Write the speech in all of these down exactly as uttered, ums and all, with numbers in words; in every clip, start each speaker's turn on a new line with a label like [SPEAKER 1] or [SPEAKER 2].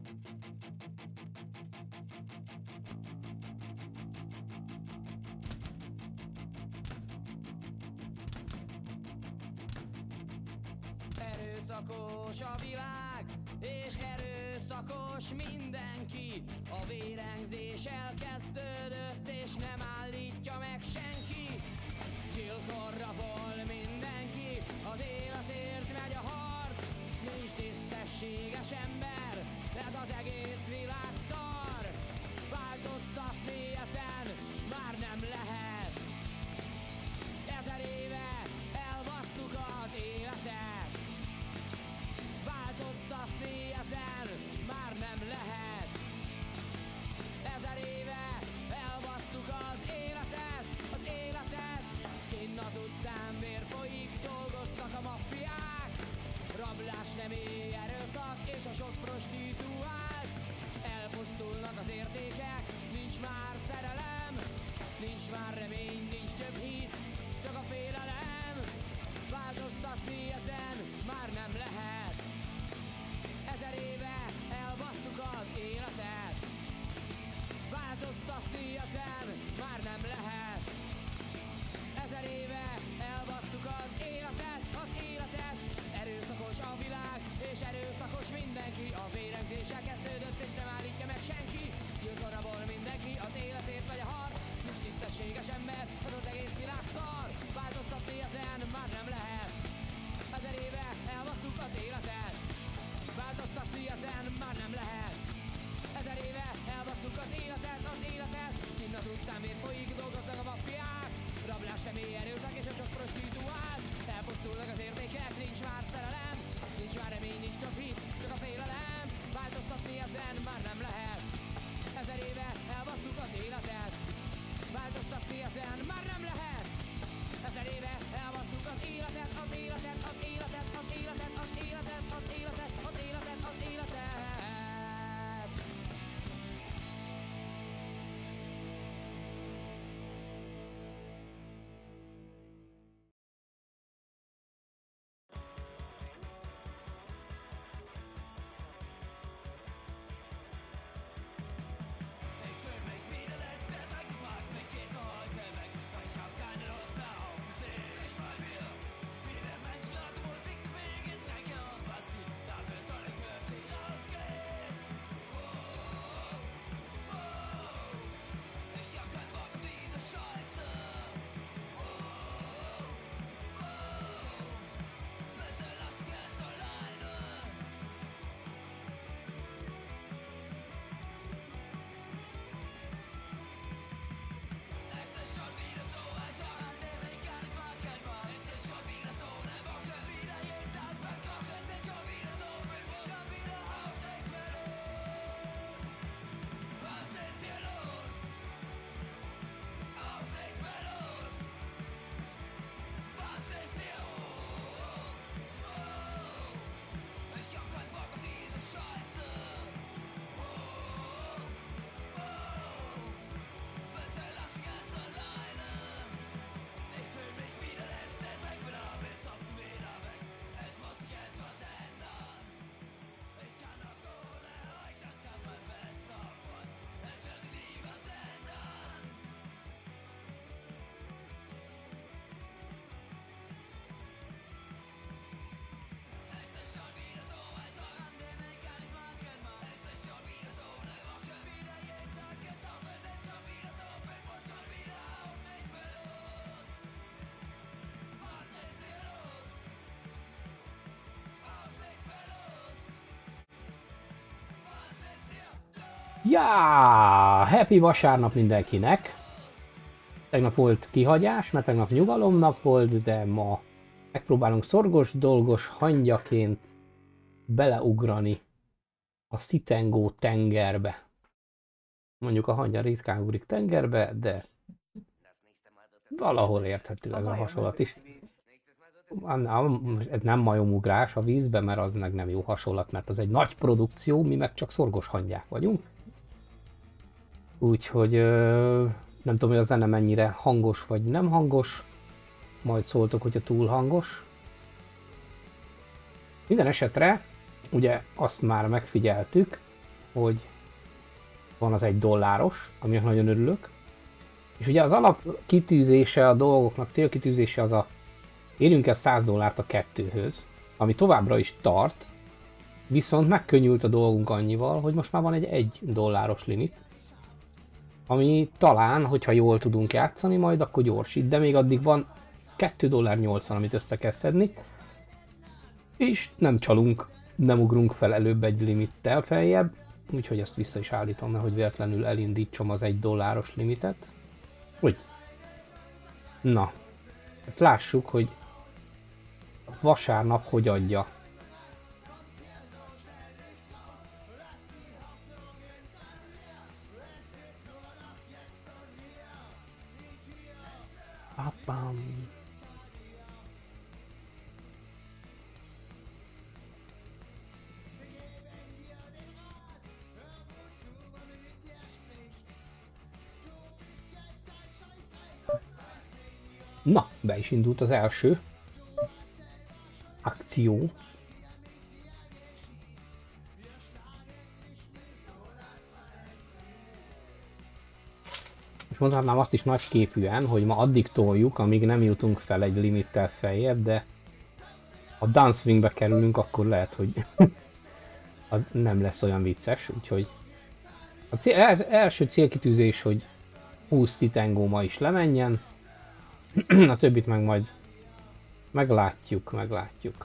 [SPEAKER 1] Erőszakos a világ, és erőszakos mindenki. A vérengzés elkezdődött, és nem állítja meg senki. Gyilkorra vol mindenki, az életért megy a harc. Nincs tisztességes ember, ez az egész világ szar. Változtatni ezen már nem lehet. Ezer éve elbasztuk az életet. Változtatni ezen már nem lehet. Ezer éve elbasztuk az életet, az életet. Kinn az utcán vér folyik, dolgoznak a maffiák. Rablás, nemi erőszak és a sok prostituált. Elpusztulnak az értékek, nincs már szerelem. Nincs már remény, nincs több hit, csak a félelem. Változtatni ezen már nem lehet. Ezer éve elbasztuk az életet. Változtatni ezen már nem lehet. Ezer éve elbasztuk az életet, az életet. Erőszakos a világ, és erőszakos mindenki. A vérengzéssel kezdődött, és nem állítja meg senki. Gyilkorra vol mindenki, az életért megy a harc. Nincs tisztességes ember, az az egész világ szar. Változtatni ezen már nem lehet. Ezer éve elbasztuk az életet. Változtatni ezen már nem lehet. Ezer éve elbasztuk az életet, az életet. Kinn az utcán vér folyik, dolgoznak a maffiák. Rablás, nemély erőszak és a sok prostituált. Elpusztulnak az értékek, nincs már szerelem. Nincs már remény, nincs több hit, csak a félelem. Változtatni ezen már nem lehet. Ezer éve elbasztuk az életet. Változtatni ezen már nem lehet. Ezer éve elbasztuk az életet, az életet, az életet, az életet, az életet, az életet, az életet, az életet.
[SPEAKER 2] Ja, happy vasárnap mindenkinek! Tegnap volt kihagyás, mert tegnap nyugalomnap volt, de ma megpróbálunk szorgos, dolgos hangyaként beleugrani a Szitengó tengerbe. Mondjuk a hangya ritkán ugrik tengerbe, de valahol érthető ez a hasonlat is. Ez nem majomugrás a vízbe, mert az meg nem jó hasonlat, mert az egy nagy produkció, mi meg csak szorgos hangyák vagyunk. Úgyhogy nem tudom, hogy a zene mennyire hangos vagy nem hangos, majd szóltok, hogyha túl hangos. Minden esetre, ugye azt már megfigyeltük, hogy van az egy dolláros, aminek nagyon örülök. És ugye az alap kitűzése a dolgoknak, célkitűzése az a érjünk el száz dollárt a kettőhöz, ami továbbra is tart, viszont megkönnyült a dolgunk annyival, hogy most már van egy egy dolláros limit, ami talán, hogyha jól tudunk játszani, majd akkor gyorsít, de még addig van két dollár nyolcvan, amit össze kell szedni, és nem csalunk, nem ugrunk fel előbb egy limittel feljebb, úgyhogy ezt vissza is állítom, hogy véletlenül elindítsam az egy dolláros limitet. Úgy. Na, hát lássuk, hogy vasárnap hogy adja. Apám. Na, be is indult az első akció. És mondhatnám azt is nagyképűen, hogy ma addig toljuk, amíg nem jutunk fel egy limittel feljebb, de ha downswingbe kerülünk, akkor lehet, hogy az nem lesz olyan vicces, úgyhogy a cél, el, első célkitűzés, hogy húsz Citengó ma is lemenjen, a többit meg majd meglátjuk, meglátjuk.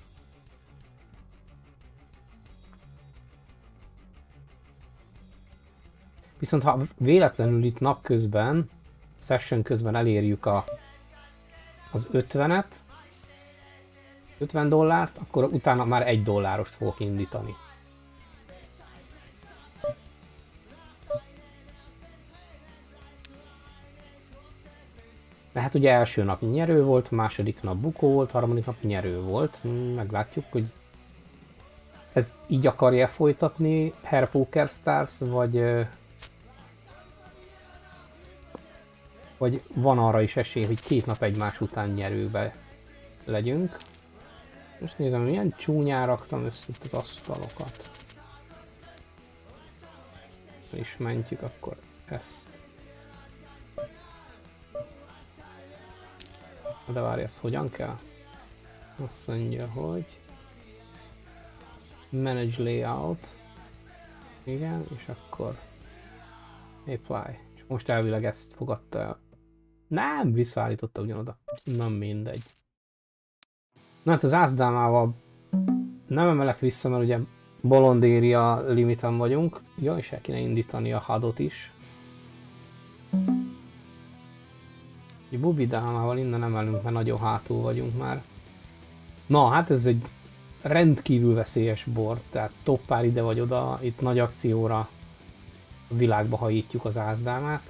[SPEAKER 2] Viszont ha véletlenül itt napközben, session közben elérjük a, az ötvenet, ötven dollárt, akkor utána már egy dollárost fogok indítani. Mert hát ugye első nap nyerő volt, második nap bukó volt, harmadik nap nyerő volt. Meglátjuk, hogy ez így akarja folytatni Herr Poker Stars, vagy, vagy van arra is esély, hogy két nap egymás után nyerőbe legyünk. Most nézem, milyen csúnyán raktam össze itt az asztalokat. És mentjük akkor ezt. De várj, ez hogyan kell? Azt mondja, hogy Manage Layout. Igen, és akkor Apply. És most elvileg ezt fogadta el. Nem, visszaállította ugyanoda. Nem mindegy. Na hát az ázdámával nem emelek vissza, mert ugye bolondéria limiten vagyunk. Ja, és el kéne indítani a hadot is. Bubidámával innen emelünk, mert nagyon hátul vagyunk már. Na, hát ez egy rendkívül veszélyes board, tehát toppár ide vagy oda, itt nagy akcióra a világba hajítjuk az ázdámát.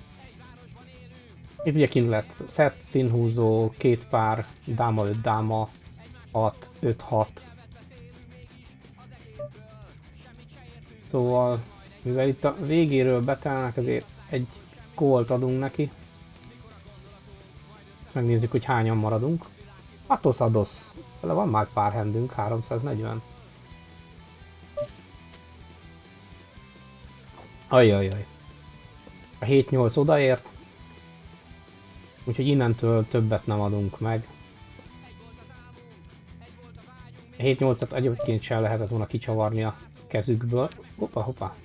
[SPEAKER 2] Itt ugye kint lett set, színhúzó, két pár, dáma öt, dáma hat, öt hat. Szóval, mivel itt a végéről betelnek, ezért egy gólt adunk neki. Megnézzük, hogy hányan maradunk. Atos adosz. Vele van már pár handünk, háromszáznegyven. Ajajaj. A hét nyolc odaért. Úgyhogy innentől többet nem adunk meg. A hét nyolcat egyébként sem lehetett volna kicsavarni a kezükből. Hoppá, hoppá.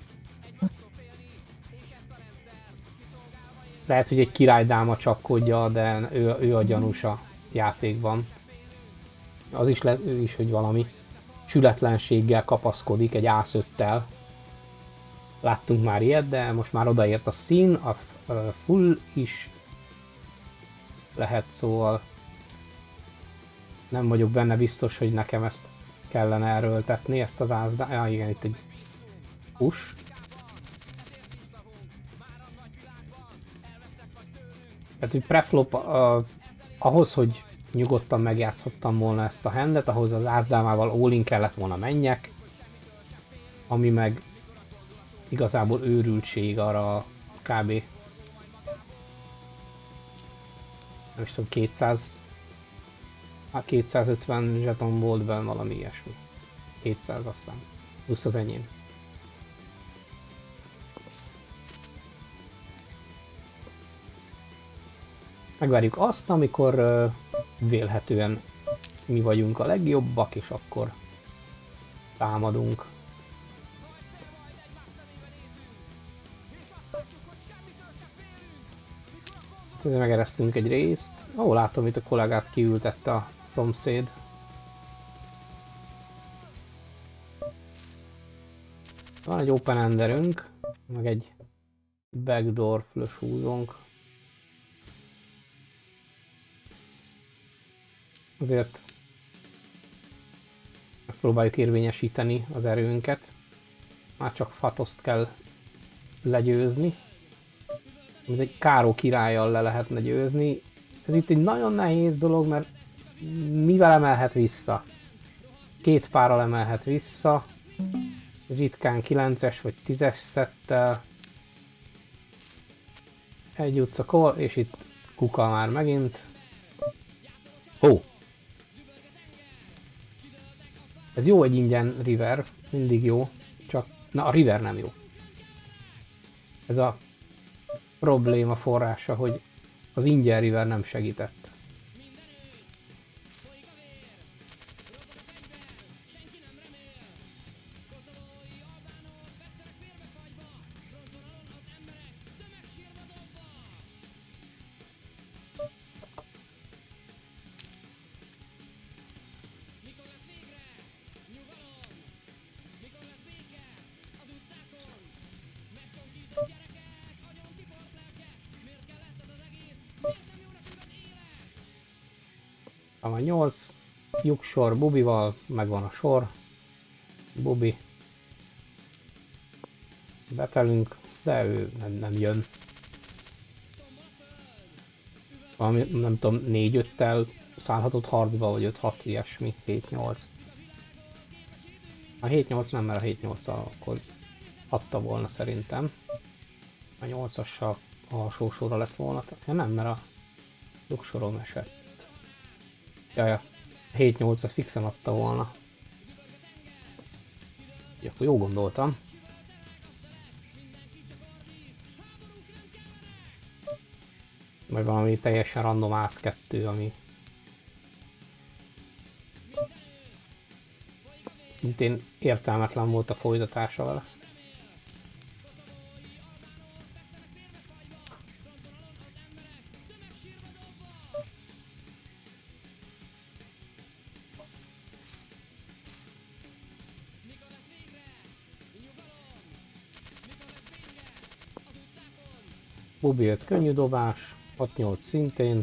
[SPEAKER 2] Lehet, hogy egy királydáma csapkodja, de ő, ő a gyanús a játékban. Az is lehet, ő is, hogy valami sületlenséggel kapaszkodik, egy ász öttel. Láttunk már ilyet, de most már odaért a szín, a full is lehet, szóval nem vagyok benne biztos, hogy nekem ezt kellene erőltetni, ezt az ázdát. Ja, igen, itt egy push. Tehát, hogy preflop, uh, ahhoz, hogy nyugodtan megjátszottam volna ezt a handet, ahhoz az ázdámával all-in kellett volna menjek, ami meg igazából őrültség arra kb. Nem is tudom, kétszáz, hát kétszázötven zseton volt benne, valami ilyesmi. kétszáz azt hiszem, plusz az enyém. Megvárjuk azt, amikor uh, vélhetően mi vagyunk a legjobbak, és akkor támadunk. Megeresztünk egy részt. Ó, látom, itt a kollégát kiültette a szomszéd. Van egy open enderünk, meg egy backdoor flush húzónk. Azért megpróbáljuk érvényesíteni az erőnket. Már csak Fatoszt kell legyőzni. Ez egy Káró királlyal le lehetne győzni. Ez itt egy nagyon nehéz dolog, mert mivel emelhet vissza? Két párral emelhet vissza. Ritkán kilences vagy tízes szettel. Egy utca kol, és itt kuka már megint. Ó! Ez jó egy ingyen river, mindig jó, csak na a river nem jó. Ez a probléma forrása, hogy az ingyen river nem segített. Van nyolc, lyuksor Bubival, megvan a sor. Bubi. Betelünk, de ő nem, nem jön. Valami, nem tudom, négy öttel szállhatott harcba, vagy öt hat ilyesmi, hét nyolc. A hét nyolc nem, mert a hét nyolc-al akkor adta volna szerintem. A nyolcassal alsó sorra lett volna. Ja nem, mert a lyuksorom esett. Jaja, hét nyolc az fixen adta volna. Ja, akkor jó gondoltam. Vagy valami teljesen random á kettő, ami szintén értelmetlen volt a folytatása vele. Bubi öt könnyű dobás, hat nyolc szintén.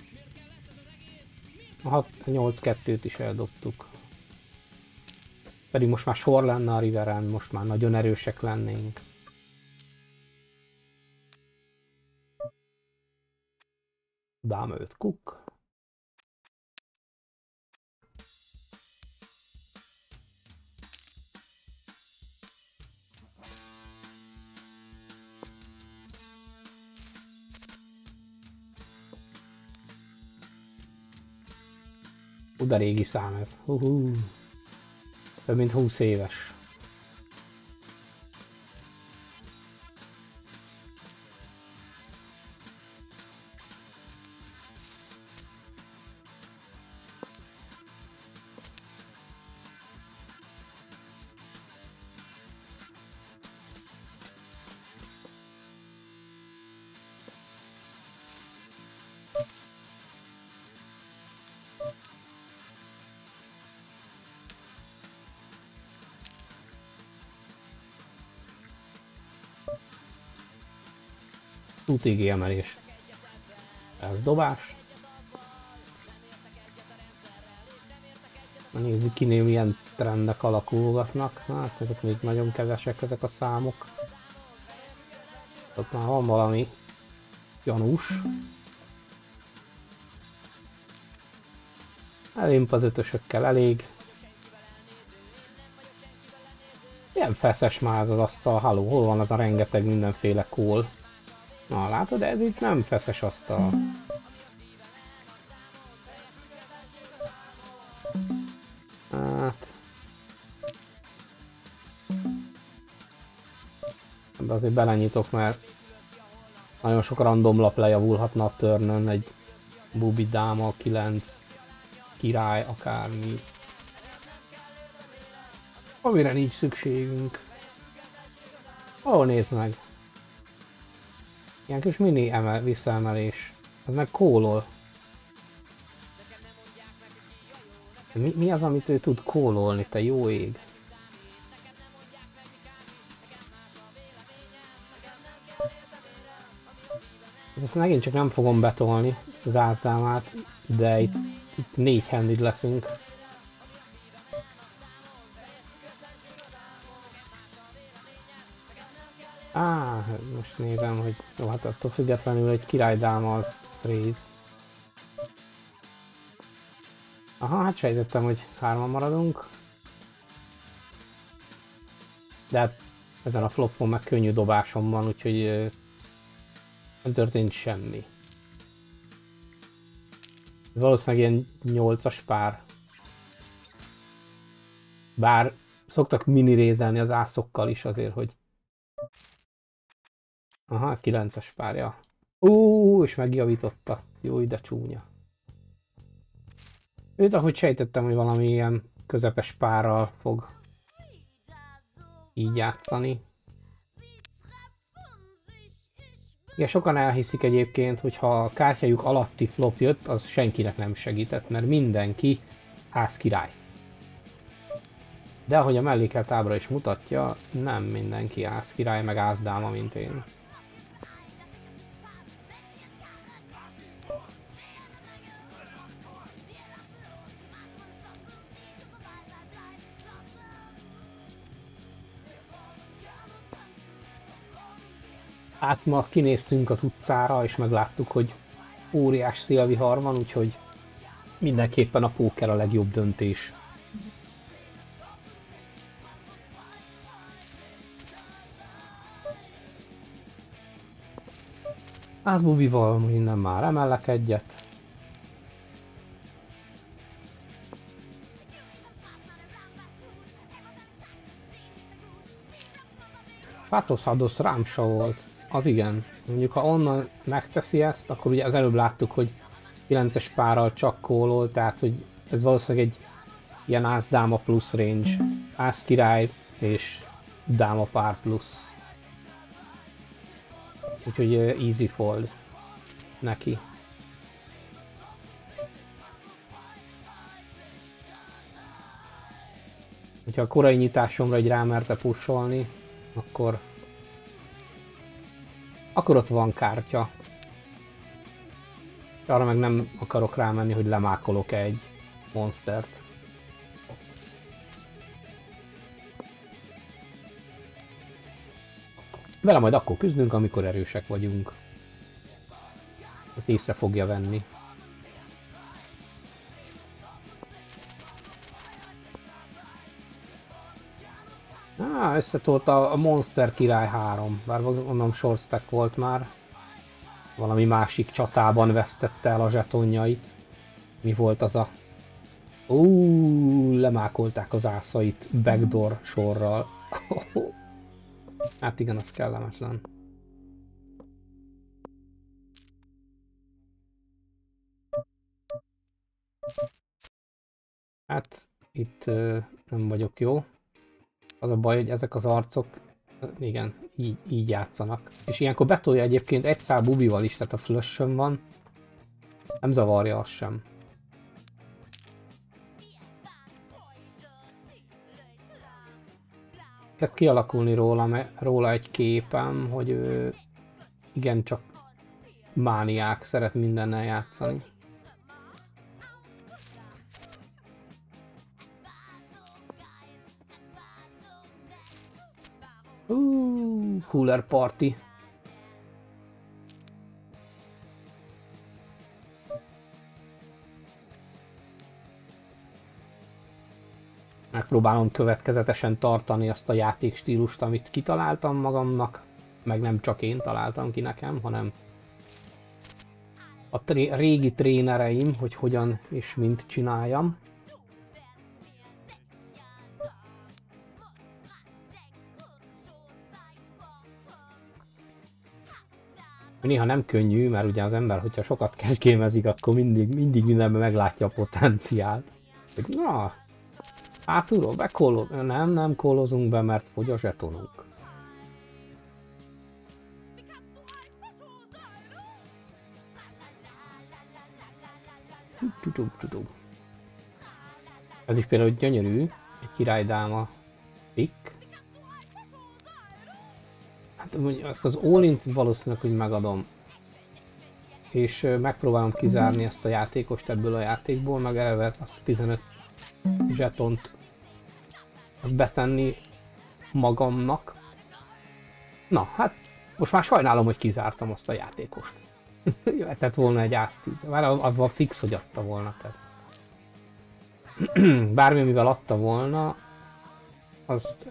[SPEAKER 2] A hat nyolc kettőt is eldobtuk. Pedig most már sor lenne a riveren, most már nagyon erősek lennénk. Dám öt kuk. De régi szám ez. Uhú. Több mint húsz éves. u té gé emelés. Ez dobás. Nézzük ki, milyen trendek alakulgatnak. Hát ezek még nagyon kevesek, ezek a számok. Ott már van valami gyanús. Elimp az ötösökkel elég. Ilyen feszes már ez az asztal. Halló, hol van az a rengeteg mindenféle kól? Na látod, ez itt nem feszes asztal. Hát... De azért belenyitok, mert nagyon sok random lap lejavulhatna a turnön egy Bubi, dáma, kilenc, király, akármi. Amire nincs szükségünk. Ó, nézd meg! Ilyen kis mini emel, visszaemelés. Az meg kólol. Mi, mi az, amit ő tud kólolni, te jó ég? Ezt megint csak nem fogom betolni, ezt az ázdámát, de itt, itt négy handed leszünk. Á, most nézem, hogy jó, hát attól függetlenül egy királydáma az raise. Aha, hát sejtettem, hogy hárman maradunk. De hát ezen a flopon meg könnyű dobásom van, úgyhogy euh, nem történt semmi. Ez valószínűleg ilyen nyolcas pár. Bár szoktak mini rézelni az ászokkal is azért, hogy... Aha, ez kilences párja. Ú, és megjavította. Jó, de csúnya. Őt, ahogy sejtettem, hogy valami ilyen közepes párral fog így játszani. Igen, sokan elhiszik egyébként, hogy ha a kártyájuk alatti flop jött, az senkinek nem segített, mert mindenki ász király. De ahogy a mellékelt ábra is mutatja, nem mindenki ász király, meg ászdáma, mint én. Hát ma kinéztünk az utcára, és megláttuk, hogy óriás szélvihar van, úgyhogy mindenképpen a póker a legjobb döntés. Ázbubival minden már emellek egyet. Fatos Hados rámsa volt. Az igen. Mondjuk ha onnan megteszi ezt, akkor ugye az előbb láttuk, hogy kilences párral csak kólol, tehát hogy ez valószínűleg egy ilyen ász-dáma plusz range. Ász király és dáma pár plusz. Úgyhogy easy fold neki. Hogyha a korai nyitásomra egy rámerte pusolni, akkor akkor ott van kártya. Arra meg nem akarok rámenni, hogy lemákolok egy monstert. Vele majd akkor küzdünk, amikor erősek vagyunk. Ezt észre fogja venni. Á, összetolta a Monster Király három, bár onnan short stack volt már. Valami másik csatában vesztette el a zsetonjait. Mi volt az a... Ú, lemákolták az ászait backdoor sorral. Hát igen, az kellemetlen. Hát itt uh, nem vagyok jó. Az a baj, hogy ezek az arcok, igen, így, így játszanak. És ilyenkor betolja egyébként egy szál bubival is, tehát a flush-ön van. Nem zavarja az sem. Kezd kialakulni róla, róla egy képem, hogy ő igencsak mániák, szeret mindennel játszani. Uh, cooler party. Megpróbálom következetesen tartani azt a játékstílust, amit kitaláltam magamnak, meg nem csak én találtam ki nekem, hanem a tré régi trénereim, hogy hogyan és mint csináljam. Néha nem könnyű, mert ugye az ember, hogyha sokat kesgémezik, akkor mindig, mindig mindenben meglátja a potenciált. Na, hátulról bekólozunk. Nem, nem kólozunk be, mert fogy a zsetonunk. Ez is például gyönyörű, egy királydáma pick. Hát azt az all-int valószínűleg, hogy megadom. És megpróbálom kizárni ezt a játékost ebből a játékból, meg eleve azt a tizenöt zsetont azt betenni magamnak. Na, hát most már sajnálom, hogy kizártam azt a játékost. Jöhetett volna egy ász tíz. Már az fix, hogy adta volna. Tehát. Bármi, amivel adta volna, azt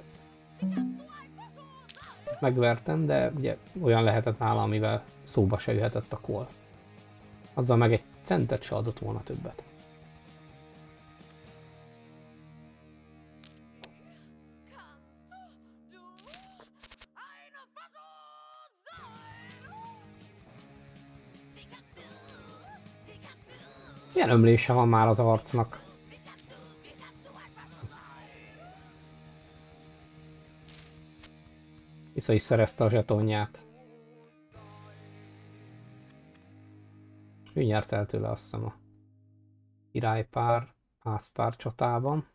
[SPEAKER 2] megvertem, de ugye olyan lehetett nála, amivel szóba se jöhetett a call. Azzal meg egy centet se adott volna többet. Milyen ömlése van már az arcnak? Vissza is szerezte a zsetonját. Ő nyert el tőle, azt hiszem, a királypár, ászpár csatában.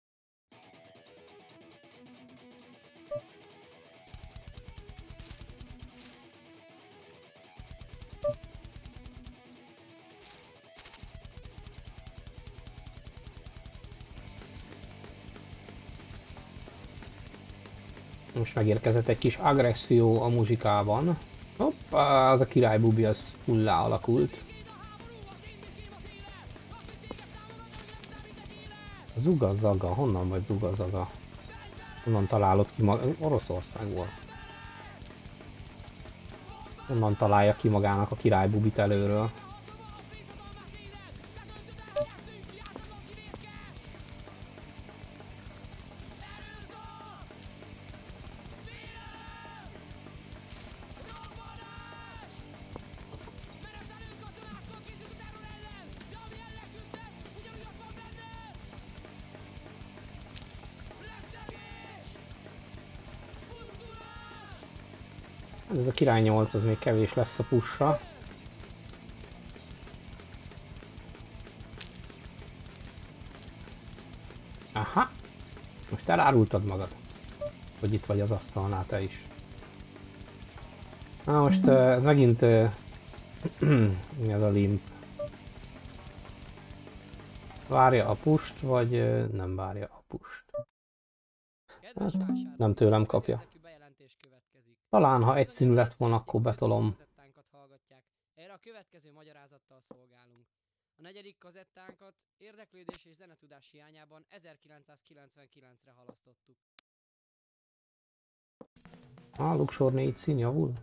[SPEAKER 2] Most megérkezett egy kis agresszió a muzsikában. Hoppá, az a királybubi az fullá alakult. Zugazaga, honnan vagy Zugazaga? Honnan találod ki maga? Oroszországból. Honnan találja ki magának a királybubit előről? Ez a király nyolc, az még kevés lesz a pushra. Aha! Most elárultad magad, hogy itt vagy az asztalnál te is. Na most ez megint... mi az a limp? Várja a pusht, vagy nem várja a pusht? Hát, nem tőlem kapja. Talán, ha egyszínű lett volna, akkor betolom.
[SPEAKER 1] Erre a következő magyarázattal szolgálunk. A negyedik kazettánkat érdeklődés és zenetudás hiányában ezerkilencszázkilencvenkilencre halasztottuk.
[SPEAKER 2] A luxor négy szín javul?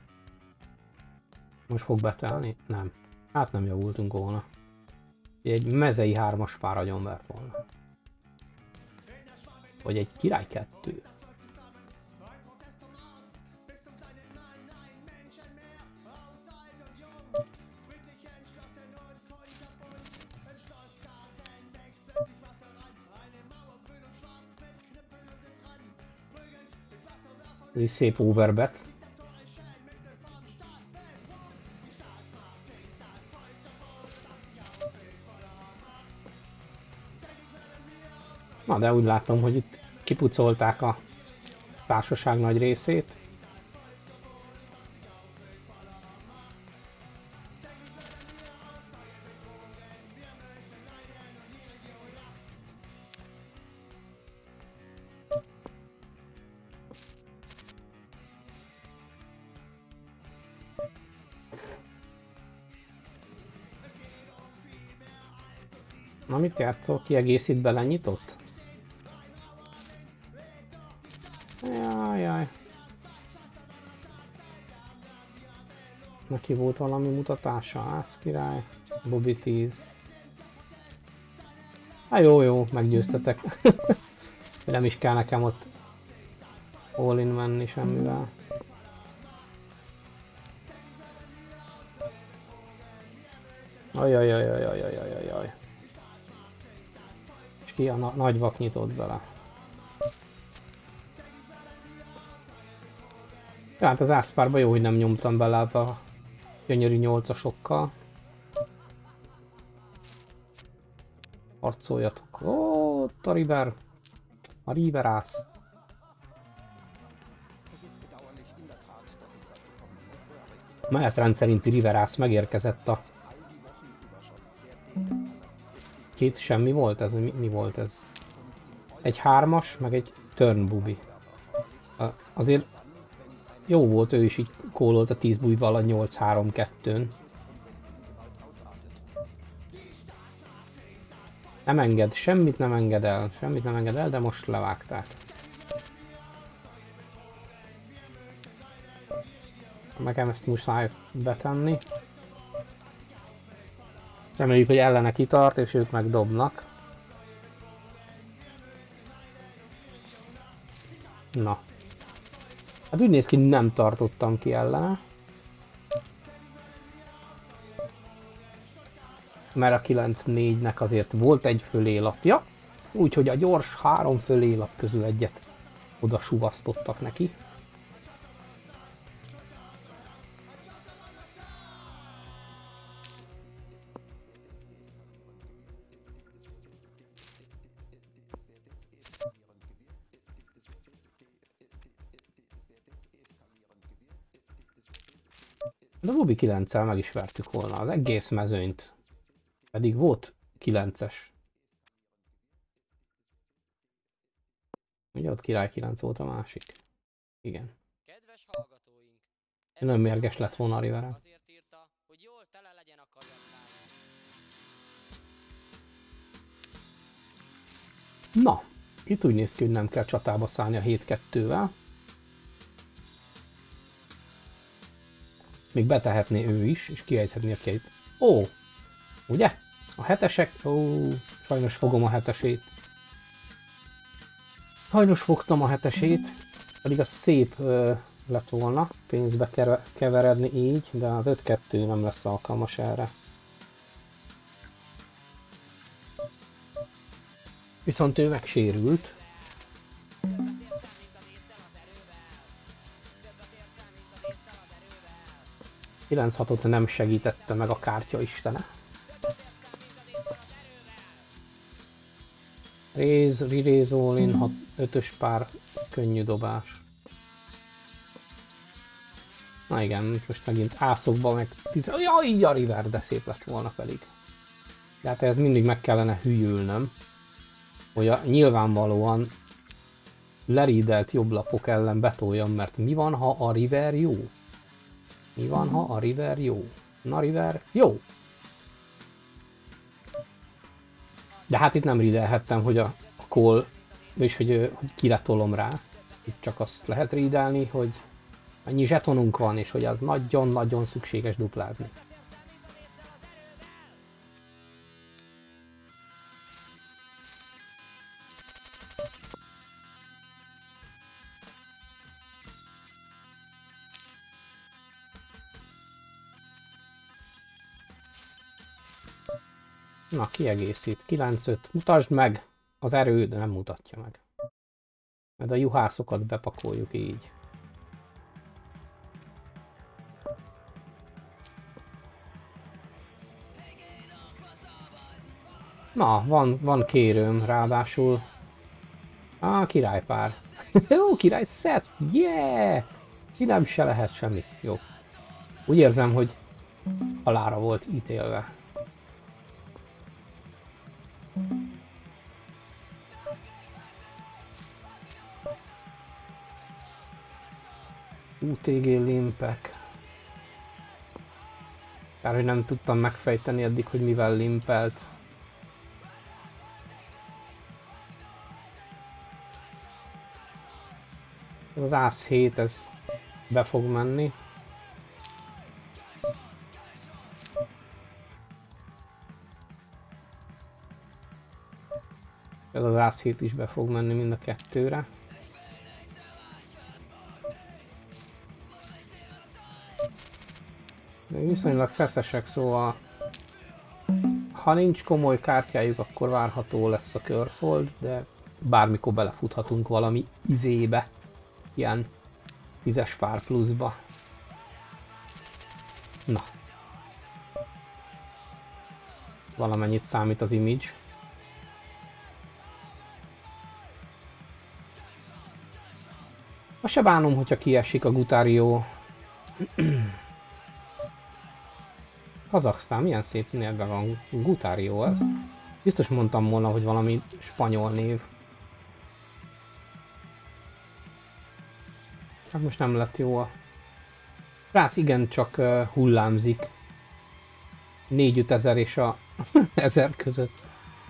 [SPEAKER 2] Most fog betelni? Nem. Hát nem javultunk volna. Egy mezei hármas pár agyonvert volna. Vagy egy király kettő. Ez egy szép overbet. Na, de úgy látom, hogy itt kipucolták a társaság nagy részét. Na, mit játszol? Kiegészít bele nyitott? Jajjaj. Neki volt valami mutatása, ász király, Bobby tíz. Hát jó, jó, meggyőztetek. Nem is kell nekem ott all-in menni semmivel. Ajajajajajajajajaj. És ki a na nagy vak nyitott bele. Tehát az ászpárba jó, hogy nem nyomtam bele a gyönyörű nyolcasokkal. Harcoljatok. Ó, ott a river. A river ász. A menetrend szerinti riverász megérkezett a... Két semmi volt ez? Mi, mi volt ez? Egy hármas, meg egy turn bubi. Azért jó volt, ő is így kólolt a tíz bújval a nyolc három kettőn. Nem enged, semmit nem enged el, semmit nem enged el, de most levágták. Nekem ezt muszáj betenni. Reméljük, hogy ellene kitart, és ők meg dobnak. Na. Hát úgy néz ki, nem tartottam ki ellene. Mert a kilenc négynek azért volt egy fölélapja. Úgyhogy a gyors három fölélap közül egyet oda suvasztottak neki. De a Bubi kilenccel meg is vertük volna az egész mezőnyt. Pedig volt kilences. Ugye ott király kilenc volt a másik. Igen.
[SPEAKER 1] Kedves hallgatóink,
[SPEAKER 2] Nem mérges lett volna a Rivera.
[SPEAKER 1] azért írta, hogy jól tele legyen a kazettája.
[SPEAKER 2] Na, itt úgy néz ki, hogy nem kell csatába szállni a hét kettővel. Még betehetné ő is, és kiejthetné a két. Ó, ugye? A hetesek? Ó, sajnos fogom a hetesét. Sajnos fogtam a hetesét, pedig az szép ö, lett volna pénzbe keveredni így, de az öt kettő nem lesz alkalmas erre. Viszont ő megsérült. kilenc hatot nem segítette meg a kártya istene. Réz, rirézólin, ötös pár, könnyű dobás. Na igen, most megint ászokba meg tíz... Jaj, a river, de szép lett volna pedig. De hát ez mindig meg kellene hülyülnöm, hogy a nyilvánvalóan lerídelt jobb lapok ellen betoljam, mert mi van, ha a river jó? Mi van, ha a river jó? Na river, jó! De hát itt nem ridelhettem, hogy a call, és hogy, hogy kiletolom rá. Itt csak azt lehet ridelni, hogy annyi zsetonunk van, és hogy az nagyon-nagyon szükséges duplázni. Na, kiegészít. kilenc öt. Mutasd meg az erő, de nem mutatja meg. Mert a juhászokat bepakoljuk így. Na, van, van kérőm, ráadásul. Á, királypár. Jó, király szett, yeah! Ki nem se lehet semmi. Jó. Úgy érzem, hogy halálra volt ítélve. u té gé limpek. Kár, hogy nem tudtam megfejteni eddig, hogy mivel limpelt. Az ász hét, ez be fog menni. Ez az ász hét is be fog menni mind a kettőre. De viszonylag feszesek, szóval ha nincs komoly kártyájuk, akkor várható lesz a körfold, de bármikor belefuthatunk valami izébe, ilyen tízes pár pluszba. Na. Valamennyit számít az image. Most se bánom, hogyha kiesik a Gutario. Kazaksztán, milyen szép névben van Gutario ez. Biztos mondtam volna, hogy valami spanyol név. Hát most nem lett jó a... Rác igen csak uh, hullámzik. négy-öt ezer és a ezer között.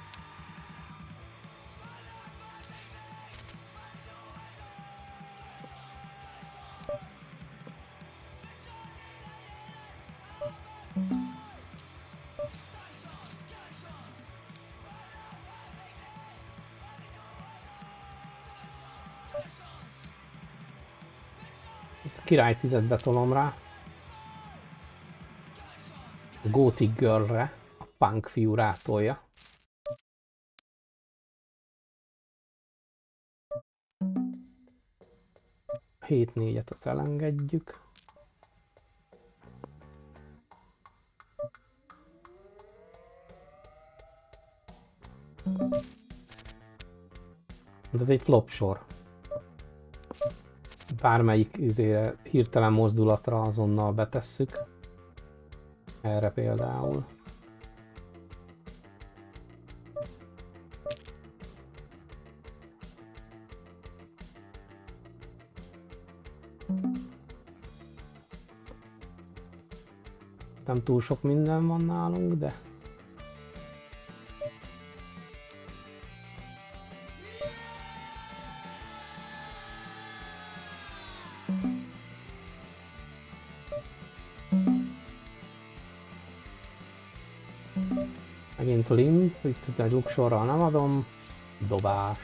[SPEAKER 2] Király tizet betolom rá. A Gothic Girlre a punk fiú rátolja. hét négyet azt elengedjük. Ez egy flop sor. Bármelyik izére, hirtelen mozdulatra azonnal betesszük. Erre például. Nem túl sok minden van nálunk, de... Megint limp, itt egy luksorral nem adom. Dobás.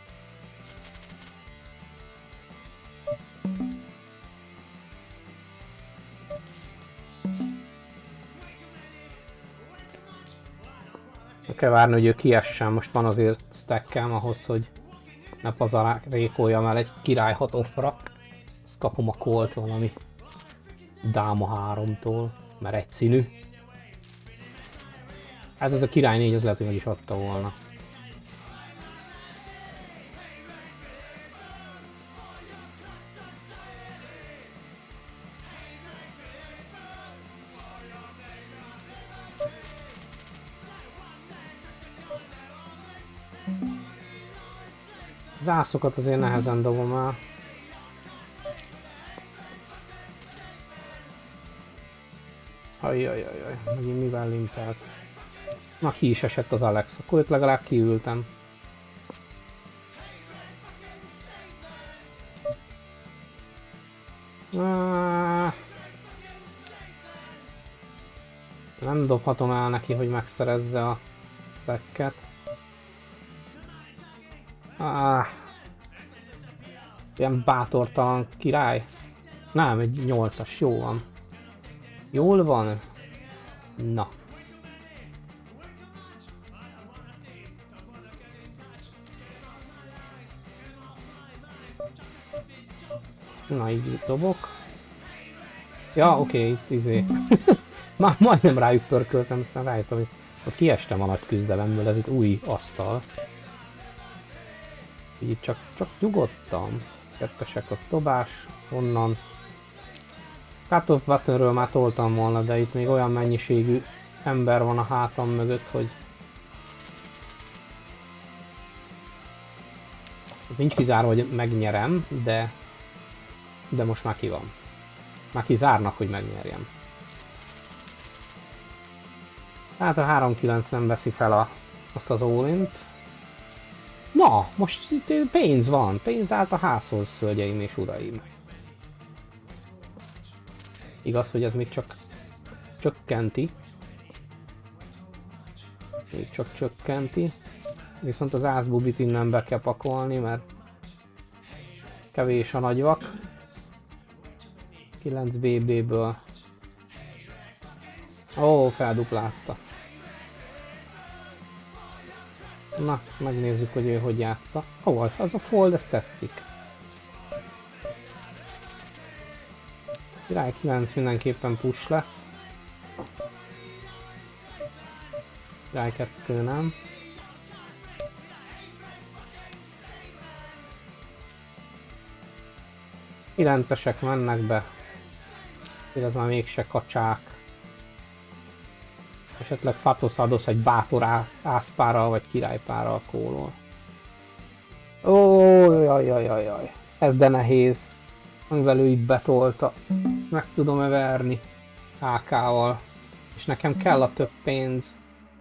[SPEAKER 2] Kell várni, hogy ő kiessen, most van azért stackem ahhoz, hogy ne pazarékoljam el egy király hat offra. Ezt kapom a colt valami dáma háromtól, mert egy színű. Hát ez a király négy, az lehet, hogy meg is adta volna. Zászokat azért nehezen dobom el. Ajjajajaj, megint mivel limpelt. Na, ki is esett az Alex, akkor itt legalább kiültem. Nem dobhatom el neki, hogy megszerezze a backet. Ah, ilyen bátortalan király. Nem, egy nyolcas, jó van. Jól van? Na. Na, így dobok. Ja, oké, okay, itt izé. Már majdnem rájuk pörköltem, aztán rájöttem, hogy ott kiestem a nagy küzdelemből, ez itt új asztal. Így csak, csak nyugodtan. Kettesek az dobás, onnan. Cut of Buttonről már toltam volna, de itt még olyan mennyiségű ember van a hátam mögött, hogy... Nincs kizárva, hogy megnyerem, de... De most már ki van. Már kizárnak, hogy megnyerjem. Tehát a három kilenc nem veszi fel a, azt az all-int. Na, most itt pénz van. Pénz állt a házhoz, hölgyeim és uraim. Igaz, hogy ez még csak csökkenti. Még csak csökkenti. Viszont az ászbubit innen be kell pakolni, mert kevés a nagyvak. kilenc bé bé-ből. Ó, felduplázta. Na, megnézzük, hogy ő hogy játsza. Ó, az a fold, ez tetszik. Király kilenc mindenképpen push lesz. Király kettő nem. kilencesek mennek be. Ez már mégse kacsák. Esetleg Fatosz adosz egy bátor ász, ászpárral vagy királypárral kólol. Ó, jaj, jaj, jaj, jaj. Ez de nehéz. Amivel ő itt betolta. Meg tudom-e verni há ká-val. És nekem kell a több pénz.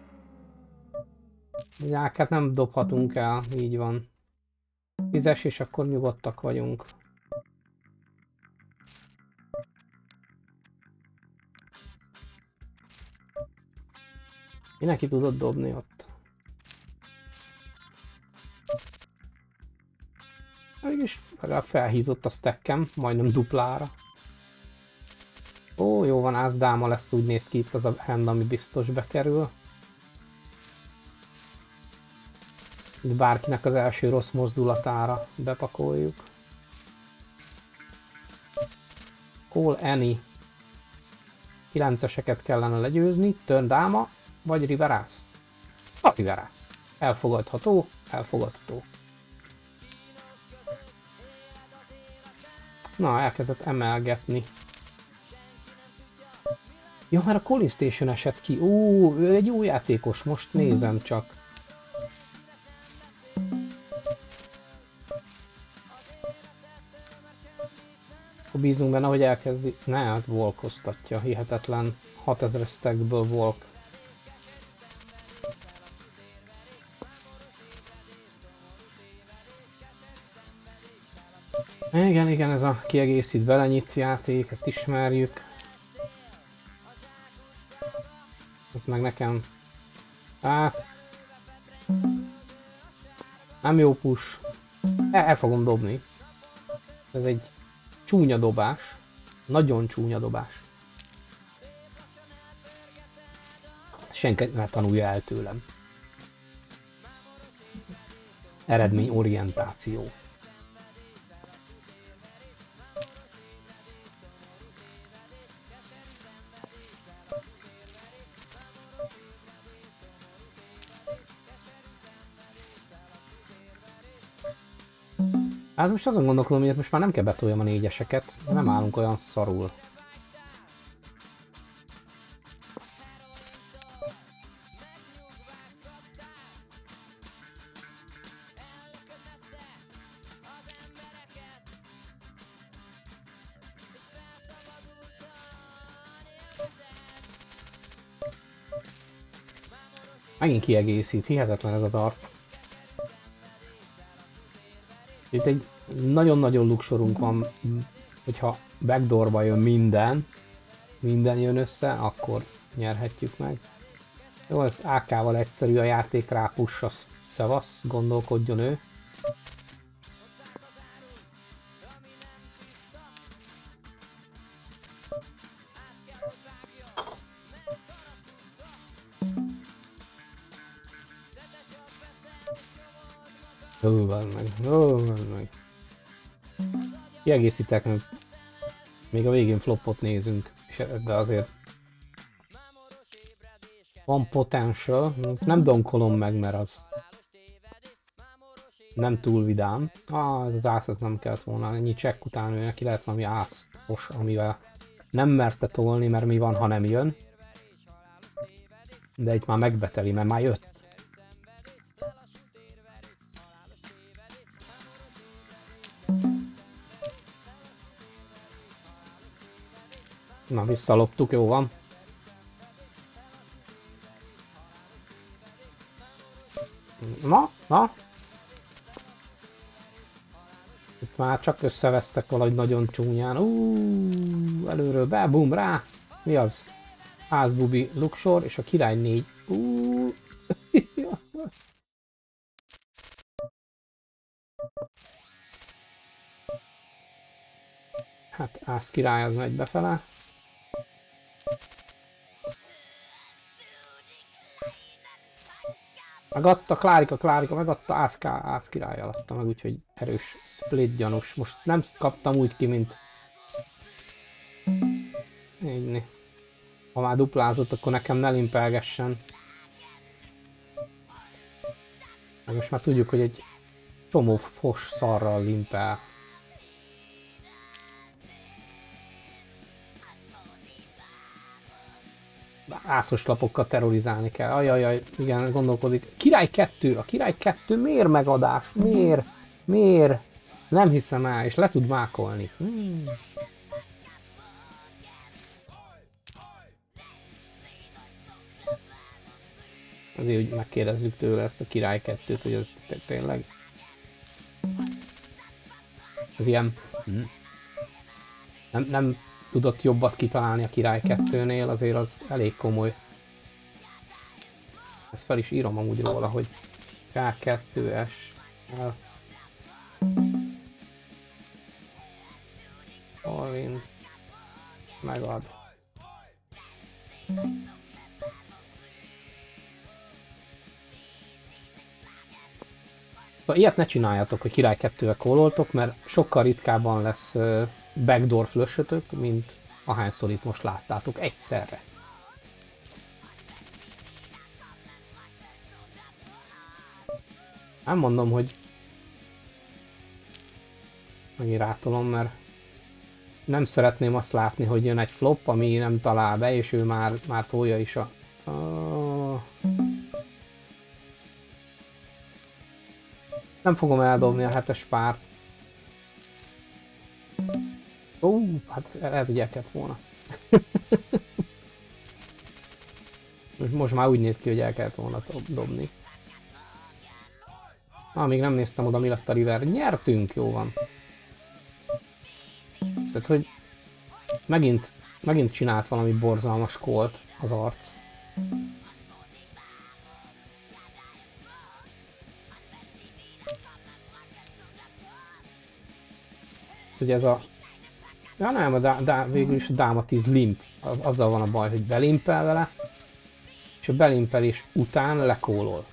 [SPEAKER 2] há ká-t nem dobhatunk el, így van. Tízes és akkor nyugodtak vagyunk. Mindenki tudott dobni ott. Mégis legalább felhízott a stackem, majdnem duplára. Ó, jó van, ászdáma lesz, úgy néz ki itt az a hand, ami biztos bekerül. Bárkinek az első rossz mozdulatára bepakoljuk. Call any. kilenceseket kellene legyőzni, turn dáma, vagy riverász. A riverász. Elfogadható, elfogadható. Na, elkezdett emelgetni. Ja, már a Calling Station esett ki. Ó, ő egy jó játékos, most nézem csak. Akkor bízunk benne, hogy elkezdi... Ne, hát volkoztatja, hihetetlen. hatezer stackből volk. Igen, igen, ez a kiegészít belenyit játék, ezt ismerjük. Ez meg nekem... Hát... Nem jó push. El, el fogom dobni. Ez egy csúnya dobás. Nagyon csúnya dobás. Senki ne tanulja el tőlem. Eredményorientáció. Hát most azon gondolkodom, hogy most már nem kell betoljam a négyeseket, nem állunk olyan szarul. Megint kiegészít, hihetetlen ez az arc. Itt egy nagyon-nagyon luksorunk van, hogyha backdoorba jön minden, minden jön össze, akkor nyerhetjük meg. Jó, az á ká-val egyszerű a játék, rá push, az szevasz, gondolkodjon ő. Ó, van meg, ó, van meg. Kiegészítek meg. Még a végén flopot nézünk, de azért van potential. Nem donkolom meg, mert az nem túl vidám. Ah, ez az ász, ez nem kellett volna. Ennyi check után ő neki lehet valami ászos, amivel nem merte tolni, mert mi van, ha nem jön. De itt már megbeteli, mert már jött. Na, visszaloptuk, jó van. Na, na. Itt már csak összevesztek valahogy nagyon csúnyán. Uuuuh, előről be, bum, rá. Mi az? Házbubi, luksor, és a király négy. Uuuuh. Hát ász király az megy befele. Megadta Klárika, Klárika, megadta Ászká, Ász királlyal adta meg, úgyhogy erős split gyanús. Most nem kaptam úgy ki, mint... Így. Ha már duplázott, akkor nekem ne limpelgessen. Meg most már tudjuk, hogy egy csomó fos szarral limpel. Ászos lapokkal terrorizálni kell. Ajajaj, igen, gondolkodik. Király kettő, a Király kettő miért megadás? Miért? Miért? Nem hiszem el, és le tud mákolni. Hmm. Azért, hogy megkérdezzük tőle ezt a Király kettőt, hogy ez tényleg... Ez ilyen... Hmm. Nem, nem tudott jobbat kitalálni a Király kettőnél, azért az elég komoly. Ezt fel is írom amúgy róla, hogy ká kettő es el. Alvin megad. Szóval ilyet ne csináljatok, hogy Király kettővel kóloltok, mert sokkal ritkábban lesz backdoor flush-ötök, mint ahányszor itt most láttátok egyszerre. Nem mondom, hogy megint rátolom, mert nem szeretném azt látni, hogy jön egy flop, ami nem talál be, és ő már, már tolja is a... a... Nem fogom eldobni a hetes párt. Ó, hát lehet, hogy el kellett volna. Most már úgy néz ki, hogy el kellett volna dobni. Ah, még nem néztem oda, mi lett a river. Nyertünk, jó van. Tehát, hogy megint, megint csinált valami borzalmas kolt az arc. Ugye ez a... Ja nem, a dá, dá, végül is a dáma tíz limp. Az, azzal van a baj, hogy belimpel vele, és a belimpelés után lekólol.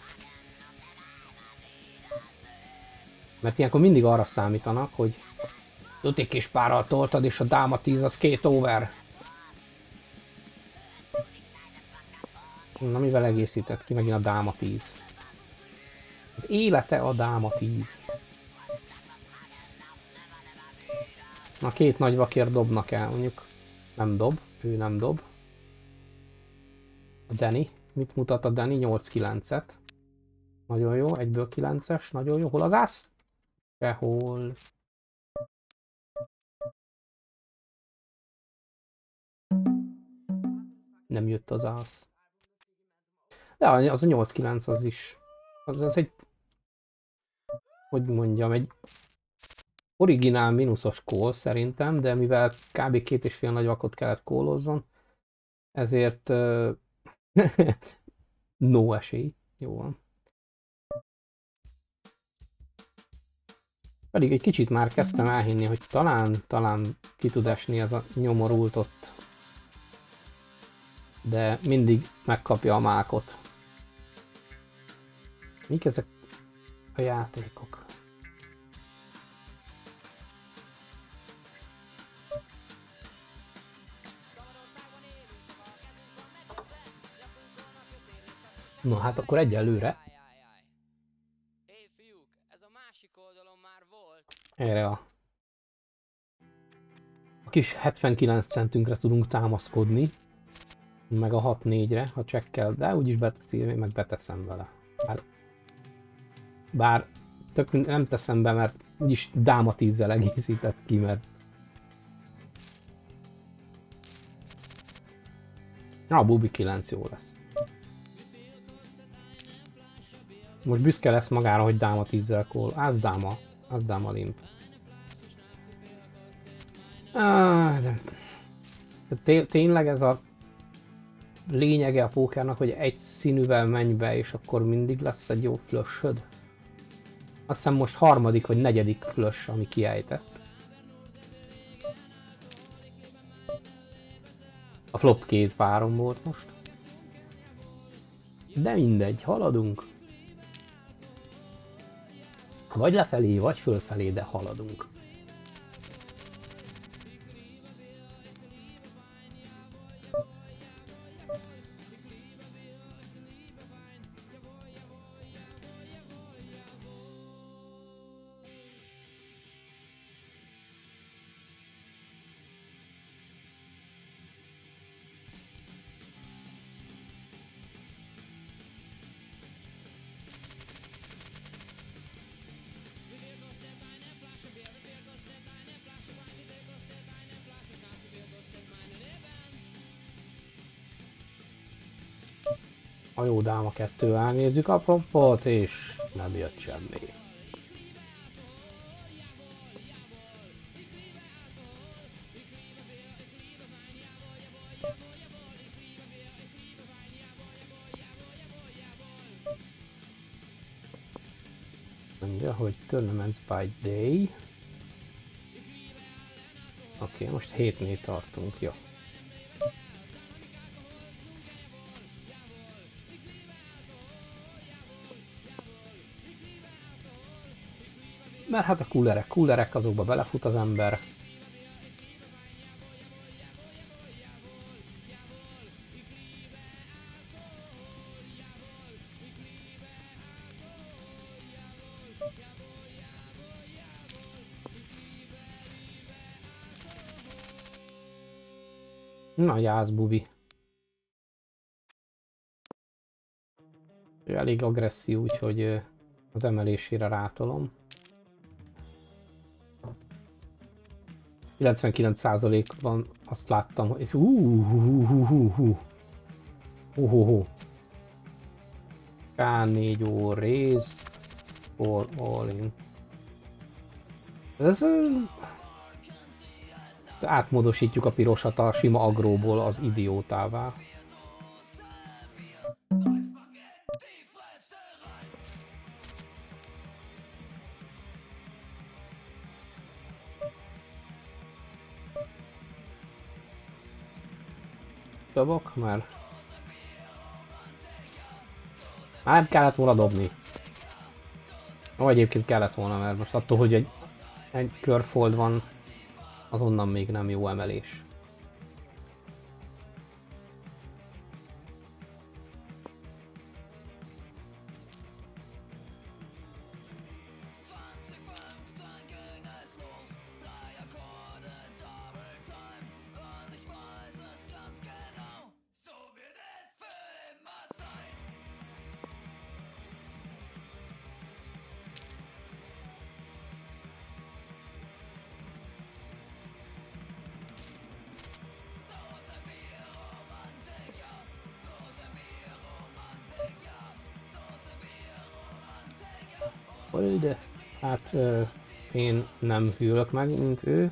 [SPEAKER 2] Mert ilyenkor mindig arra számítanak, hogy tuti kis párral toltad, és a dáma tíz az két over. Na, mivel egészített ki megint a dáma tíz? Az élete a dáma tíz. Na, két nagy vakér dobnak el, mondjuk nem dob, ő nem dob. A Danny, mit mutat a Danny? nyolc kilencet. Nagyon jó, egyből kilences, nagyon jó. Hol az ász? Sehol. Nem jött az ász. De az a nyolc kilenc az is. Az, az egy... Hogy mondjam, egy... originál mínuszos call szerintem, de mivel kb. Két és fél nagy vakot kellett call-ozzon, ezért uh, no esély. Jó van. Pedig egy kicsit már kezdtem elhinni, hogy talán, talán ki tud esni ez a nyomorult ott. De mindig megkapja a mákot. Mik ezek a játékok? No hát akkor egyelőre erre a, a kis hetvenkilenc centünkre tudunk támaszkodni, meg a hat négyre, ha csekkel, de úgyis beteszi, meg beteszem vele. Bár, bár tök nem teszem be, mert úgyis dáma tízzel egészített ki, mert a bubi kilenc jó lesz. Most büszke lesz magára, hogy dáma tízzel kól. Az dáma. Az dáma limp. Ah, de... de tényleg ez a lényege a pókernak, hogy egy színűvel menj be, és akkor mindig lesz egy jó flushöd. Azt hiszem most harmadik vagy negyedik flush, ami kiejtett. A flop két párom volt most. De mindegy, haladunk. Vagy lefelé, vagy fölfelé, de haladunk. A jó dáma kettő elnézzük a prompot, és nem jött semmi. Mondja, hogy Tournaments by Day. Oké, okay, most hétnél tartunk, jó. Mert hát a coolerek, coolerek, azokba belefut az ember. Na, jász, bubi. Ő elég agresszív, úgyhogy az emelésére rátolom. kilencvenkilenc százalékban azt láttam, hogy hú ká négy ó raise for all in. Ez, ezt átmódosítjuk a pirosat a sima agróból az idiótává. Dobok, mert már nem kellett volna dobni. Ó, egyébként kellett volna, mert most attól, hogy egy, egy körfold van, azonnan még nem jó emelés. De hát euh, én nem hűlök meg, mint ő.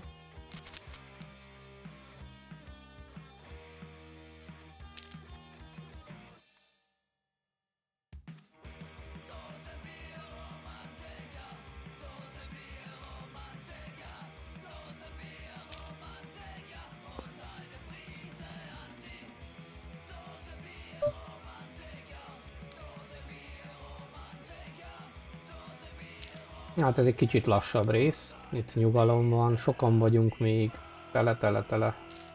[SPEAKER 2] Hát ez egy kicsit lassabb rész, itt nyugalom van, sokan vagyunk még, tele, tele, tele.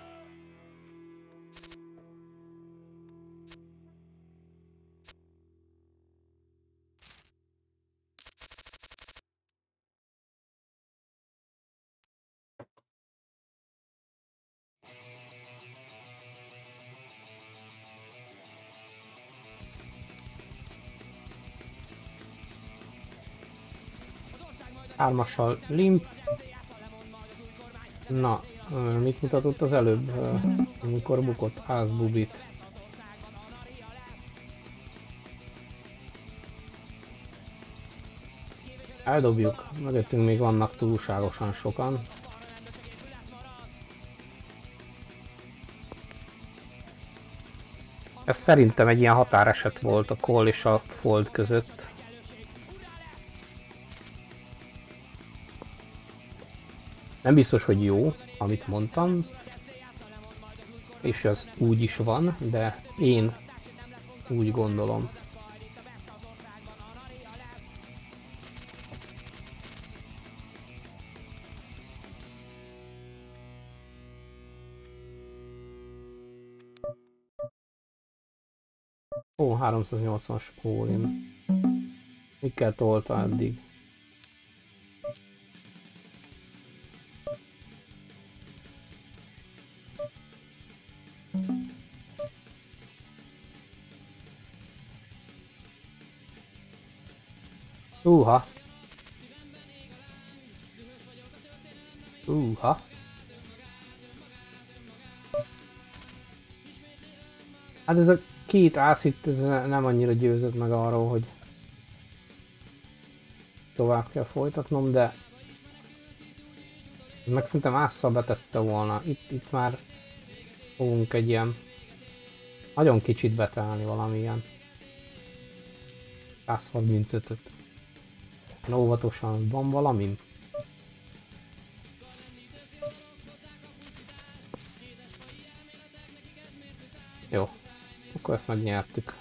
[SPEAKER 2] Hármassal limp. Na, mit mutatott az előbb, amikor bukott Ázbubit? Eldobjuk, mögöttünk még vannak túlságosan sokan. Ez szerintem egy ilyen határeset volt a call és a fold között. Nem biztos, hogy jó, amit mondtam, és az úgy is van, de én úgy gondolom. Ó, háromszáznyolcvanas Órim. Mikkel tolta eddig? Húha! Húha! Hát ez a két ász itt ez nem annyira győzött meg arról, hogy tovább kell folytatnom, de meg szerintem ásszal betette volna. Itt, itt már fogunk egy ilyen nagyon kicsit betelni valamilyen száz harmincötöt. Óvatosan, van valami? Jó, akkor ezt megnyertük.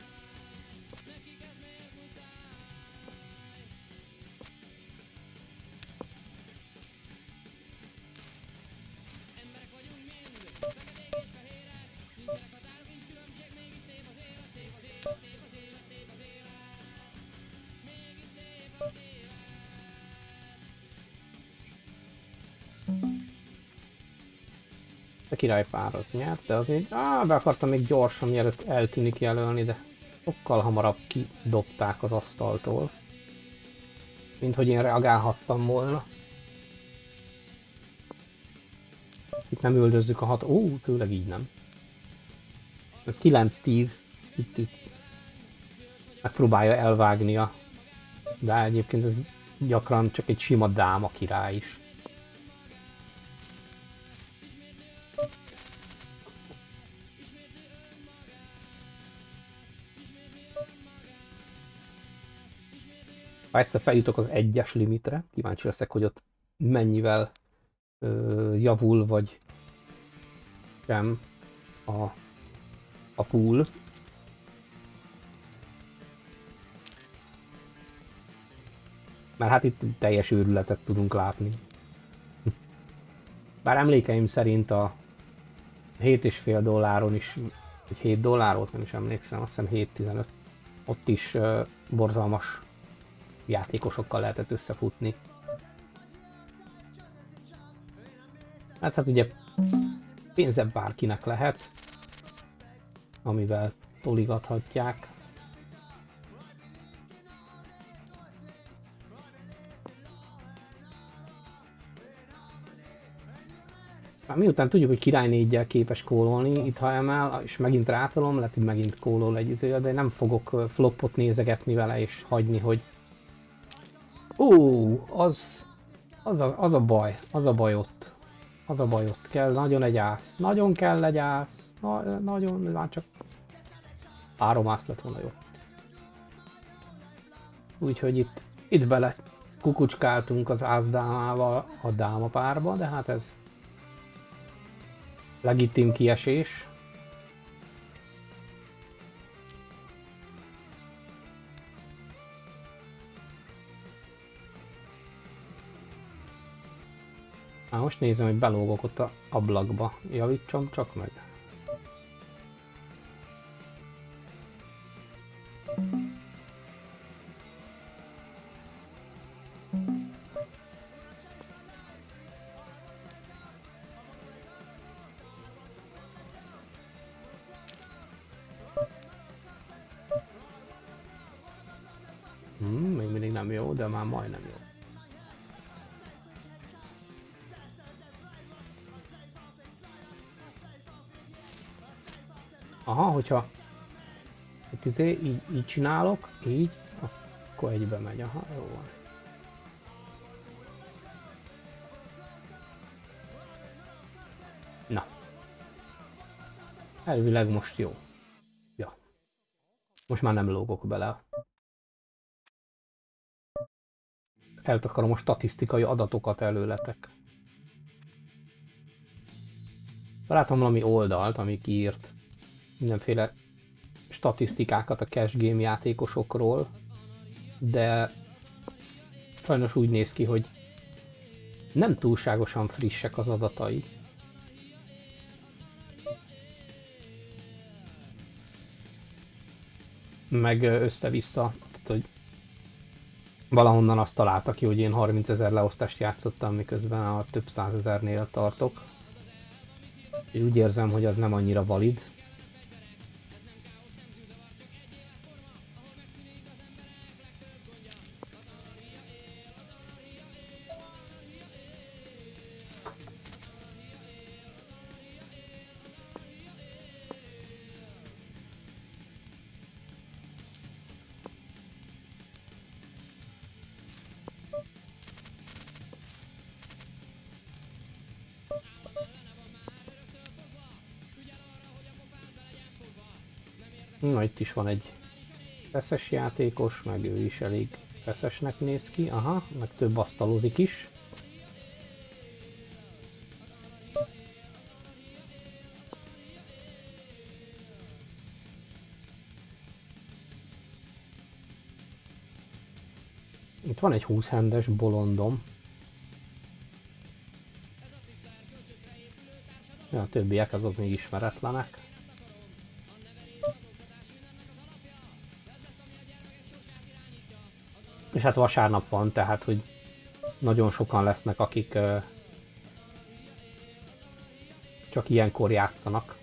[SPEAKER 2] A királypár az nyert, de azért á, be akartam még gyorsan, mielőtt eltűnik jelölni, de sokkal hamarabb kidobták az asztaltól, mint hogy én reagálhattam volna. Itt nem üldözzük a hat... Ó, tőleg így nem. kilenc tíz itt, itt megpróbálja elvágni a... De egyébként ez gyakran csak egy sima dáma király is. Ha egyszer feljutok az egyes limitre, kíváncsi leszek, hogy ott mennyivel ö, javul vagy sem a, a pool. Mert hát itt teljes őrületet tudunk látni. Bár emlékeim szerint a hét és fél dolláron is, vagy hét dollárot nem is emlékszem, azt hiszem hét tizenöt, ott is ö, borzalmas játékosokkal lehetett összefutni. Hát, hát ugye pénzebb bárkinek lehet, amivel toligathatják. Már miután tudjuk, hogy király néggyel képes kólolni, itt ha emel, és megint rátolom, lehet, hogy megint kólol egy izője, de nem fogok floppot nézegetni vele és hagyni, hogy Ó, az, az, a, az a baj, az a baj ott, az a baj ott, kell nagyon egy ász, nagyon kell egy ász, na, nagyon, már csak három ász lett volna jó. Úgyhogy itt, itt bele kukucskáltunk az ászdámával a dámapárba, de hát ez legitim kiesés. Már most nézem, hogy belógok ott a ablakba. Javítsam csak meg. Hmm, még mindig nem jó, de már majdnem jó. Aha, hogyha itt izé, így, így csinálok, így, akkor egybe megy, aha, jó van. Na. Elvileg most jó. Ja. Most már nem lógok bele. Eltakarom a statisztikai adatokat előletek. Találtam valami oldalt, ami kiírt mindenféle statisztikákat a cash game játékosokról, de sajnos úgy néz ki, hogy nem túlságosan frissek az adatai. meg össze-vissza. Tehát, hogy valahonnan azt találta ki, hogy én harmincezer leosztást játszottam, miközben a több százezernél tartok. Úgy érzem, hogy az nem annyira valid. Na, itt is van egy feszes játékos, meg ő is elég feszesnek néz ki. Aha, meg több asztalozik is. Itt van egy húsz hendes bolondom. Ja, a többiek azok még ismeretlenek. És hát vasárnap van, tehát hogy nagyon sokan lesznek, akik uh, csak ilyenkor játszanak.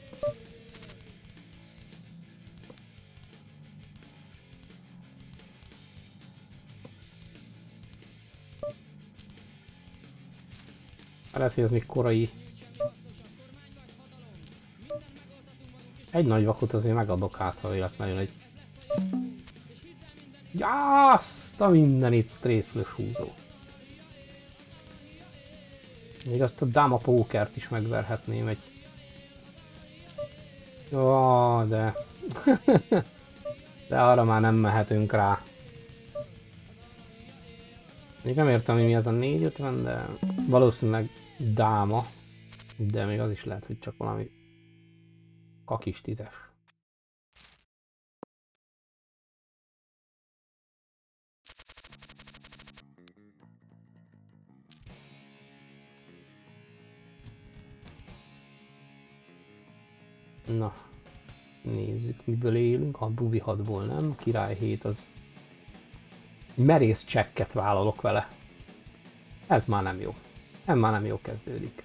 [SPEAKER 2] Lehet, hogy ez még korai. Egy nagy vakot azért megadok hát, ha véletlenül egy... Ja, azt a mindenit straight flush húzó. Még azt a dáma pókert is megverhetném egy... Ó, de... de arra már nem mehetünk rá. Még nem értem, hogy mi az a négyszázötven, de valószínűleg dáma. De még az is lehet, hogy csak valami kakis tízes. Na, nézzük, miből élünk. A bubi hatból nem, király hét az... Merész csekket vállalok vele. Ez már nem jó. Ez már nem jó kezdődik.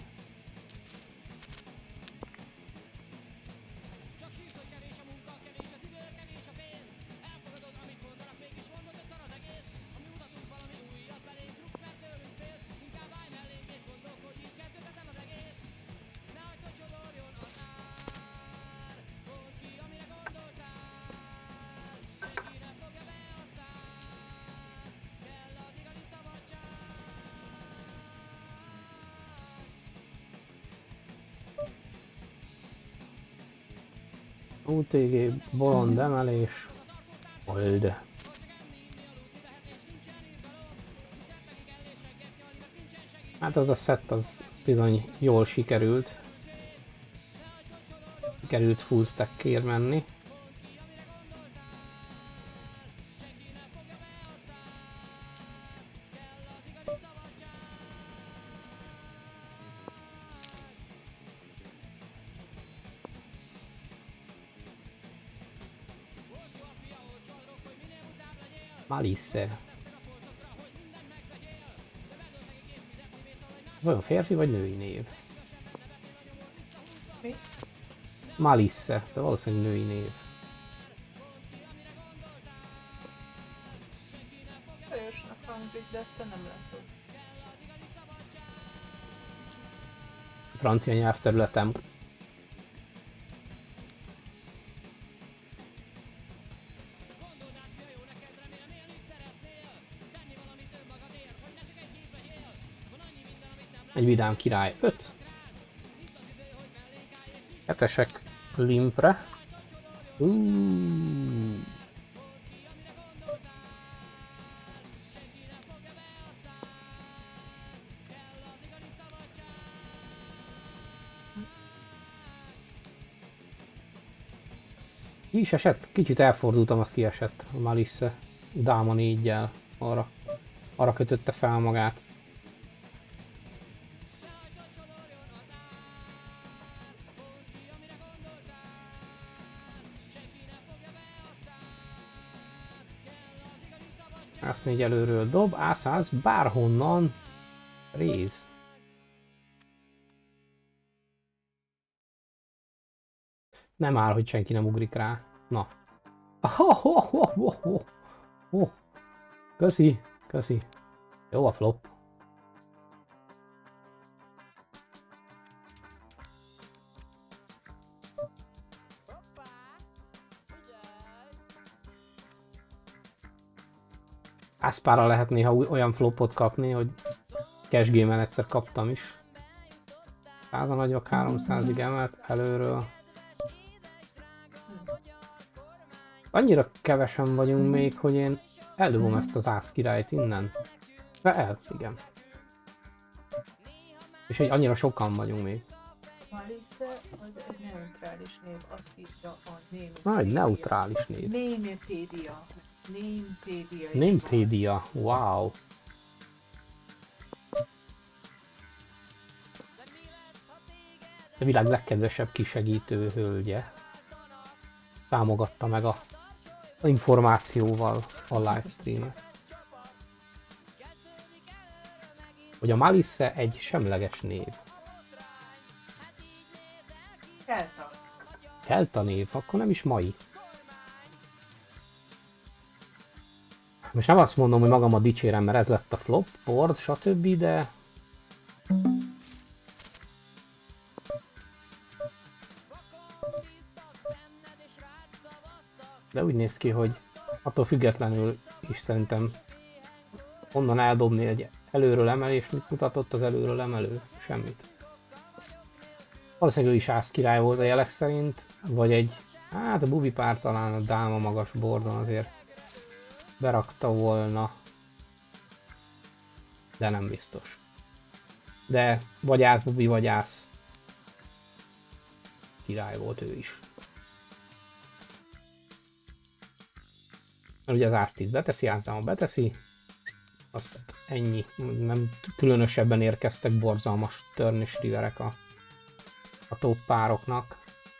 [SPEAKER 2] u té gé bolond emelés. Old. Hát az a set az, az bizony jól sikerült. Sikerült full stackért menni. Malice. Vajon férfi vagy női név?
[SPEAKER 3] Mi?
[SPEAKER 2] Malice, de valószínűleg női név.
[SPEAKER 3] Erősnek hangzik, de ezt te nem látod.
[SPEAKER 2] Francia nyelvterületem. Egy vidám király öt. Hetesek limpre. Uh. Ki is esett? Kicsit elfordultam, az kiesett a Malice. Dáma néggyel arra, arra kötötte fel magát. Ász négy előről dob, ászáz bárhonnan réz. Nem áll, hogy senki nem ugrik rá. Na. Oh, oh, oh, oh, oh. Oh. Köszi, köszi. Jó a flop. Ászpára lehet néha olyan flopot kapni, hogy cash game-en egyszer kaptam is. százan nagyok, háromszázig emelt előről. Annyira kevesen vagyunk még, hogy én eldobom ezt az ász királyt innen. De el, igen. És egy annyira sokan vagyunk még.
[SPEAKER 3] Malice az egy neutrális név, azt írja a Némepédia.
[SPEAKER 2] Na, egy neutrális név.
[SPEAKER 3] Némepédia. Némpédia.
[SPEAKER 2] Némpédia, wow. A világ legkedvesebb kisegítő hölgye. Támogatta meg a információval a livestreamet. Hogy a Malice egy semleges név.
[SPEAKER 3] Kelta.
[SPEAKER 2] Kelta név, akkor nem is mai. Most nem azt mondom, hogy magamat dicsérem, mert ez lett a flop, board, stb., de... De úgy néz ki, hogy attól függetlenül is szerintem onnan eldobni egy előről emelés, mit mutatott az előről emelő? Semmit. Valószínűleg ő is ász király volt a jelek szerint, vagy egy, hát a bubi pár talán a dáma magas bordon azért berakta volna, de nem biztos. De vagy ász bubi, vagy ász király volt ő is. Mert ugye az ász tíz beteszi, ászdáma beteszi, azt ennyi, nem különösebben érkeztek borzalmas turn és riverek a, a top pároknak.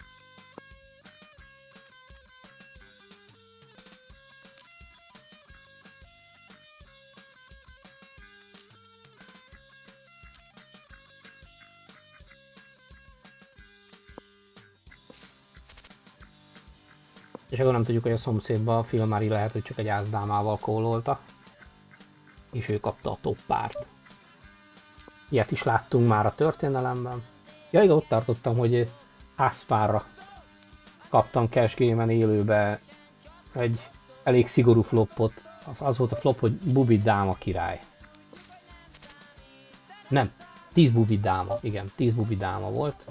[SPEAKER 2] És akkor nem tudjuk, hogy a szomszédban a Filmári lehet, hogy csak egy ászdámával kólolta. És ő kapta a top párt. Ilyet is láttunk már a történelemben. Ja, igen, ott tartottam, hogy ászpárra kaptam cash game-en élőbe egy elég szigorú flopot. Az, az volt a flop, hogy bubi dáma király. Nem, tíz bubi dáma, igen, tíz bubi dáma volt.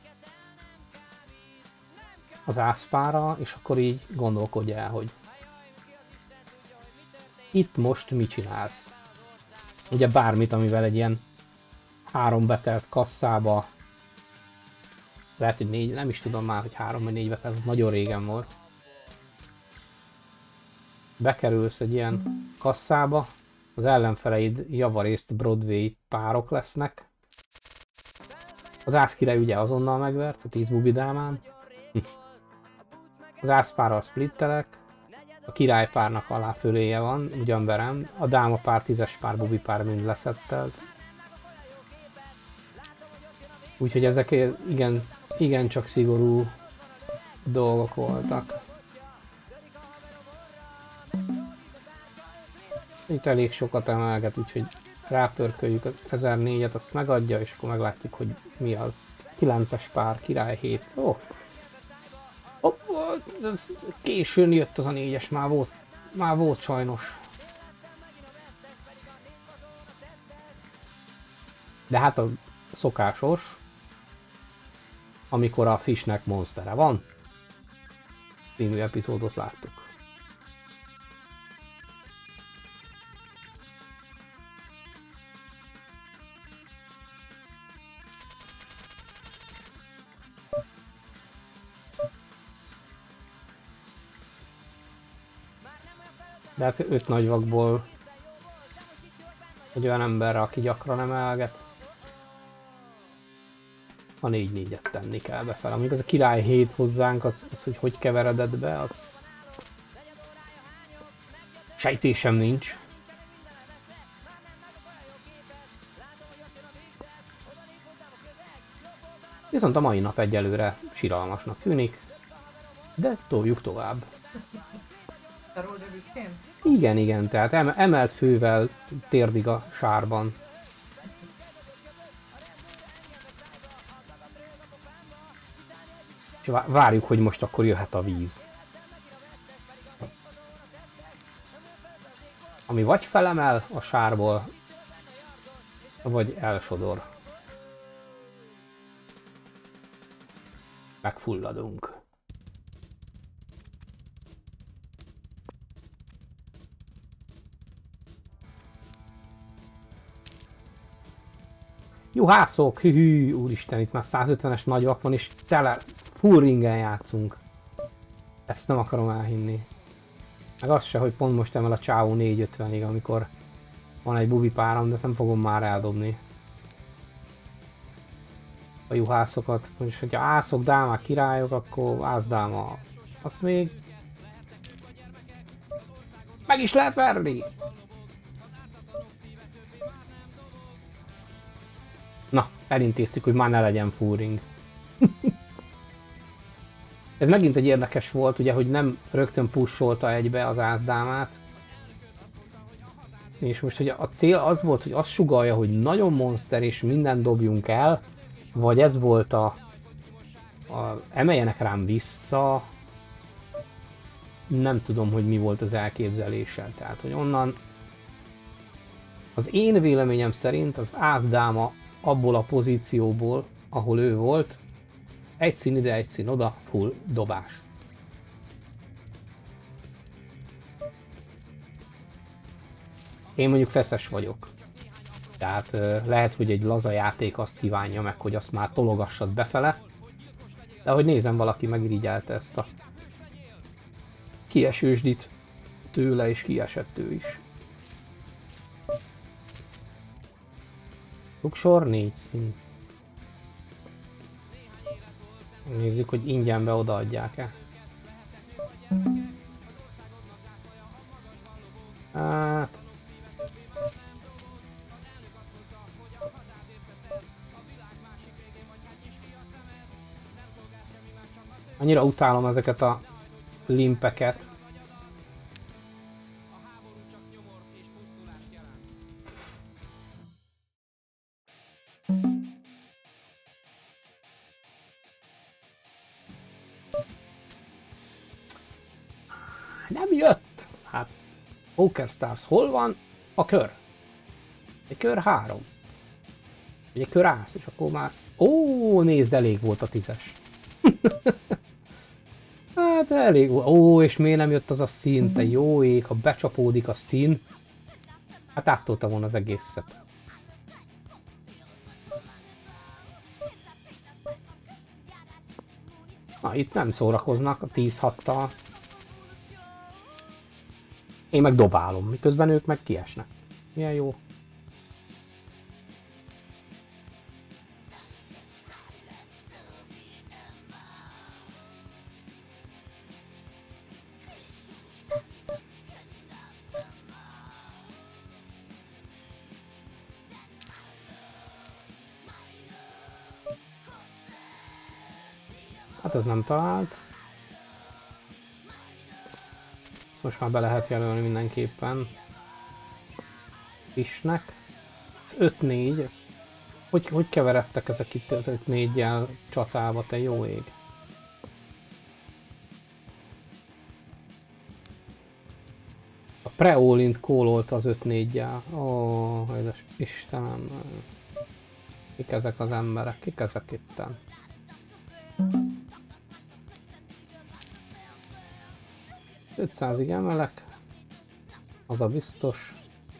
[SPEAKER 2] Az ászpára, és akkor így gondolkodj el, hogy itt most mit csinálsz? Ugye bármit, amivel egy ilyen három betelt kasszába, lehet, hogy négy, nem is tudom már, hogy három vagy négy betelt, nagyon régen volt. Bekerülsz egy ilyen kasszába, az ellenfeleid javarészt Broadway párok lesznek. Az ászkirály ugye azonnal megvert, a tíz bubidámán. Az ászpárral splittelek. A királypárnak alá föléje van, ugyan verem. A dáma pár, tízes pár, bubi pár mind leszettelt. Úgyhogy ezek igen, igen csak szigorú dolgok voltak. Itt elég sokat emelget, úgyhogy rápörköljük az ezernégyet, azt megadja, és akkor meglátjuk, hogy mi az. kilences pár, király hét. Ó! Oh. Oh, oh, későn jött az a négyes, már volt, már volt sajnos. De hát a szokásos, amikor a Fishnek monstere van, című epizódot láttuk. De hát öt nagy vakból egy olyan emberre, aki gyakran emelget, a négy négyet tenni kell befele. Amíg az a király hét hozzánk, az, az hogy hogy keveredett be, az sejtésem nincs. Viszont a mai nap egyelőre siralmasnak tűnik, de toljuk tovább.
[SPEAKER 3] Arról de büszkén?
[SPEAKER 2] Igen, igen, tehát em emelt fővel térdig a sárban. És várjuk, hogy most akkor jöhet a víz. Ami vagy felemel a sárból, vagy elsodor. Megfulladunk. Juhászok, hűhű, úristen, itt már százötvenes nagyvak van, és tele full ringen játszunk. Ezt nem akarom elhinni. Meg az se, hogy pont most emel a csávó négyszázötvenig, amikor van egy bubi páram, de ezt nem fogom már eldobni. A juhászokat, és hogyha ászok, dámák, királyok, akkor ászdáma. Azt még... meg is lehet verni! Na, elintéztük, hogy már ne legyen full ring. Ez megint egy érdekes volt, ugye, hogy nem rögtön pusholta egybe az ászdámát. És most ugye a cél az volt, hogy azt sugallja, hogy nagyon monster és mindent dobjunk el, vagy ez volt a, a emeljenek rám vissza. Nem tudom, hogy mi volt az elképzeléssel. Tehát, hogy onnan az én véleményem szerint az ászdáma abból a pozícióból, ahol ő volt, egy szín ide, egy szín oda, full dobás. Én mondjuk feszes vagyok. Tehát lehet, hogy egy laza játék azt kívánja meg, hogy azt már tologassad befele. De ahogy nézem, valaki megirigyelte ezt a kiesősdit tőle, és kiesett ő is. Luxor négy szín. Nézzük, hogy ingyenbe odaadják-e. Hát... annyira utálom ezeket a limpeket. Nem jött! Hát, PokerStars, hol van a kör? Egy kör három. Egy kör ász, és akkor már... Ó, nézd, elég volt a tízes. Hát elég volt. Ó, és miért nem jött az a szín? Te jó ég, ha becsapódik a szín. Hát áttolta volna az egészet. Na, itt nem szórakoznak a tíz hattal. Én meg dobálom, miközben ők meg kiesnek. Milyen jó. Hát ez nem talált. Ezt most már be lehet jelölni mindenképpen. Isnek. Ez öt négy, ez... Hogy, hogy keveredtek ezek itt az öt négyel csatába, te jó ég? A pre-all-int kólolta az öt négyel. Ó, édes Istenem. Kik ezek az emberek? Kik ezek itten? ötszázig emelek, az a biztos.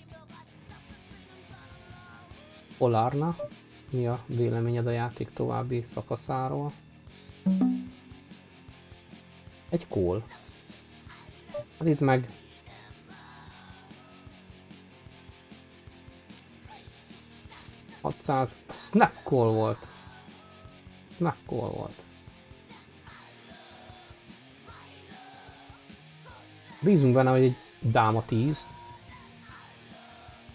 [SPEAKER 2] Polárna, mi a véleményed a játék további szakaszáról? Egy kól. Hát itt meg hatszáz, snap call volt. Snap call volt. Bízunk benne, hogy egy dáma tíz.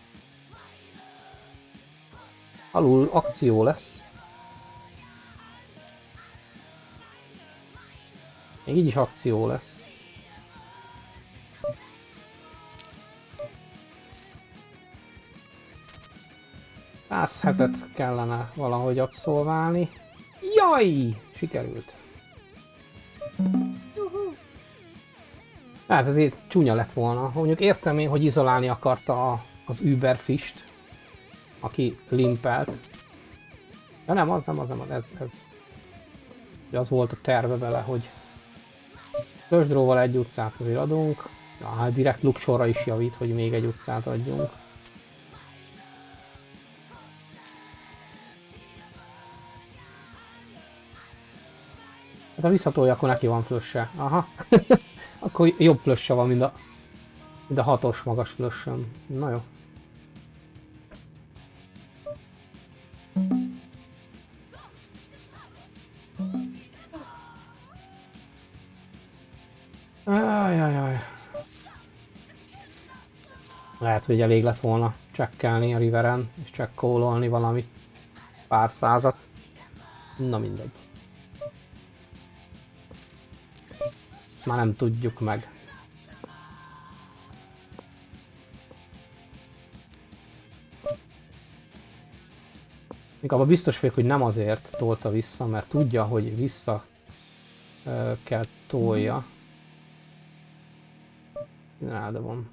[SPEAKER 2] Alul akció lesz. Még így is akció lesz. száz hetet kellene valahogy abszolválni. Jaj! Sikerült. Hát ezért csúnya lett volna. Mondjuk értem én, hogy izolálni akarta a, az Uberfist, aki limpelt. Ja nem, az nem, az nem, az ez, ez. Az volt a terve vele, hogy Törzsdróval egy utcát azért adunk. Ja, hát direkt Luxorra is javít, hogy még egy utcát adjunk. Hát a visszatolja, akkor neki van flösse. Aha. Akkor jobb flösse van, mint a, mint a hatos magas flössöm. Na jó. Ajajaj. Lehet, hogy elég lett volna csekkelni a Riveren, és csekkololni valami pár százat. Na mindegy. Ezt már nem tudjuk meg. Még abban biztos vagyok, hogy nem azért tolta vissza, mert tudja, hogy vissza ö, kell tolja. Ráda van.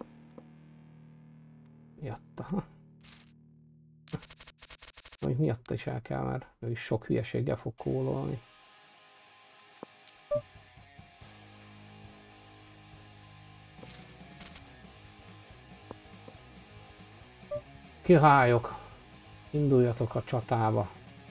[SPEAKER 2] Miatta. Vagy miatta is el kell, mert ő is sok hülyeséggel fog kólolni. Királyok, induljatok a csatába.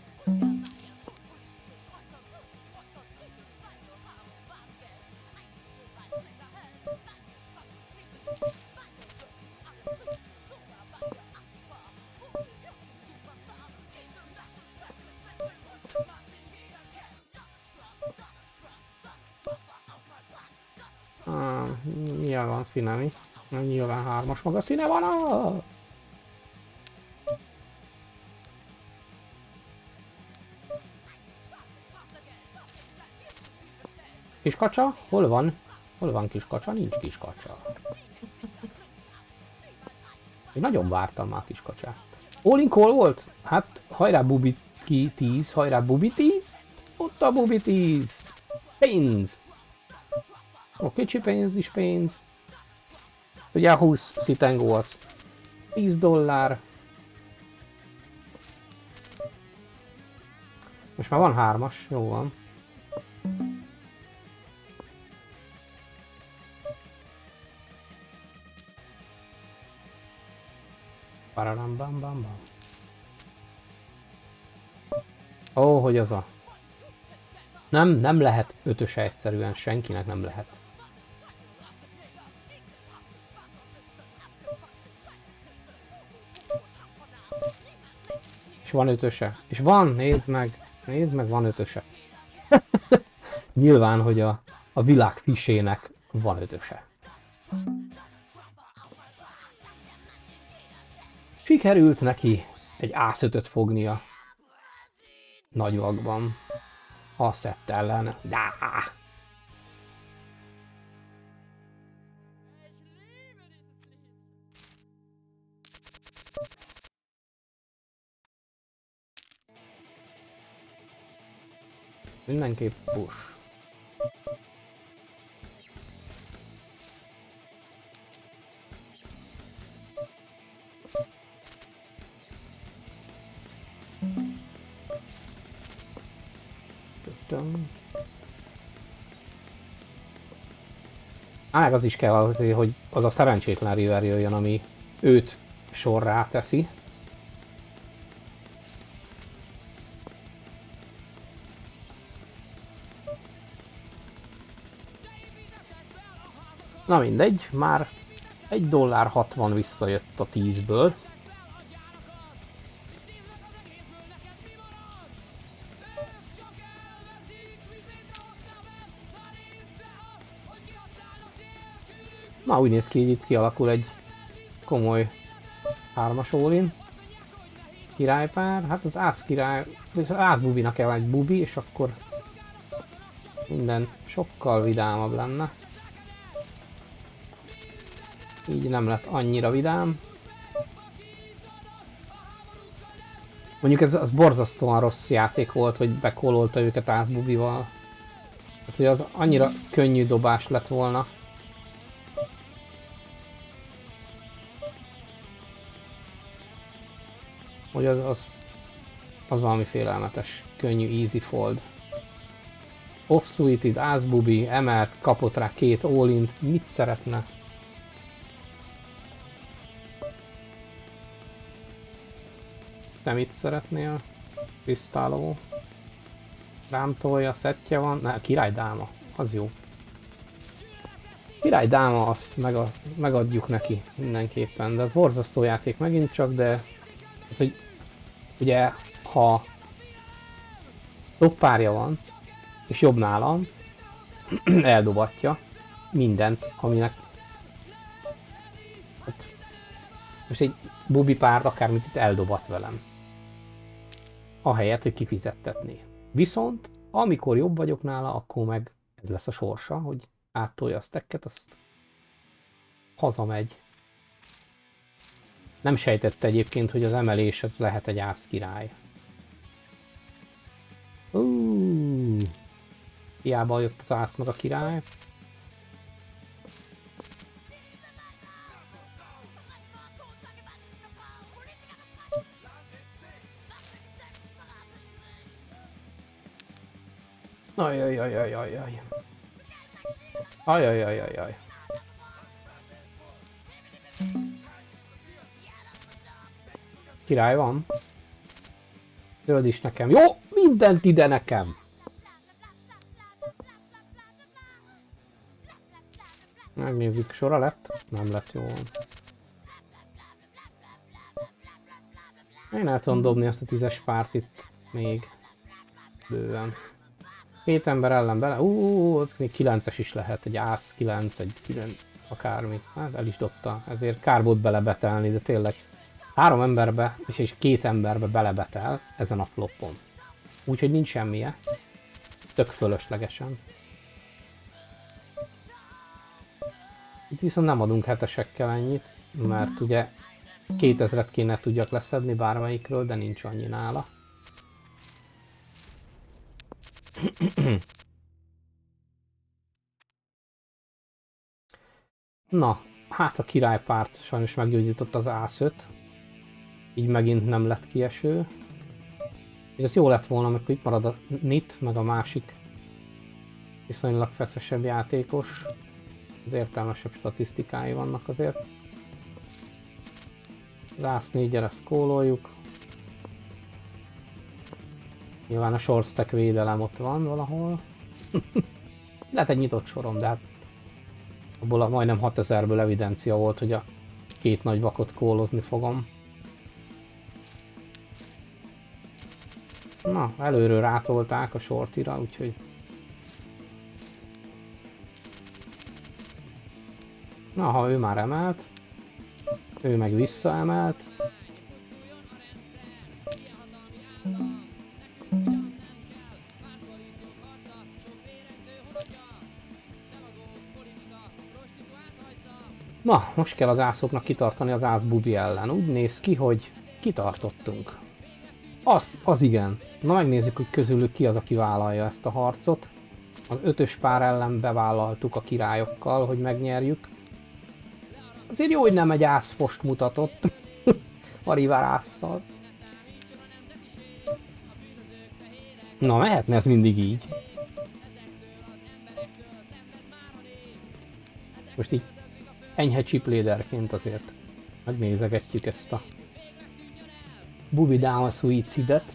[SPEAKER 2] Ah, milyen van színe mi? Nyilván hármas maga színe van. Ah! Kiskacsa? Hol van? Hol van kiskacsa? Nincs kiskacsa. Én nagyon vártam már kiskacsát. All in call volt? Hát hajrá bubi ki tíz, hajrá bubi tíz. Ott a bubi tíz. Pénz. Ó, kicsi pénz is pénz. Ugye a húsz szitengó az tíz dollár. Most már van hármas, jó van. Pararam bam bam bam. Ó, hogy az a... Nem, nem lehet ötöse egyszerűen, senkinek nem lehet. És van ötöse. És van, nézd meg, nézd meg, van ötöse. Nyilván, hogy a, a világ fisének van ötöse. Sikerült neki egy ász ötöt fognia nagyvakban a szett ellen. Dá! Mindenképp push. Á, meg az is kell, hogy az a szerencsétlen River jöjjön, ami őt sorrá teszi. Na mindegy, már egy dollár hatvan visszajött a tízből. Na úgy néz ki, hogy itt kialakul egy komoly hármas all-in. Királypár, hát az ász király, az ász bubinak kell egy bubi, és akkor Minden sokkal vidámabb lenne. Így nem lett annyira vidám. Mondjuk ez az borzasztóan rossz játék volt, hogy bekólolta őket Ázbubival. Hát, hogy az annyira könnyű dobás lett volna. Hogy az, az, az valami félelmetes, könnyű easy fold. Off-suited, Ázbubi, emelt, kapott rá két all-int, mit szeretne? Te mit szeretnél? Krisztáló. Rám tolja, szettje van. Ne, királydáma. Az jó. Királydáma, azt meg az, megadjuk neki mindenképpen. De ez borzasztó játék megint csak, de... Hát, hogy ugye, ha jobb párja van, és jobb nálam, eldobatja mindent, aminek... Hát, most egy bubi pár akármit itt eldobat velem. Ahelyett, hogy kifizettetné. Viszont, amikor jobb vagyok nála, akkor meg ez lesz a sorsa, hogy áttolja a stacket, azt hazamegy. Nem sejtette egyébként, hogy az emelés az lehet egy ász király. Uh, hiába jött az ász meg a király. Ajajajajajaj. Ajajajajaj. Király van. Zöld is nekem. Jó, mindent ide nekem. Megnézzük, sora lett? Nem lett, jó. Én el tudom dobni azt a tízes párt itt még. Bőven. Két ember ellen bele, úúúú, még kilences is lehet, egy ász, kilenc, egy kilenc, akármi. Hát el is dobta, ezért kár volt belebetelni, de tényleg három emberbe és, és két emberbe belebetel ezen a floppon. Úgyhogy nincs semmije. Tök fölöslegesen. Itt viszont nem adunk hetesekkel ennyit, mert ugye kétezret kéne tudjak leszedni bármelyikről, de nincs annyi nála. Na, hát a királypárt sajnos meggyógyított az ász öt. Így megint nem lett kieső. Még az jó lett volna, amikor itt marad a Nit, meg a másik viszonylag feszesebb játékos. Az értelmesebb statisztikái vannak azért. Az ász négyel ezt kóloljuk. Nyilván a short stack védelem ott van valahol. Lehet egy nyitott sorom, de hát abból a majdnem hatezerből evidencia volt, hogy a két nagy vakot kólozni fogom. Na, előről rátolták a shortira, úgyhogy... Na, ha ő már emelt, ő meg visszaemelt. Na, most kell az ászoknak kitartani az Ázbubi ellen. Úgy néz ki, hogy kitartottunk. Az, az igen. Na megnézzük, hogy közülük ki az, aki vállalja ezt a harcot. Az ötös pár ellen bevállaltuk a királyokkal, hogy megnyerjük. Azért jó, hogy nem egy ászfost mutatott a rivárásszal. Na, mehetne ez mindig így. Most így enyhe chipléderként azért megnézegetjük ezt a Bubi Dama Suicide-et.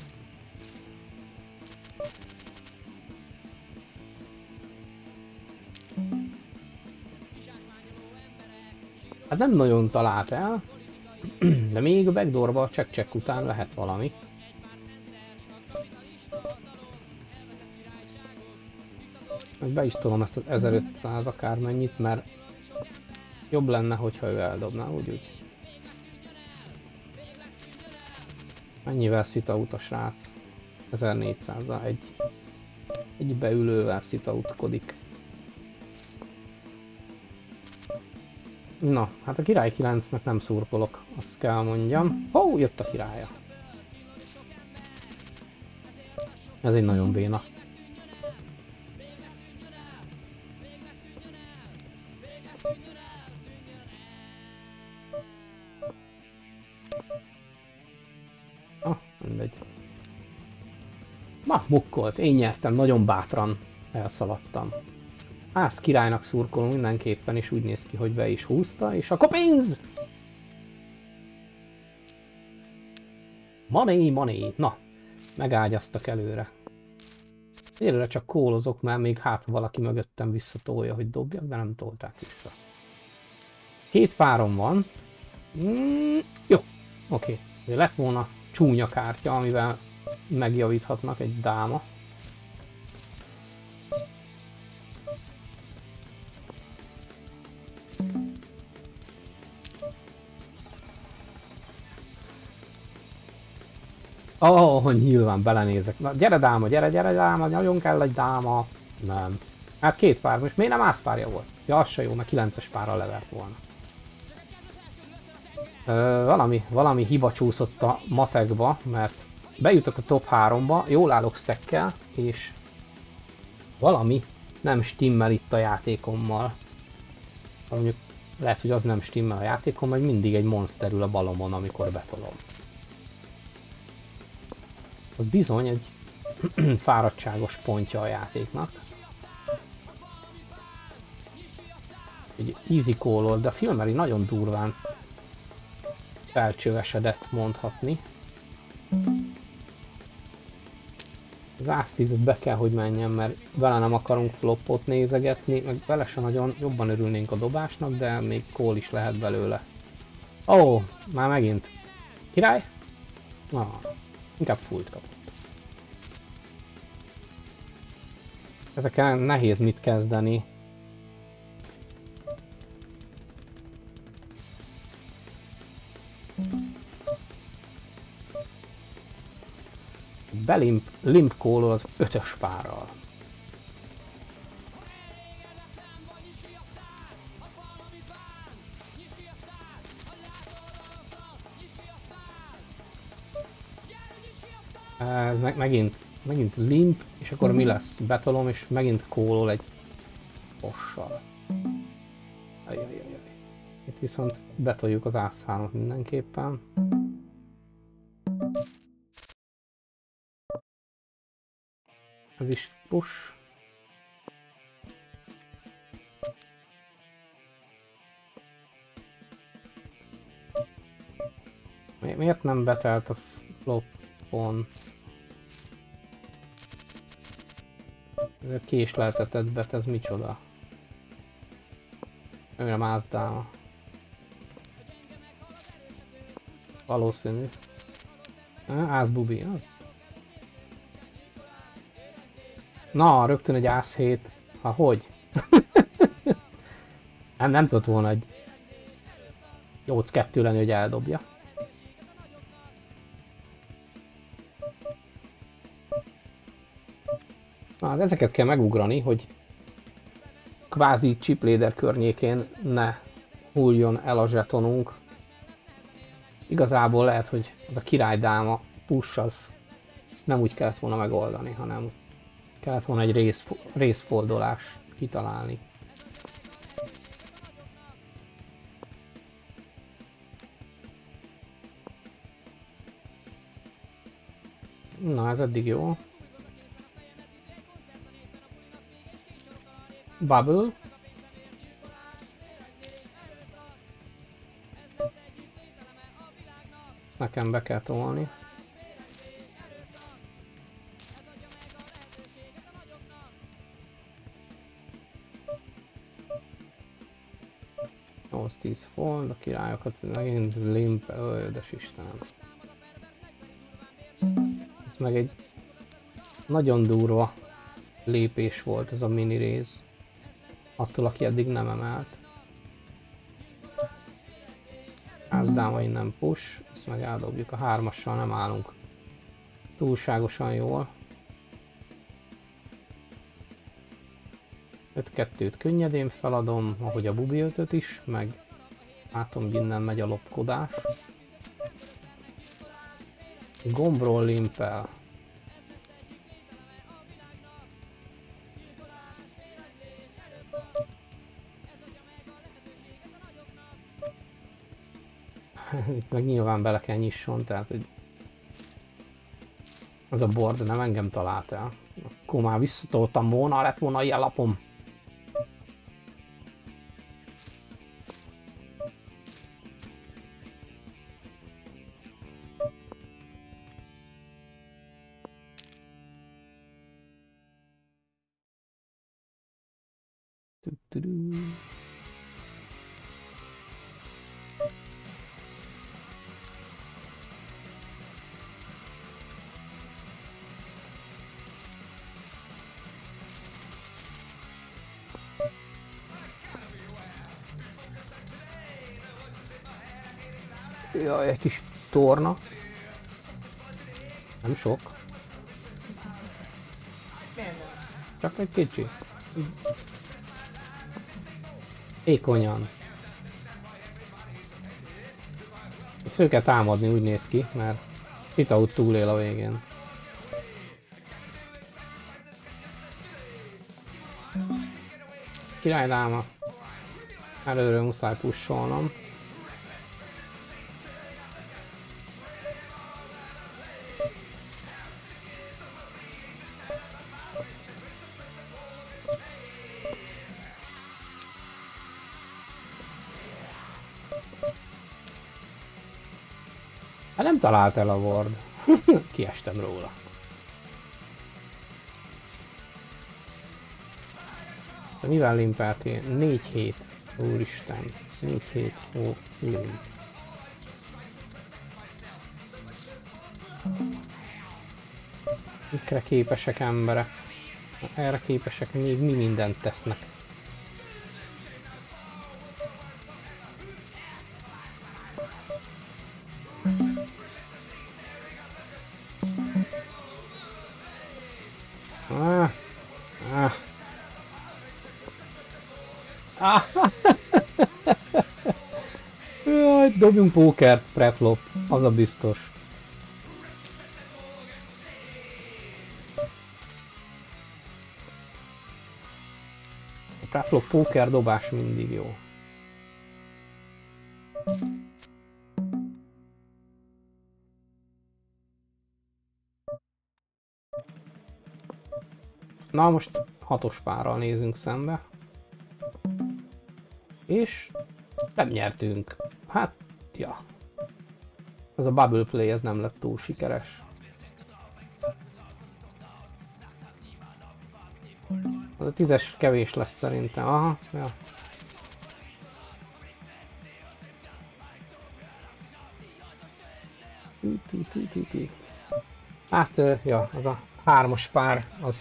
[SPEAKER 2] Hát nem nagyon talált el, de még a backdoorba a check-check után lehet valami. Meg be is tolom ezt az ezerötszáz akármennyit, mert jobb lenne, hogyha ő eldobná, úgy úgy. Mennyivel szita ut a srác? ezernégyszázzal egy. egy beülővel szitautkodik. Na, hát a király kilencnek nem szurkolok, azt kell mondjam. Ó, oh, jött a királya. Ez egy nagyon béna. Ah, mindegy. Ma, mukkolt, én nyertem, nagyon bátran elszaladtam. Ász királynak szurkolunk mindenképpen, és úgy néz ki, hogy be is húzta, és akkor pénz! Money, money! Na, megágyaztak előre. Előre csak kólozok, mert még hát valaki mögöttem visszatolja, hogy dobjak, de nem tolták vissza. Két párom van. Mm, jó, oké. Okay. Lett volna csúnya kártya, amivel megjavíthatnak egy dáma. Ó, oh, nyilván belenézek. Na, gyere dáma, gyere, gyere dáma, nagyon kell egy dáma. Nem. Hát két pár, most miért nem ászpárja volt? Ja, az se jó, mert kilences párral levert volna. Ö, valami, valami hiba csúszott a matekba, mert bejutok a top háromba, jól állok stackkel, és valami nem stimmel itt a játékommal. Mondjuk lehet, hogy az nem stimmel a játékom, hogy mindig egy monster ül a balomon, amikor betolom. Az bizony egy fáradtságos pontja a játéknak. Egy easy call-ol, de a filmeri nagyon durván felcsövesedett, mondhatni. Az Ász tízet be kell, hogy menjen, mert vele nem akarunk flopot nézegetni, meg vele se nagyon jobban örülnénk a dobásnak, de még call is lehet belőle. Ó, oh, már megint. Király? Na, inkább fullt kapott. Ezekkel nehéz mit kezdeni. Belimp, limp call-ol az ötös párral. Ez meg, megint, megint limp, és akkor mi lesz? Betolom, és megint call-ol egy possal. Ajajajaj. Itt viszont betoljuk az Ász hármat mindenképpen. Ez is push. Miért nem betelt a flopon? Ez a késleltetett bet, ez micsoda? Őre mázdáma. Valószínű. Ász bubi, az? Na, rögtön egy Ász hét. Ha hogy? nem, nem tudott volna egy nyolc kettő lenni, hogy eldobja. Na, hát ezeket kell megugrani, hogy kvázi chip leader környékén ne hulljon el a zsetonunk. Igazából lehet, hogy az a királydáma push az nem úgy kellett volna megoldani, hanem kellett volna egy rész, részfordulás kitalálni. Na, ez eddig jó. Bubble. Ezt nekem be kell tolni. nyolc tíz fold, a királyokat megint limp, öldös Istenem. Ez meg egy nagyon durva lépés volt ez a mini rész. Attól, aki eddig nem emelt. Ászdáma innen push, ezt meg eldobjuk, a hármassal nem állunk túlságosan jól. öt kettőt könnyedén feladom, ahogy a bubi ötöt is, meg látom, hogy innen megy a lopkodás. Gombról limpel. Itt meg nyilván bele kell nyisson, tehát hogy az a board nem engem talált el. Akkor már visszatoltam volna, lett volna ilyen lapom. Jaj, egy kis torna. Nem sok. Csak egy kicsi. Ékonyan. Itt föl kell támadni, úgy néz ki, mert Shit-Out túlél a végén. Királydáma. Előre muszáj pusholnom. Hát nem talált el a ward. Kiestem róla. De mivel limpeltél? négy hét. Úristen. négy hét. Ó, limp. Mikre képesek emberek? Erre képesek, még mi mindent tesznek. Ah, ah. Ah. Jaj, dobjunk pókert, preflop, az a biztos. A preflop póker dobás mindig jó. Na most hatos párral nézünk szembe. És nem nyertünk. Hát, ja. Ez a bubble play ez nem lett túl sikeres. Az a tízes kevés lesz szerintem. Aha, ja. Hát, ja, az a hármas pár, az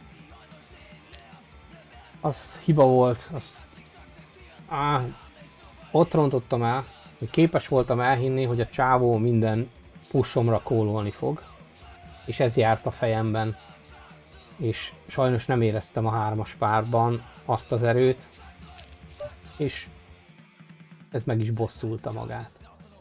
[SPEAKER 2] az hiba volt, az á, ott rontottam el, hogy képes voltam elhinni, hogy a csávó minden pushomra kólolni fog, és ez járt a fejemben, és sajnos nem éreztem a hármas párban azt az erőt, és ez meg is bosszulta magát.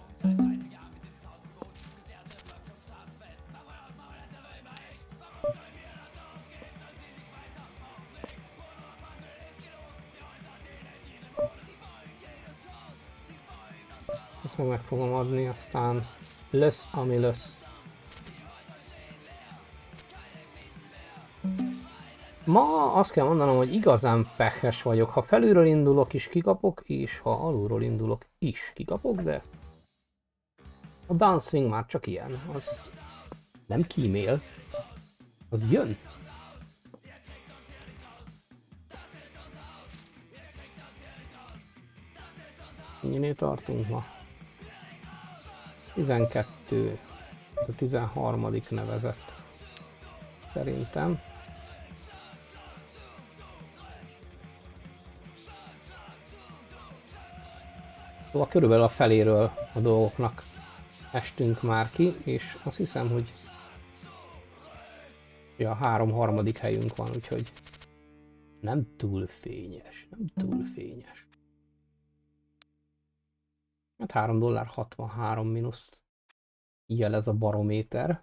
[SPEAKER 2] Ezt meg meg fogom adni, aztán lesz, ami lesz. Ma azt kell mondanom, hogy igazán pehes vagyok. Ha felülről indulok is kikapok, és ha alulról indulok is kikapok, de a downswing már csak ilyen. Az nem kímél, az jön. Ennyinél tartunk ma. tizenkettő, ez a tizenharmadik nevezett. Szerintem. Szóval körülbelül a feléről a dolgoknak estünk már ki, és azt hiszem, hogy ja, három harmadik helyünk van, úgyhogy Nem túl fényes, nem túl fényes. Hát három dollár hatvanhárom mínuszt jel ez a barométer.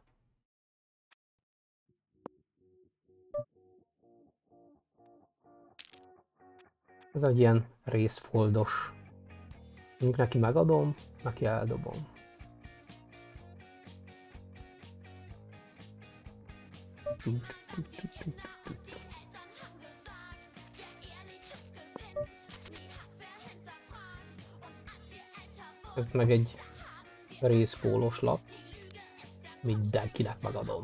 [SPEAKER 2] Ez egy ilyen részfoldos. Mondjuk neki megadom, neki eldobom. Ez meg egy részpólos lap. Mindenkinek megadom.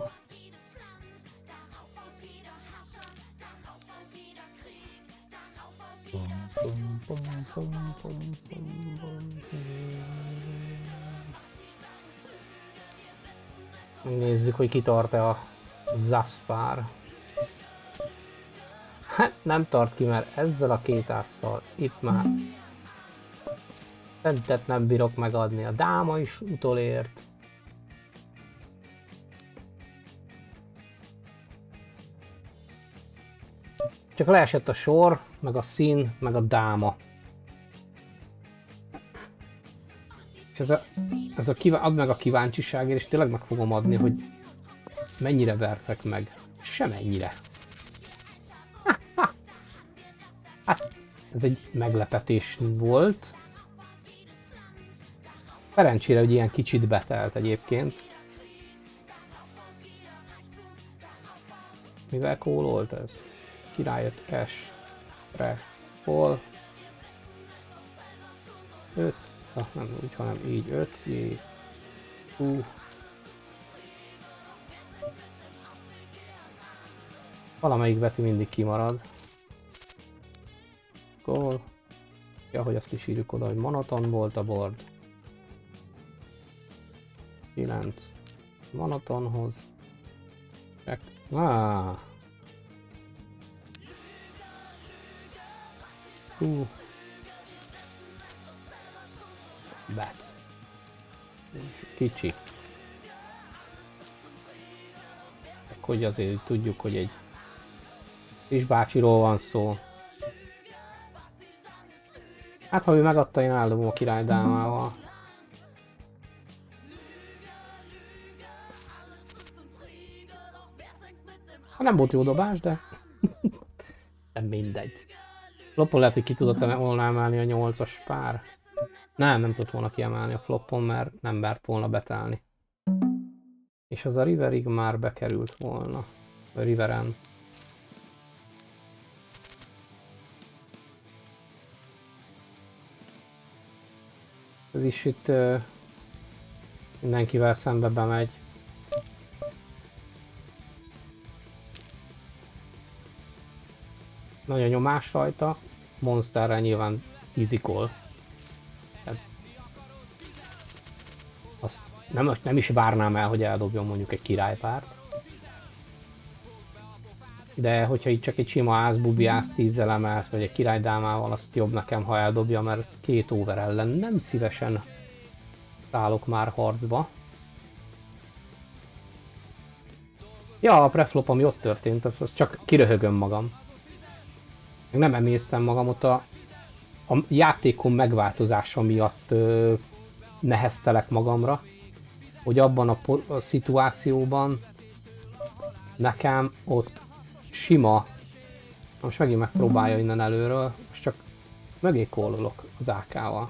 [SPEAKER 2] Nézzük, hogy kitart-e a Zaspár. Hát nem tart ki, mert ezzel a két ásszal itt már szentet nem bírok megadni. A dáma is utolért. Csak leesett a sor, meg a szín, meg a dáma. És ez a, ez a kíván, add meg a kíváncsiságért, és tényleg meg fogom adni, hogy mennyire vertek meg. Semennyire. Hát, ez egy meglepetés volt. Szerencsére, hogy ilyen kicsit betelt egyébként. Mivel kólolt ez? Királyött cash, re, hol? öt, ah, nem úgy, hanem így öt, jé, hú. Valamelyik betű mindig kimarad. Gól. Ja, hogy azt is írjuk oda, hogy monoton volt a board. kilenc. Monotonhoz. Check. Ah. Hú. Bet. Kicsi. Hogy azért tudjuk, hogy egy kis bácsiról van szó. Hát ha ő megadta, én eldobom a királydámával. Ha nem volt jó dobás, de nem mindegy. Floppon lehet, hogy ki tudott volna emelni a nyolcas pár. Nem, nem tudott volna kiemelni a floppon, mert nem bárt volna betállni. És az a riverig már bekerült volna. A riveren. Ez is itt uh, mindenkivel szembe bemegy. Nagy a nyomás rajta, Monsterrel nyilván easy call. Azt nem, nem is várnám el, hogy eldobjon mondjuk egy királypárt. De hogyha itt csak egy sima ázbubi ász tízzel emelt, vagy egy királydámával, azt jobb nekem, ha eldobja, mert két over ellen nem szívesen szállok már harcba. Ja, a preflop, ami ott történt, az, az csak kiröhögöm magam. Nem emésztem magam, ott a, a játékom megváltozása miatt ö, neheztelek magamra, hogy abban a, a szituációban nekem ott sima, most megint megpróbálja innen előről, most csak mögé kólolok az á ká-val.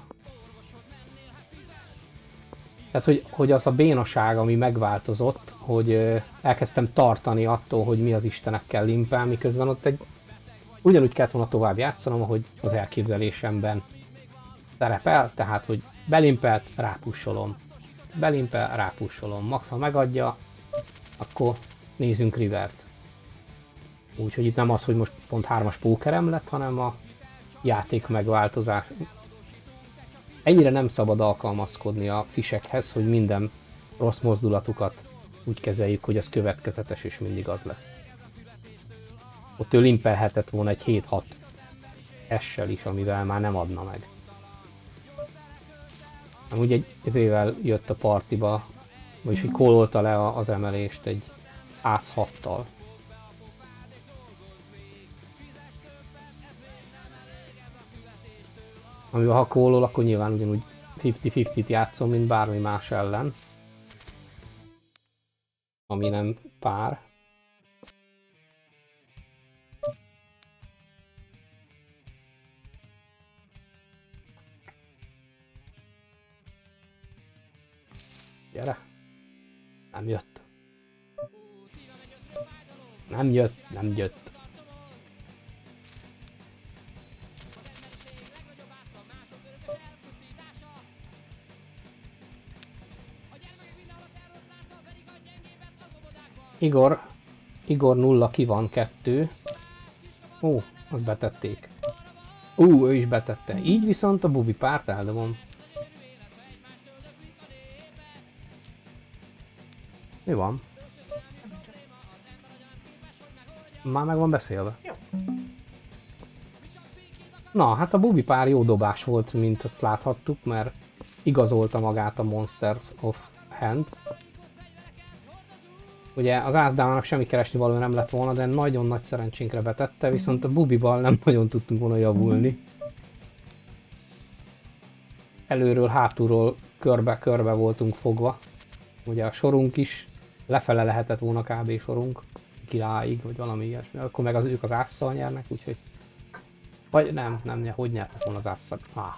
[SPEAKER 2] Tehát, hogy, hogy az a bénaság, ami megváltozott, hogy ö, elkezdtem tartani attól, hogy mi az istenekkel limpel, miközben ott egy ugyanúgy kellett volna tovább játszanom, ahogy az elképzelésemben szerepel, tehát, hogy belimpelt, rápussolom. Belimpel, rápussolom. Max, ha megadja, akkor nézzünk rivert. Úgyhogy itt nem az, hogy most pont hármas pókerem lett, hanem a játék megváltozás. Ennyire nem szabad alkalmazkodni a fisekhez, hogy minden rossz mozdulatukat úgy kezeljük, hogy ez következetes és mindig az lesz. Ott ő limpelhetett volna egy hét-hat essel is, amivel már nem adna meg. Amúgy egy ezével jött a partiba, vagyis hogy kólolta le az emelést egy ász hattal. Amivel ha kólol, akkor nyilván ugyanúgy fifty-fifty-t játszom, mint bármi más ellen. Ami nem pár. Gyere! Nem jött. Nem jött, nem jött. Igor, Igor nulla ki van, kettő. Ó, azt betették. Ú, ő is betette. Így viszont a bubi párt eldobom. Mi van? Már meg van beszélve.
[SPEAKER 3] Jó.
[SPEAKER 2] Na, hát a bubi pár jó dobás volt, mint azt láthattuk, mert igazolta magát a Monsters of Hands. Ugye az Ázdának semmi keresni való nem lett volna, de nagyon nagy szerencsénkre betette, viszont a bubival nem nagyon tudtunk volna javulni. Előről, hátulról körbe-körbe voltunk fogva. Ugye a sorunk is, lefele lehetett volna kb. Sorunk, királyig, vagy valami ilyesmi. Akkor meg az, ők az ásszal nyernek, úgyhogy... Vagy nem, nem, hogy nyertek volna az ásszal? Ah.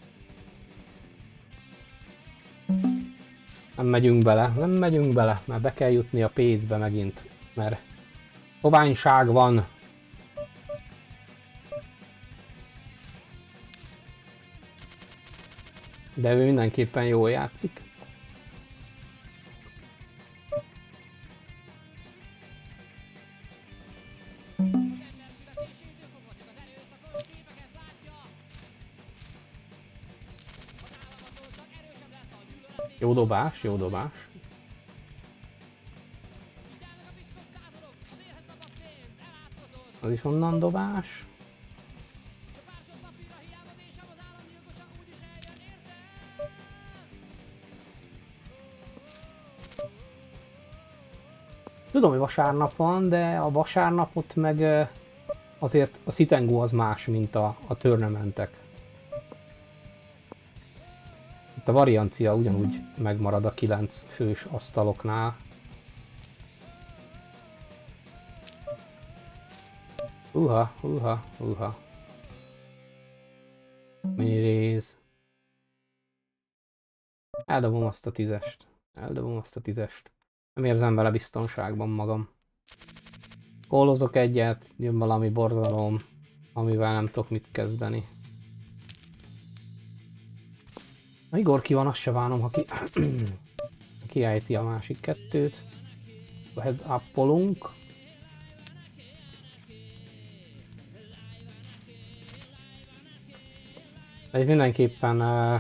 [SPEAKER 2] Nem megyünk bele, nem megyünk bele, mert be kell jutni a pénzbe megint, mert toványság van. De ő mindenképpen jól játszik. Jó dobás, jó dobás. Az is onnan dobás. Tudom, hogy vasárnap van, de a vasárnapot meg azért a sit and go az más, mint a, a tournamentek. Itt a variancia ugyanúgy megmarad a kilenc fős asztaloknál. Uha, uha, uha. Miniréz. Eldobom azt a tízest. Eldobom azt a tízest. Nem érzem vele biztonságban magam. Kólozok egyet, jön valami borzalom, amivel nem tudok mit kezdeni. A Igor ki van, azt se vánom, ha ki... kiejti a másik kettőt. Head up-olunk. De mindenképpen uh,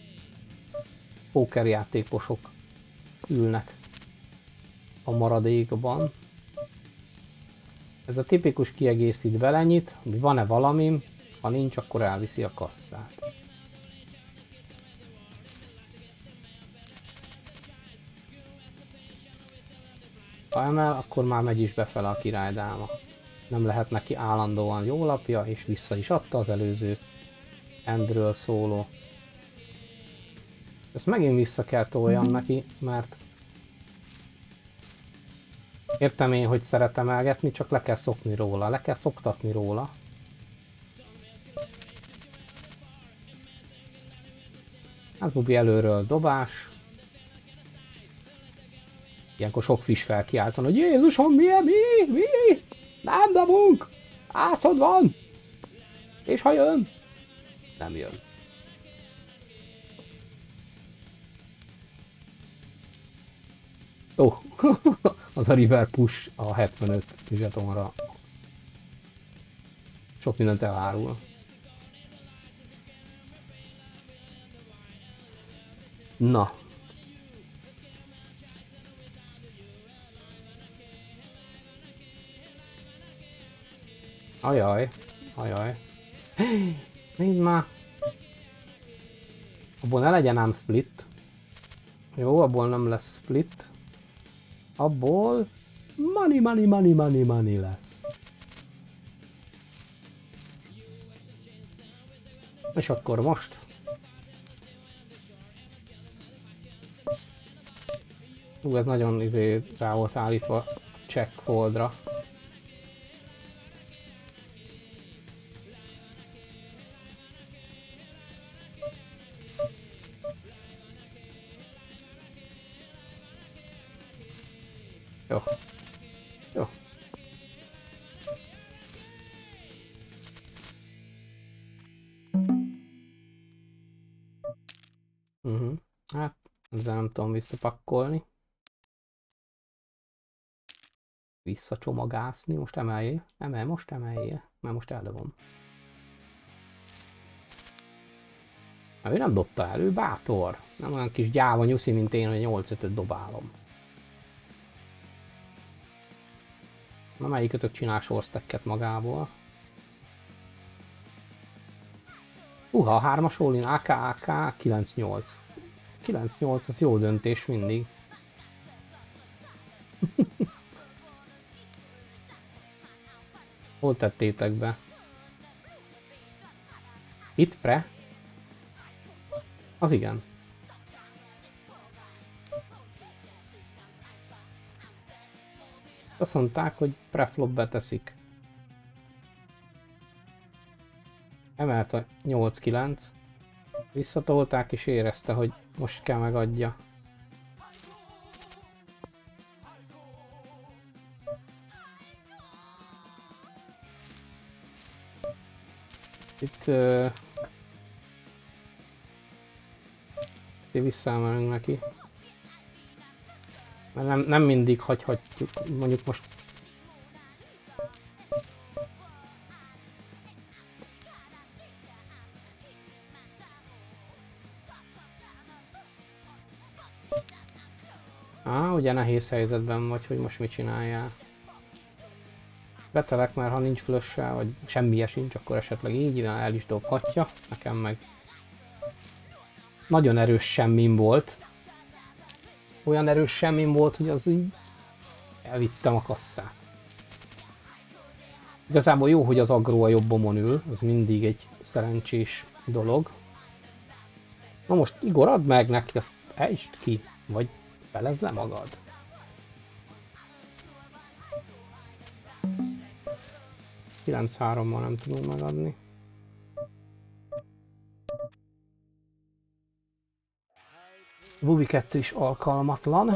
[SPEAKER 2] pókerjátékosok ülnek a maradékban. Ez a tipikus kiegészít belenyit, hogy van-e valamim, ha nincs, akkor elviszi a kasszát. Ha emel, akkor már megy is befele a királydáma. Nem lehet neki állandóan jó lapja, és vissza is adta az előző endről szóló. Ezt megint vissza kell toljam neki, mert értem én, hogy szeret emelgetni, csak le kell szokni róla, le kell szoktatni róla. Ez bubi előről dobás. Ilyenkor sok fish felkiáltan, hogy Jézusom, mi, mi, mi? Nem dobunk! Ászod van! És ha jön? Nem jön. Ó, oh, az a river push a hetvenöt zsetonra. Sok mindent elárul. Na. Ajaj, ajaj. Nézd már. Abból ne legyen ám split. Jó, abból nem lesz split. Abból money, money, money, money, money lesz. És akkor most. Ú, ez nagyon izé rá volt állítva check holdra. Jó. Jó. Uh-huh. Hát, ezzel nem tudom visszapakkolni. Visszacsomagászni, most emeljél. Emelj, most emeljél, mert most eldobom. Ő nem dobta el, ő bátor. Nem olyan kis gyáva nyuszi, mint én, hogy nyolc ötöt dobálom. Na melyikötök csinál sorsztekket magából? Uha, a hármas all-in, á ká, á ká, kilenc nyolc. kilenc nyolc, az jó döntés mindig. Hol tettétek be? Itt pre? Az igen. Azt mondták, hogy preflop beteszik. Emelt a nyolc kilenc. Visszatolták és érezte, hogy most kell megadja. Itt... Uh, itt visszaemelünk neki. Mert nem, nem mindig hagyhatjuk, mondjuk most... Á, ugye nehéz helyzetben vagy, hogy most mit csináljál. Betelek, mert ha nincs flush-sel, vagy semmije sincs, akkor esetleg így el is dobhatja. Nekem meg nagyon erős semmim volt. Olyan erős semmim volt, hogy az így elvittem a kasszát. Igazából jó, hogy az aggro a jobbomon ül, az mindig egy szerencsés dolog. Na most Igor, add meg neki, azt ejtsd ki, vagy felezd le magad. kilenc hárommal nem tudunk megadni. Bubi kettő is alkalmatlan.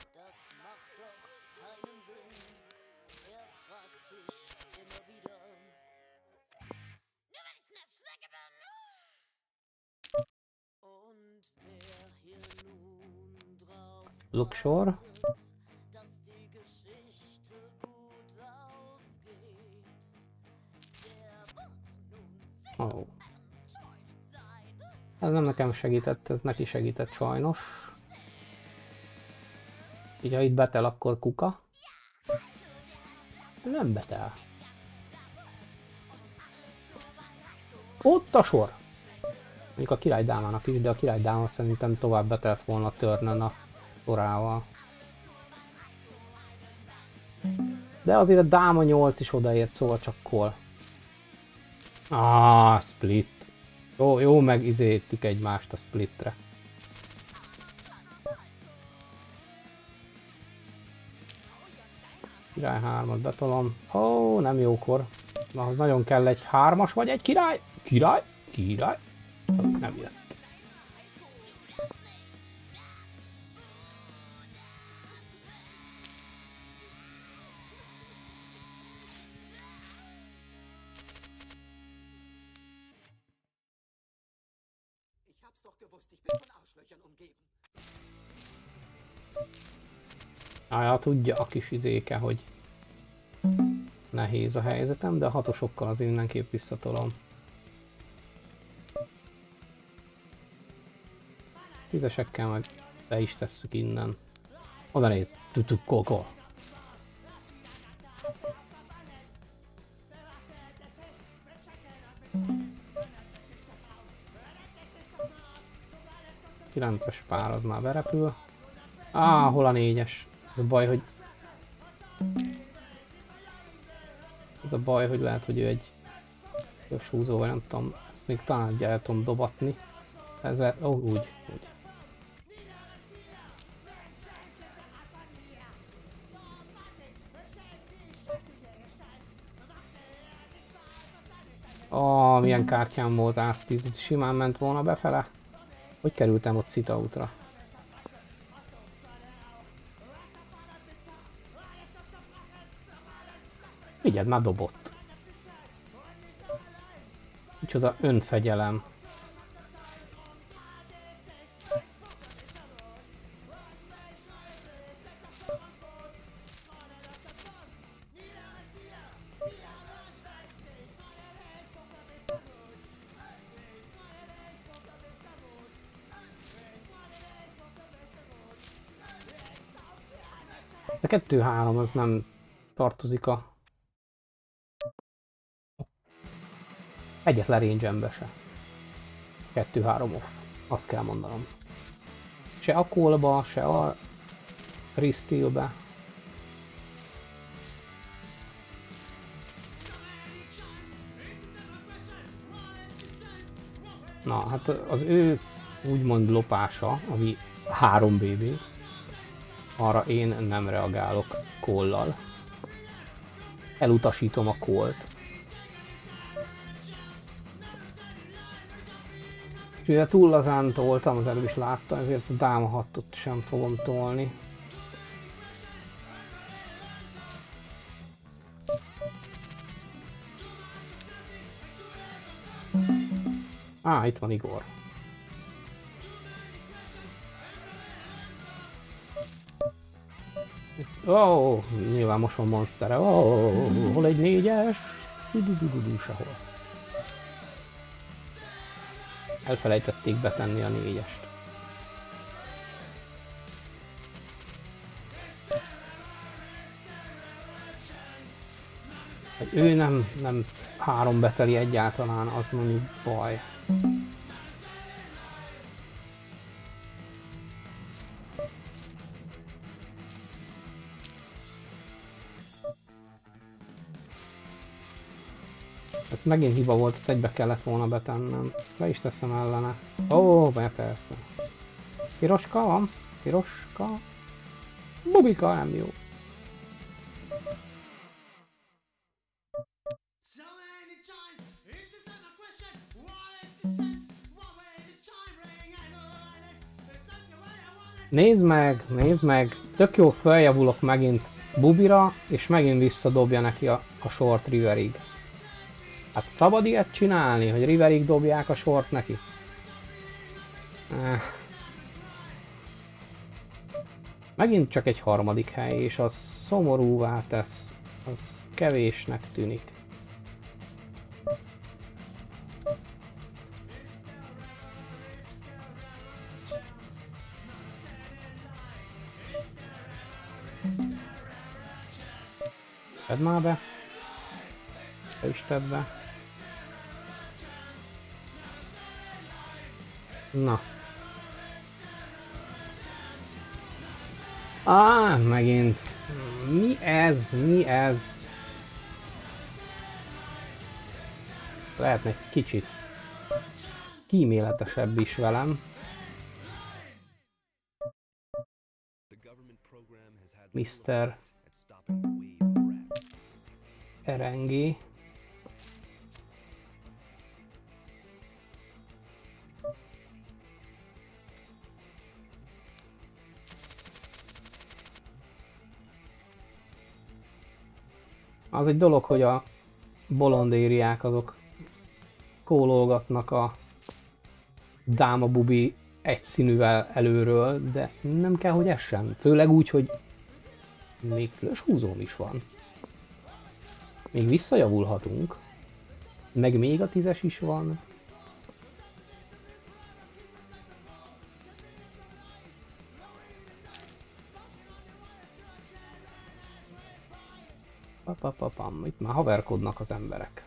[SPEAKER 2] Luxor. Oh. Ez nem nekem segített, ez neki segített sajnos. Így ha itt betel, akkor kuka. Nem betel. Ott a sor! Mondjuk a királydámának is, de a királydáma szerintem tovább betelt volna a turnen a sorával. De azért a dáma nyolc is odaért, szóval csak kol. Ah, split. Jó, jó megizéltük egymást a splitre. Király hármat betolom. Ó, oh, nem jókor. Ahhoz nagyon kell egy hármas vagy egy király. Király, király. Nem jött. Ája, tudja a kis izéke, hogy nehéz a helyzetem, de a hatosokkal azért mindenképp visszatolom. Tízesekkel meg be is tesszük innen. Oda néz! Tutuk koko! kilences pár az már berepül. Á, hol a négyes? Ez a baj, hogy... Ez a baj, hogy lehet, hogy ő egy... húzó, vagy nem tudom, ezt még talán el tudom dobatni. Ezzel, ó, úgy, úgy. Ó, milyen kártyám volt, ás tíz, simán ment volna befele. Hogy kerültem ott Sitautra? Figyeld, már dobott. Micsoda önfegyelem. De kettő-három az nem tartozik a... Egyetlen range-embe se. kettő-három off. Azt kell mondanom. Se a callba, se a Resteel-be. Na, hát az ő úgymond lopása, ami három bé bé, arra én nem reagálok call-lal. Elutasítom a callt. És mivel túl lazán toltam, az előbb is látta, ezért a dáma hatot sem fogom tolni. Á, itt van Igor. Ó, oh, nyilván most van monster. Ó, oh, hol egy négyes? Du-du-du-du-du, sehol. Elfelejtették betenni a négyest. Hogy ő nem, nem három beteli egyáltalán, az mondjuk baj. Ez megint hiba volt, ezt egybe kellett volna betennem. Le is teszem ellene. Ó, oh, persze. Piroska van? Piroska? Bubika nem jó. Nézd meg, nézd meg, tök jó, feljavulok megint Bubira, és megint visszadobja neki a, a short Riverig. Hát szabad ilyet csinálni, hogy Riverig dobják a short neki? Eh. Megint csak egy harmadik hely, és az szomorúvá tesz, az kevésnek tűnik. Tedd már be. Te is tedd be. Na. Á, megint. Mi ez? Mi ez? Lehetne egy kicsit kíméletesebb is velem. miszter Erengi. Az egy dolog, hogy a bolondériák azok kólolgatnak a dáma bubi egyszínűvel előről, de nem kell, hogy essen. Főleg úgy, hogy még flash húzóm is van. Még visszajavulhatunk. Meg még a tízes is van. Papapapam, itt már haverkodnak az emberek.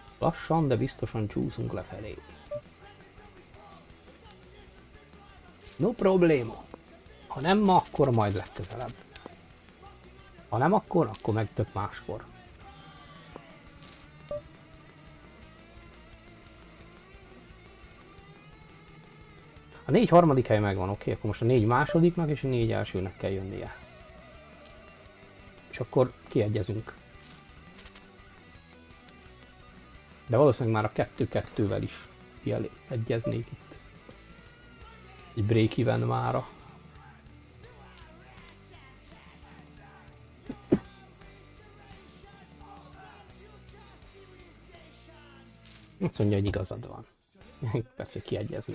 [SPEAKER 2] Lassan, de biztosan csúszunk lefelé. No probléma. Ha nem ma, akkor majd legközelebb. Ha nem akkor, akkor meg tök máskor. A négy harmadik hely megvan, oké, okay, akkor most a négy másodiknak és a négy elsőnek kell jönnie. És akkor kiegyezünk. De valószínűleg már a kettő kettővel is kiegyeznék itt. Egy break-even mára. Azt mondja, hogy igazad van. Persze kiegyeznék.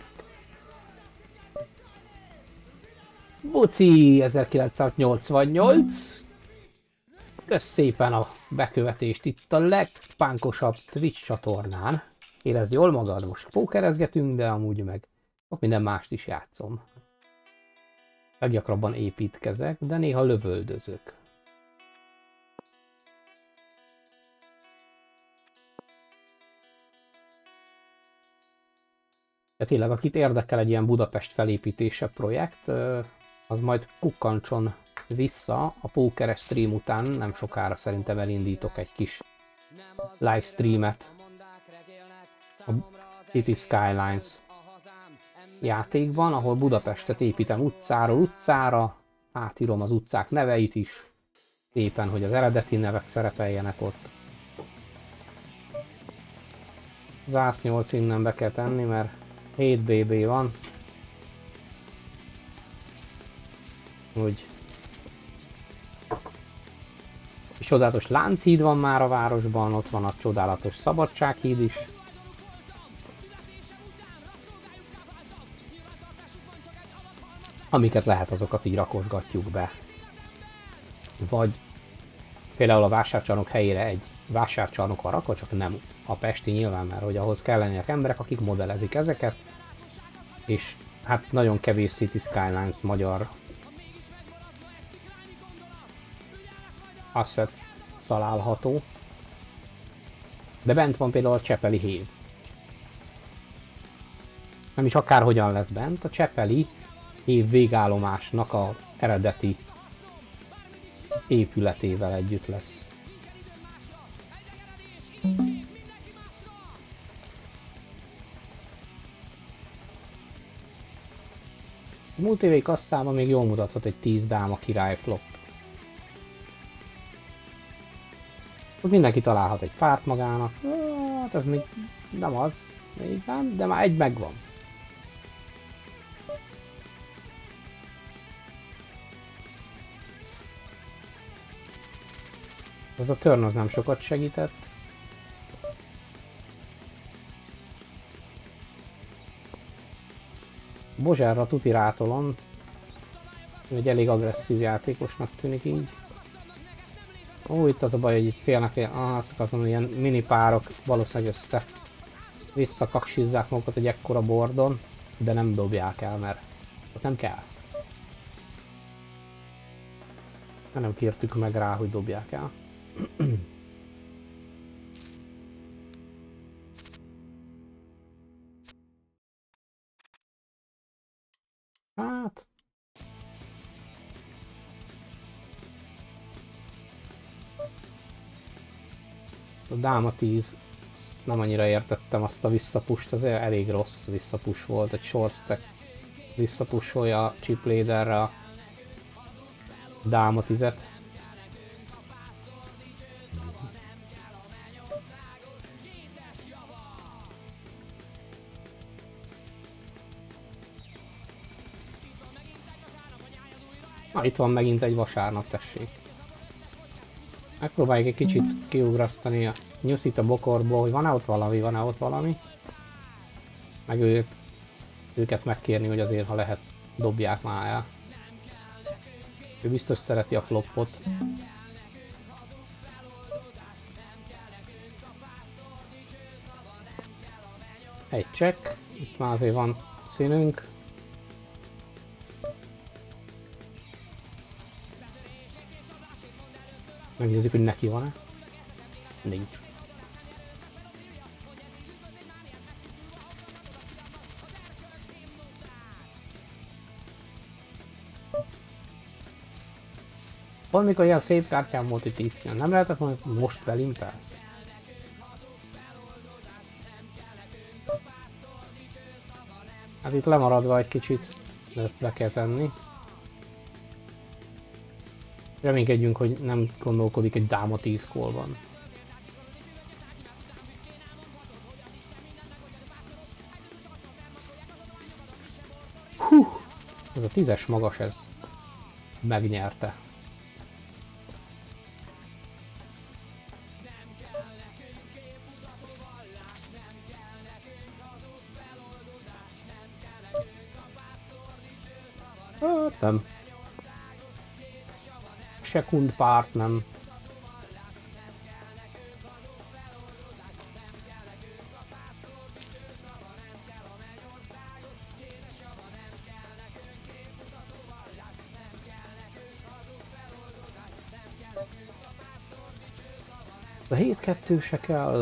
[SPEAKER 2] Buci ezerkilencszáznyolcvannyolc. Kösz szépen a bekövetést itt a legpánkosabb Twitch csatornán. Érezd jól magad, most pókerezgetünk, de amúgy meg sok minden mást is játszom. Leggyakrabban építkezek, de néha lövöldözök. De tényleg, akit érdekel egy ilyen Budapest felépítése projekt, az majd kukkancson vissza a pókeres stream után, nem sokára szerintem elindítok egy kis livestreamet a City Skylines játékban, ahol Budapestet építem utcáról utcára, átírom az utcák neveit is, éppen hogy az eredeti nevek szerepeljenek ott. Zász nyolc innen be kell tenni, mert hét bé bé van. Úgy. És csodálatos Lánchíd van már a városban, ott van a csodálatos Szabadsághíd is. Amiket lehet, azokat így rakosgatjuk be. Vagy például a vásárcsarnok helyére egy vásárcsarnok van rakva, csak nem a pesti nyilván, mert hogy ahhoz kell lenninek emberek, akik modellezik ezeket. És hát nagyon kevés City Skylines magyar asset található. De bent van például a Csepeli hév. Nem is akárhogyan lesz bent, a Csepeli hév végállomásnak a eredeti épületével együtt lesz. A múlt évi kasszában még jól mutathat egy tíz dáma király flop. Ott mindenki találhat egy párt magának. Hát ez még nem az, még nem, de már egy megvan. Az a turn az nem sokat segített. Bozsárra tuti rátolom. Egy elég agresszív játékosnak tűnik így. Ó, itt az a baj, hogy itt félnek, ah, azt akarom, ilyen mini párok valószínűleg össze visszakaksizzák magukat egy ekkora bordon, de nem dobják el, mert az nem kell. Nem kértük meg rá, hogy dobják el. Hát... A dáma tíz, nem annyira értettem azt a visszapust, az elég rossz visszapus volt, egy short stack visszapusolja a chip leaderre a dáma tízet. Na, itt van megint egy vasárnap, tessék. Megpróbáljuk egy kicsit kiugrasztani a nyuszit a bokorból, hogy van-e ott valami, van-e ott valami. Meg őt, őket megkérni, hogy azért, ha lehet, dobják már el. Ő biztos szereti a floppot. Egy check, itt már azért van színünk. Megnézzük, hogy neki van-e. Nincs. Valamikor ilyen szép kártyám volt, hogy tíz kiló. Nem lehetett volna, hogy most belimpelsz? Hát itt lemaradva egy kicsit, de ezt be kell tenni. Reménykedjünk, hogy nem gondolkodik egy dáma tíz kólban. Hú! Ez a tízes magas, ez megnyerte. Hát nem. Sekundpárt nem. A hét kettő se kell.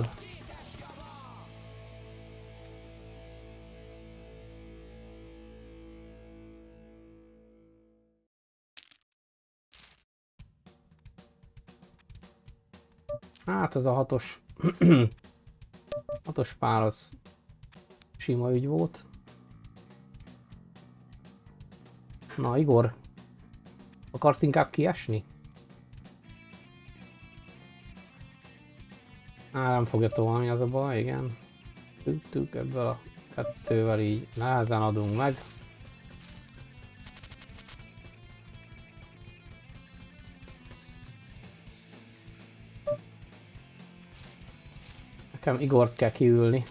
[SPEAKER 2] Hát ez a hatos, hatos pár az sima ügy volt. Na Igor, akarsz inkább kiesni? Á, nem fogja tolni, az a baj, igen. Tük-tük, ebből a kettővel így nehezen adunk meg. Nekem Igort kell kiülni.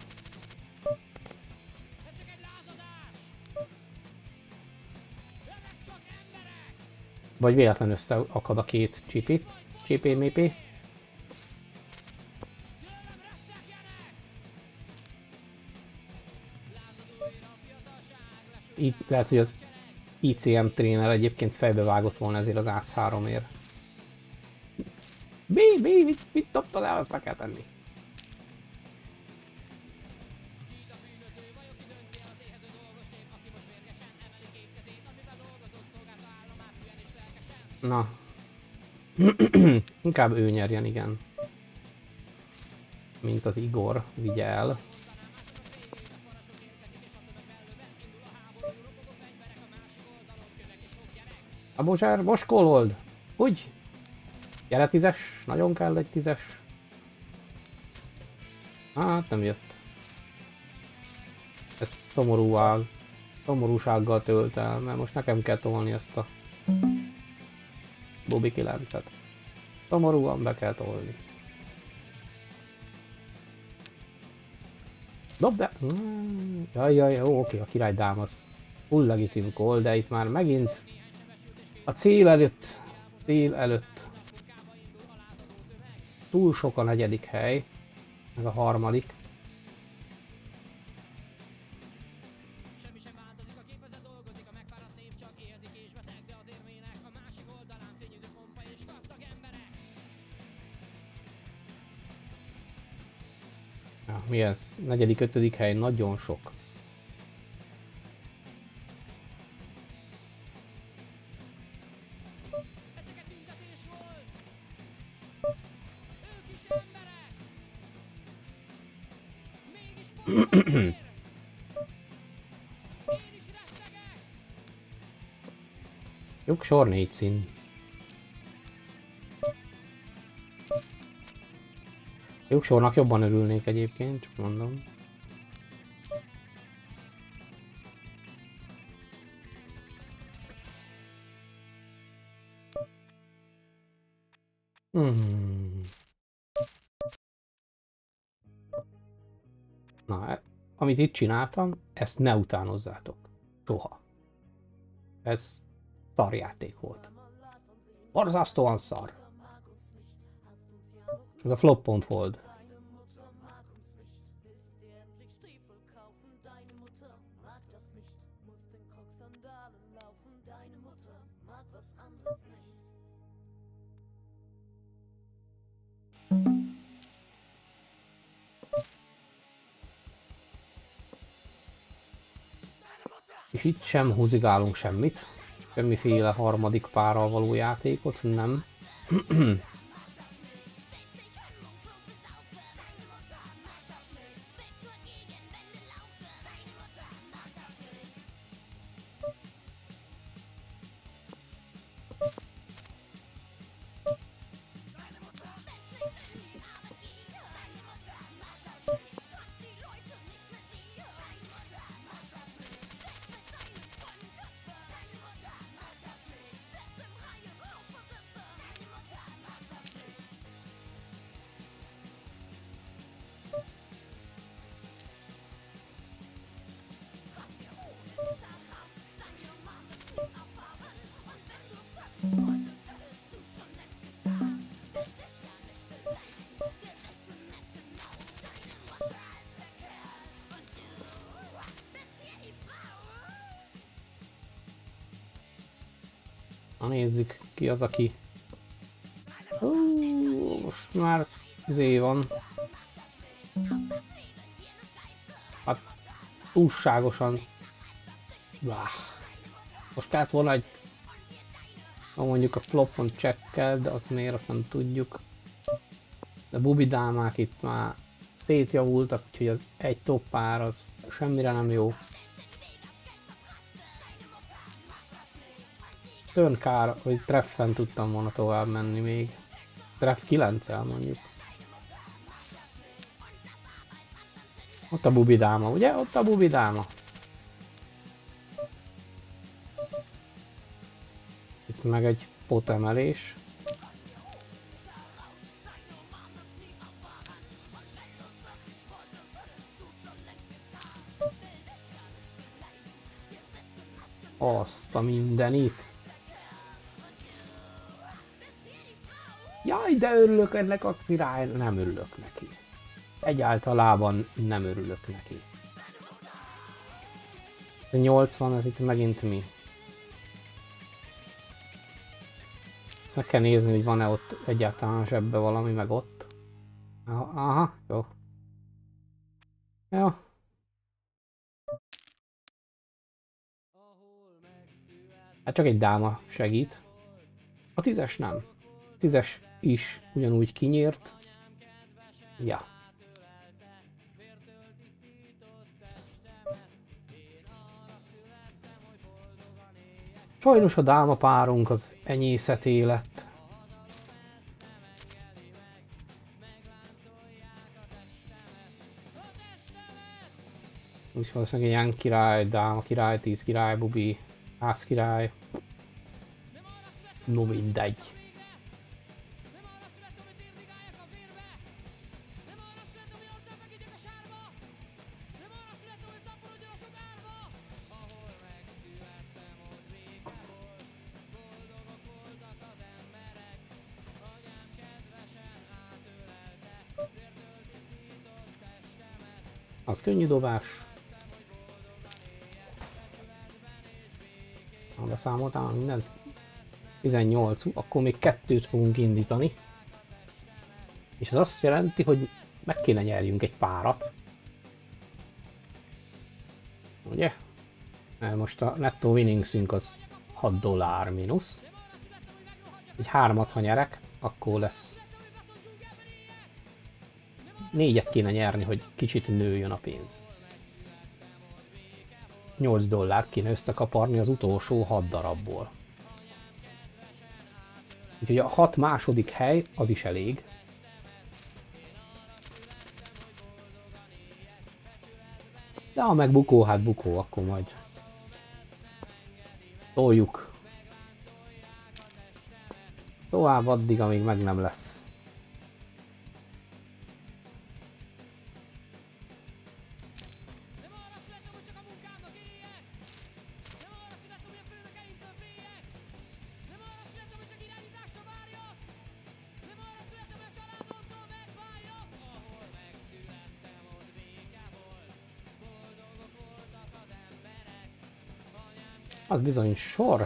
[SPEAKER 2] Vagy véletlen összeakad a két csipi. Csipé-mépé. Így lehet, hogy az I C M tréner egyébként fejbe vágott volna ezért az Ász háromért. B, B, mit, mit dobtad el, azt meg kell tenni. Na. Inkább ő nyerjen, igen. Mint az Igor, vigye el. A Bozsár, most kólold! Úgy? Gyere tízes, nagyon kell egy tízes. Hát nem jött. Ez szomorúval, szomorúsággal tölt el, mert most nekem kell tolni azt a Bobby kilencet. Szomorúan be kell tolni. Dob be! Jaj, jaj, jó, oké, a király dámasz. Full legitim call, de itt már megint a cél előtt, cél előtt. Túl sok a negyedik hely, meg a harmadik. Ja, mi ez? Negyedik, ötödik hely, nagyon sok. Lyuksor négy szín. Lyuksornak jobban örülnék egyébként, csak mondom. Hmm. Na, amit itt csináltam, ezt ne utánozzátok. Soha. Ez szarjáték volt. Borzasztóan szar. Ez a flop pont hold. És itt sem húzigálunk semmit. Semmiféle harmadik párral való játékot, nem. Na nézzük, ki az, aki... Hú, most már izé van. Hát túlságosan... Báh. Most kellett volna egy... Ha mondjuk a flopon csekkel, de azt miért, azt nem tudjuk. De bubidámák itt már szétjavultak, úgyhogy az egy top pár az semmire nem jó. Turn kár, hogy treffen tudtam volna tovább menni még. Treff kilenccel mondjuk. Ott a bubidáma, ugye? Ott a bubidáma. Itt meg egy potemelés. Azt a mindenit. Jaj, de örülök ennek a király, nem örülök neki. Egyáltalában nem örülök neki. A nyolcvan, ez itt megint mi? Ezt meg kell nézni, hogy van-e ott egyáltalán zsebbe valami, meg ott. Aha, aha, jó. Jó. Hát csak egy dáma segít. A tízes nem. tízes is ugyanúgy kinyírt. Ja. Sajnos a dáma párunk az enyészeté lett. Úgyhogy valószínűleg ilyen király, dáma király, tíz király, bubi, ház király. No mindegy. Az könnyű dobás. Ha beszámoltál mindent? tizennyolc, akkor még kettőt fogunk indítani. És ez azt jelenti, hogy meg kéne nyerjünk egy párat. Ugye? Most a netto winningsünk az hat dollár mínusz. Egy hármat, ha nyerek, akkor lesz. Négyet kéne nyerni, hogy kicsit nőjön a pénz. nyolc dollárt kéne összekaparni az utolsó hat darabból. Úgyhogy a hat második hely az is elég. De ha meg bukó, hát bukó, akkor majd toljuk tovább addig, amíg meg nem lesz. Az bizony sor.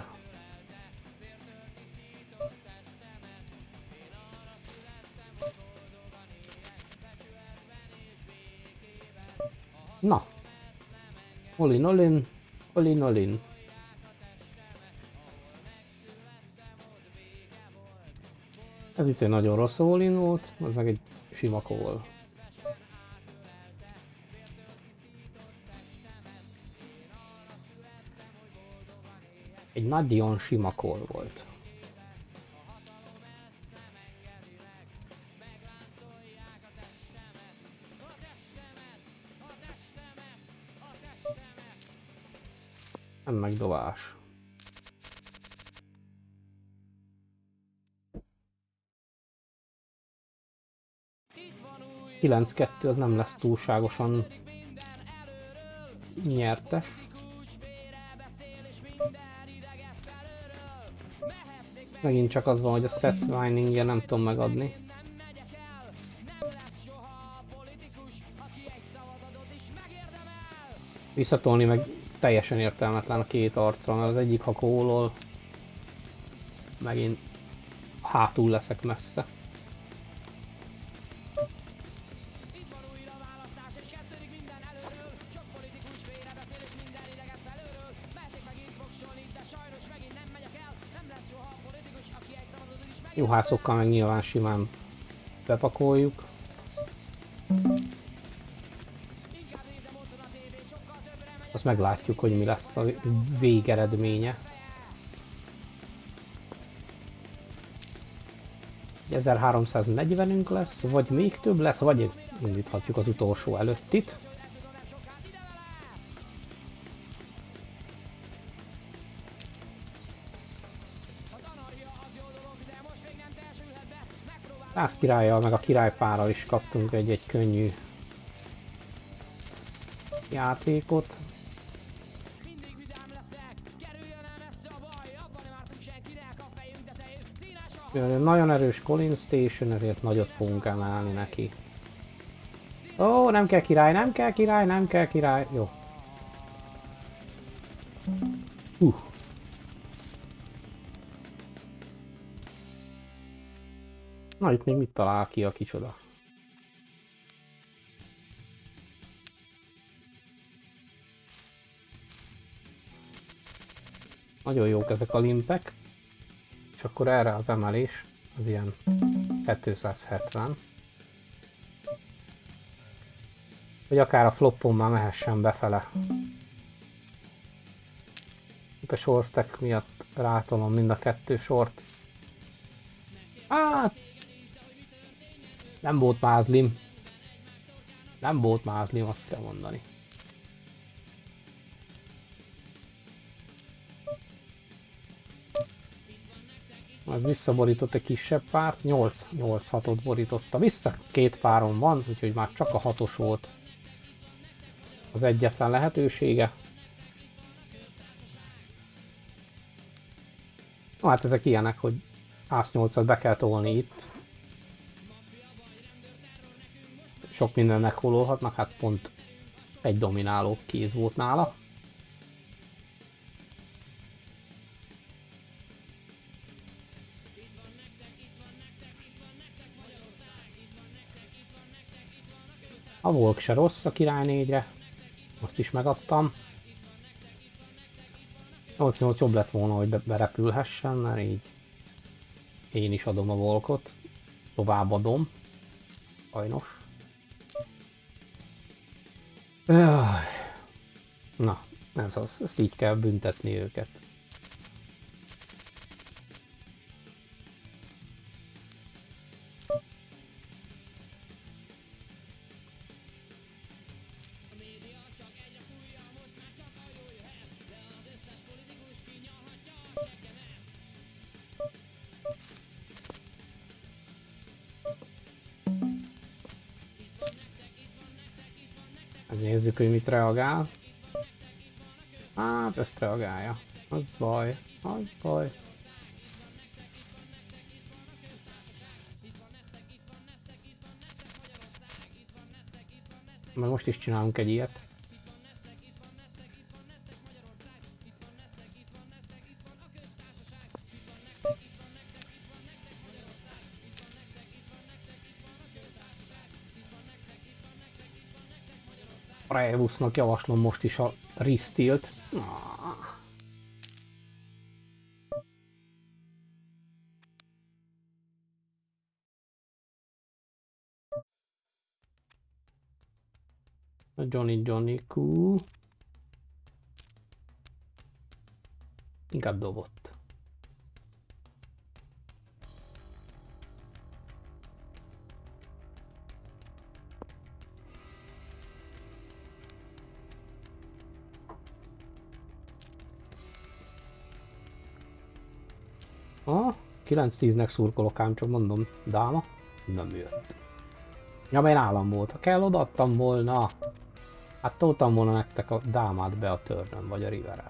[SPEAKER 2] Na. Olin, olin, olin, olin. Ez itt egy nagyon rossz all-in volt, az meg egy sima call. Egy nagyon sima call volt. Nem megdobás. kilenc kettő az nem lesz túlságosan nyertes. Megint csak az van, hogy a set mining-je nem tudom megadni. Visszatolni meg teljesen értelmetlen a két arcra, mert az egyik ha kólol, megint hátul leszek messze. Juhászokkal meg nyilván simán bepakoljuk. Azt meglátjuk, hogy mi lesz a végeredménye. ezerháromszáznegyvenünk lesz, vagy még több lesz, vagy indíthatjuk az utolsó előttit. Száz királlyal, meg a királypárral is kaptunk egy-egy könnyű játékot. Nagyon erős Colin Station, ezért nagyot fogunk emelni neki. Ó, nem kell király, nem kell király, nem kell király. Jó. Uh. Na, itt még mit talál ki a kicsoda? Nagyon jók ezek a limpek. És akkor erre az emelés az ilyen kétszázhetven. Hogy akár a floppon már mehessen befele. Itt a short miatt rátolom mind a kettő sort. Hát... Nem volt mázlim. Nem volt mázlim, azt kell mondani. Ez visszaborított egy kisebb párt, nyolc hatot borította vissza, két páron van, úgyhogy már csak a hatos volt az egyetlen lehetősége. No, hát ezek ilyenek, hogy ás nyolcat be kell tolni itt. Sok mindennek hololhatnak, hát pont egy domináló kéz volt nála. A Volk se rossz a király négyre, azt is megadtam. nyolcvannyolc jobb lett volna, hogy berepülhessen, mert így én is adom a Volkot, továbbadom, sajnos. Na, ez az, ezt így kell büntetni őket. Nézzük, hogy mit reagál. Hát ezt reagálja. Az baj, az baj. Meg most is csinálunk egy ilyet. Rejvusznak javaslom most is a Ristilt. A Johnny Johnny Q. Inkább dobott. Ah, kilenc tíznek szurkolok ám, csak mondom, dáma nem jött. Ja, mert nálam volt, ha kell, odaadtam volna. Hát toltam volna nektek a dámát be a törnön, vagy a riveren.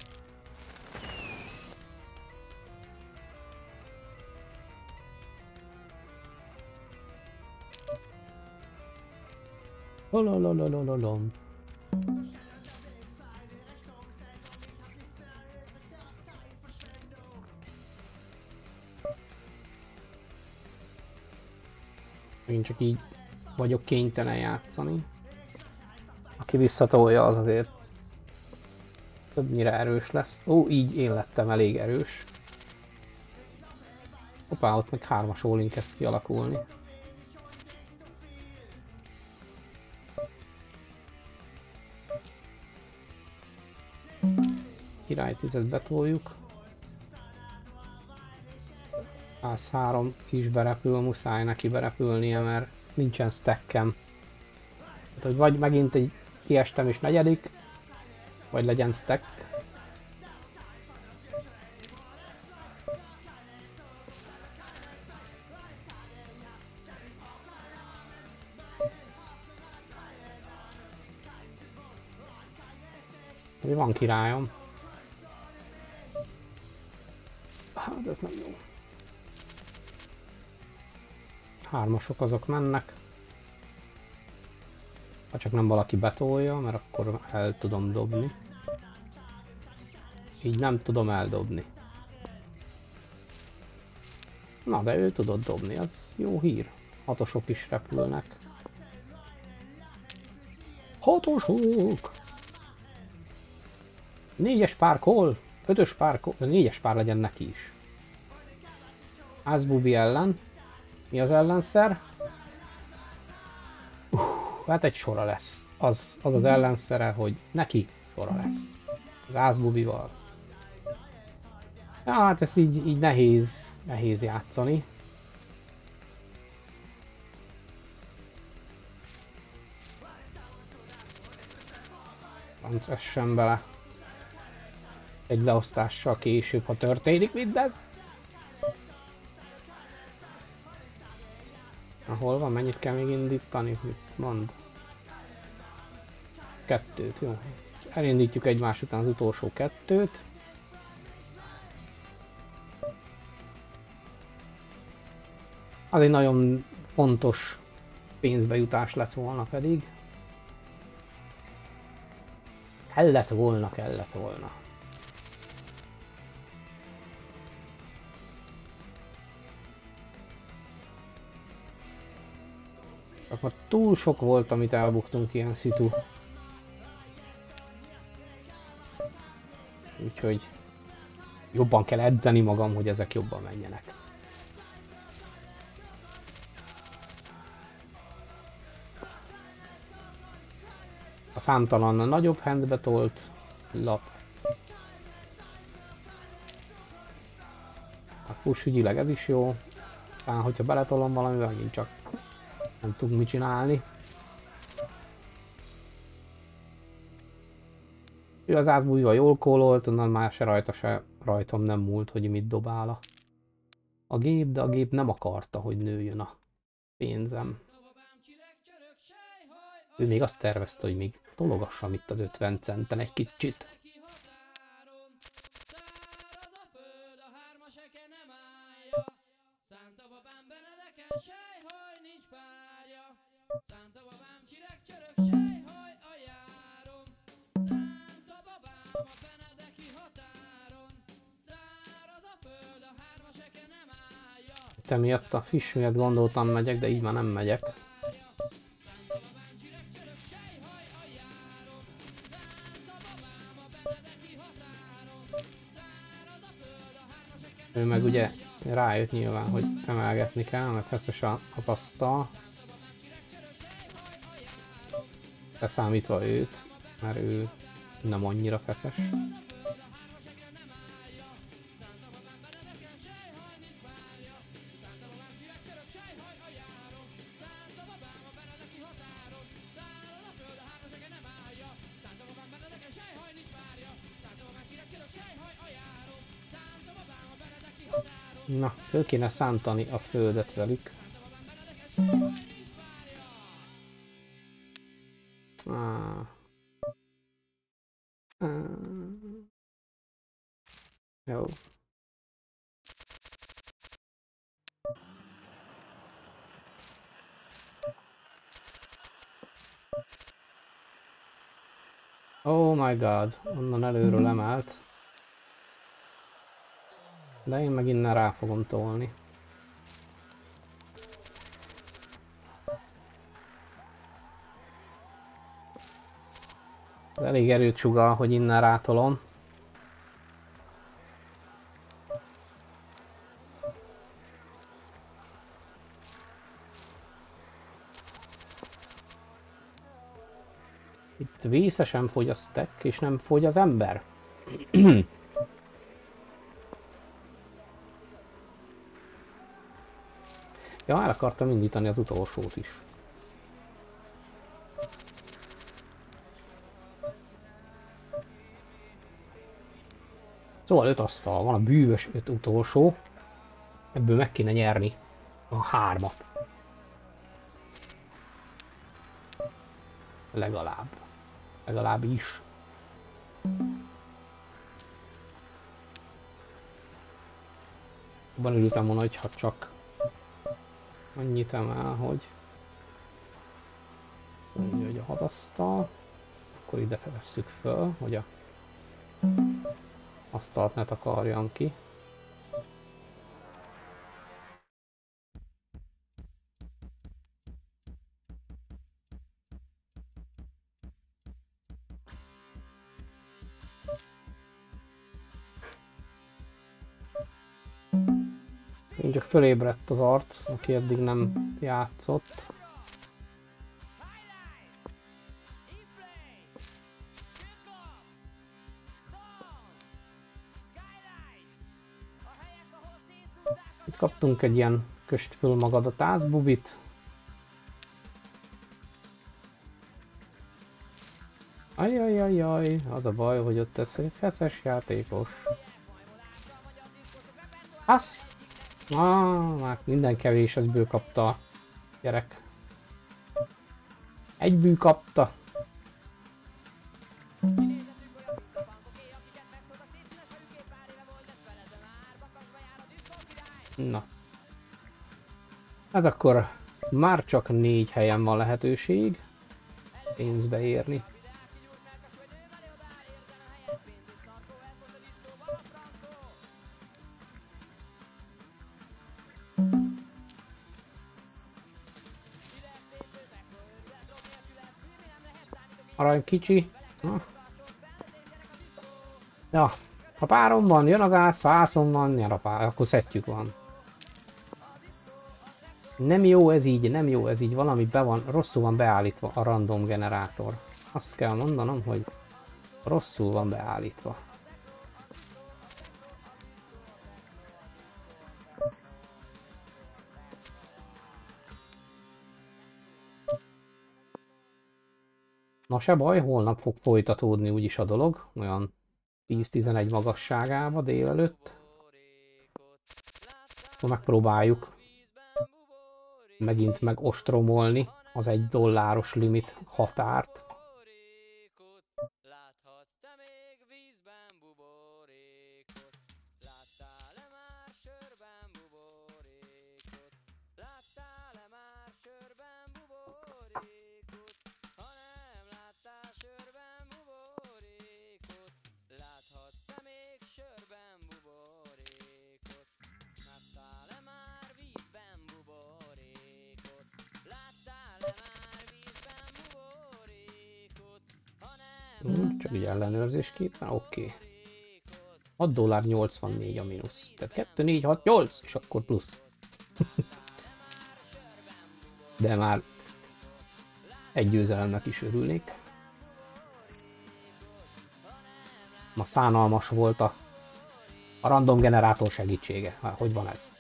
[SPEAKER 2] Lolololololom. Én csak így vagyok kénytelen játszani. Aki visszatolja, az azért többnyire erős lesz. Ó, így én lettem elég erős. Hoppá, ott meg hármas all-in kezd kialakulni. Király tízet betoljuk. száz három is berepül, muszáj neki berepülnie, mert nincsen stackem. Hát, hogy vagy megint egy kiestem és negyedik, vagy legyen stack. Van királyom. Hát ez nem jó. Hármasok azok mennek. Ha csak nem valaki betolja, mert akkor el tudom dobni. Így nem tudom eldobni. Na, de ő tudott dobni, az jó hír. Hatosok is repülnek. Hatosok! Négyes pár kol, ötös pár kol, négyes pár legyen neki is. Ázbubi ellen. Mi az ellenszer? Uh, hát egy sora lesz. Az az, az ellenszere, hogy neki sora lesz. Az Ázbubival. Ja, hát ez így, így nehéz, nehéz játszani. Franc essen bele. Egy leosztással később, ha történik mindez. Na, hol van? Mennyit kell még indítani? Mit mond? Kettőt, jó. Elindítjuk egymás után az utolsó kettőt. Az egy nagyon fontos pénzbejutás lett volna pedig. Kellett volna, kellett volna. Akkor túl sok volt, amit elbuktunk ilyen szitu. Úgyhogy jobban kell edzeni magam, hogy ezek jobban menjenek. A számtalan nagyobb handbe tolt lap. A push ügyileg ez is jó. Talán, hogyha beletolom valamivel, megint csak nem tudunk mit csinálni. Ő az Ázbubival jól kólolt, onnan már se rajta se rajtam nem múlt, hogy mit dobál a, a gép, de a gép nem akarta, hogy nőjön a pénzem. Ő még azt tervezte, hogy még tologassam itt az ötven centen egy kicsit. Te miatt a fish miatt gondoltam megyek, de így már nem megyek. Ő meg ugye rájött nyilván, hogy emelgetni kell, mert feszes az asztal. leszámítva őt, mert ő nem annyira feszes. Na, föl kéne szántani a földet velük. Ah. Ah. Jó. Oh my god, onnan előről emelt. De én meg innen rá fogom tolni. Ez elég erőt sugall, hogy innen rátolom. Itt vészesen fogy a stack, és nem fogy az ember. Ja, el akartam indítani az utolsót is. Szóval öt asztal, van a bűvös öt utolsó. Ebből meg kéne nyerni a hármat. Legalább. Legalább is. Abban örültem volna, hogyha csak annyit emel, hogy azt mondja, hogy a hat asztal, akkor ide vesszük föl, hogy a asztalt ne takarjam ki. Én csak fölébredt az arc, aki eddig nem játszott. Itt kaptunk egy ilyen köst föl magad a tászbubit. Ajajajaj, az a baj, hogy ott ez egy feszes játékos. Azt! Ah, már minden kevés, egyből kapta a gyerek. Egyből kapta. Na. Hát akkor már csak négy helyen van lehetőség pénzbe érni. Arany kicsi. Na. Ja, ha párom van, jön a gáz, százon van, nyer a pár, akkor szettjük van. Nem jó ez így, nem jó ez így, valami be van, rosszul van beállítva a random generátor. Azt kell mondanom, hogy rosszul van beállítva. Na se baj, holnap fog folytatódni úgyis a dolog, olyan tíz-tizenegy magasságába délelőtt. Akkor megpróbáljuk megint megostromolni az egy dolláros limit határt. Csak ugye ellenőrzésképpen, oké. Okay. hat dollár nyolcvannégy a mínusz. Tehát kettő, négy, hat, nyolc, és akkor plusz. De már Egy győzelemnek is örülnék. Ma szánalmas volt a, a random generátor segítsége. Hát, hogy van ez?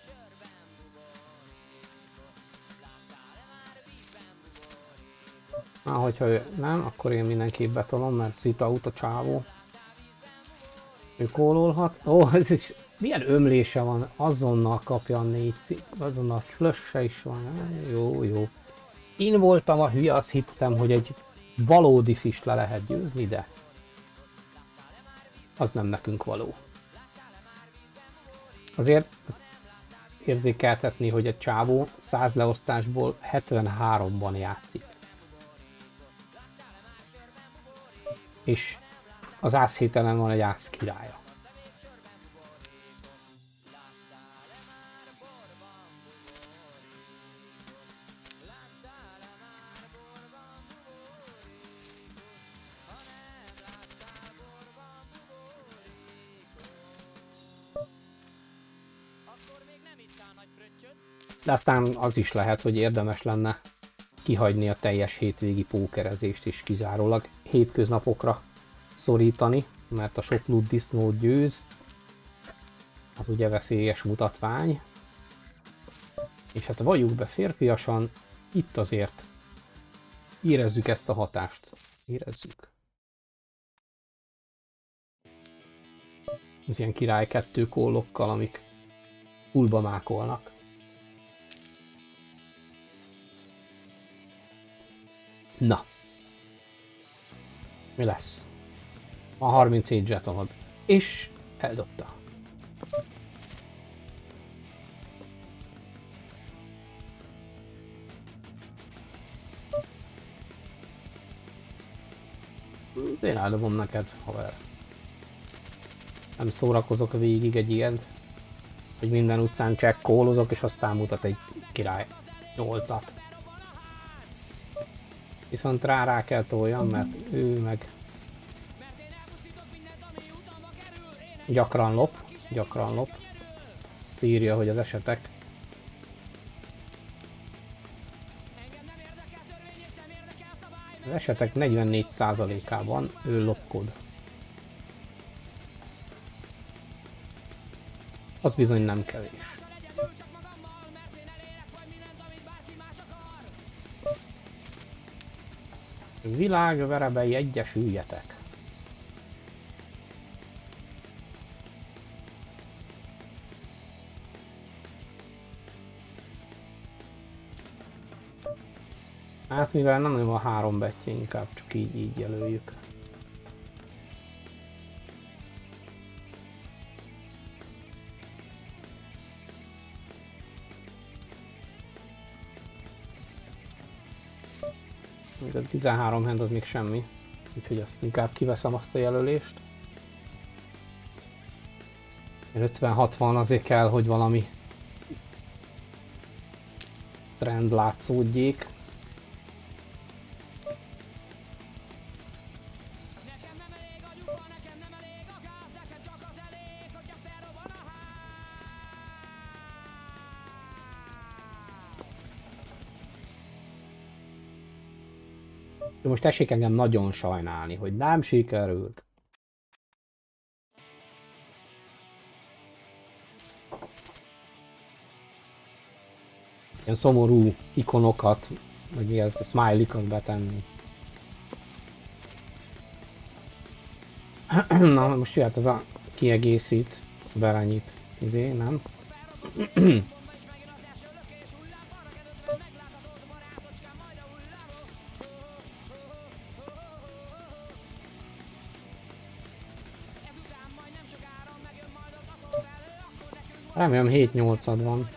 [SPEAKER 2] Na, hogyha ő nem, akkor én mindenképp betolom, mert szita út a csávó. Ő kólolhat. Ó, ez is milyen ömlése van, azonnal kapja a négy szit, azonnal flush-e is van. Jó, jó. Én voltam a hülye, azt hittem, hogy egy valódi fist le lehet győzni, de az nem nekünk való. Azért érzékeltetni, hogy a csávó száz leosztásból hetvenháromban játszik. És az ász hételen van egy ász királya. De aztán az is lehet, hogy érdemes lenne kihagyni a teljes hétvégi pókerezést és kizárólag hétköznapokra szorítani, mert a sok luddisznót győz, az ugye veszélyes mutatvány. És hát valljuk be férfiasan, itt azért érezzük ezt a hatást. Érezzük. Az ilyen király kettő kólokkal, amik fullba mákolnak. Na. Mi lesz? A harminchét zsetonod. És eldobta. Én eldobom neked, haver. Nem szórakozok végig egy ilyet, hogy minden utcán csekkólozok, és aztán mutat egy király nyolcat. Viszont rá rá kell toljam, mert ő meg gyakran lop, gyakran lop. Írja, hogy az esetek az esetek negyvennégy százalékában ő lopkod. Az bizony nem kevés. Világ verebei, egyesüljetek! Hát mivel nem nagyon van három betje, inkább csak így, így jelöljük. De tizenhárom hand az még semmi, úgyhogy azt inkább kiveszem azt a jelölést. ötven hatvan azért kell, hogy valami trend látszódjék. Most tessék engem nagyon sajnálni, hogy nem sikerült. Ilyen szomorú ikonokat, vagy mi ez, smiley-kat betenni. Na, most jöhet az a kiegészít, belenyit, izé, nem? Remélem hét nyolcad van.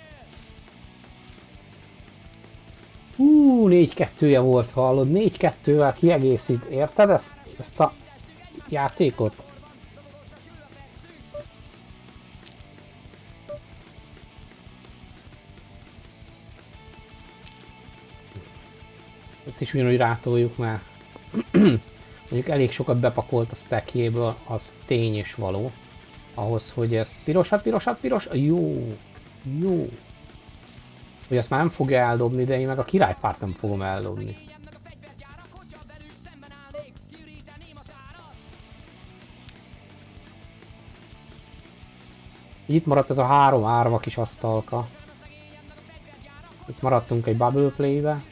[SPEAKER 2] Hú, négy kettője volt, hallod? négy kettővel kiegészít, érted ezt, ezt a játékot? Ezt is ugyanúgy rátoljuk, mert mondjuk elég sokat bepakolt a stackjéből, az tény és való. Ahhoz, hogy ez pirosat, pirosat, piros, jó, jó. Hogy ezt már nem fogja eldobni, de én meg a királypárt nem fogom eldobni. Itt maradt ez a három árva kis asztalka. Itt maradtunk egy Bubble Play-be.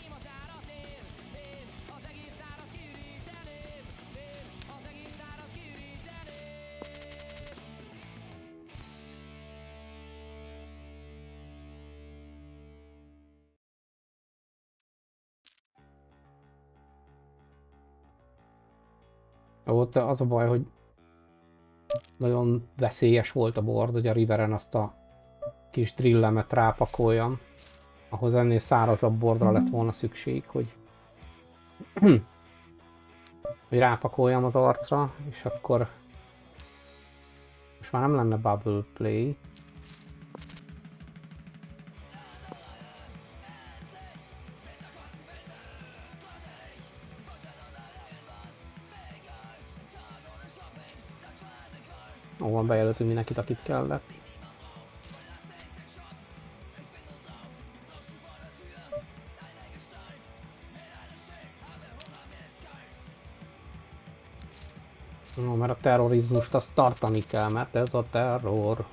[SPEAKER 2] Ott az a baj, hogy nagyon veszélyes volt a board, hogy a Riveren azt a kis drillemet rápakoljam. Ahhoz ennél szárazabb boardra lett volna szükség, hogy, hogy rápakoljam az arcra, és akkor most már nem lenne Bubble Play. Ó, van bejelöltünk mindenkit, akit kellett. No, mert a terrorizmust azt tartani kell, mert ez a terror.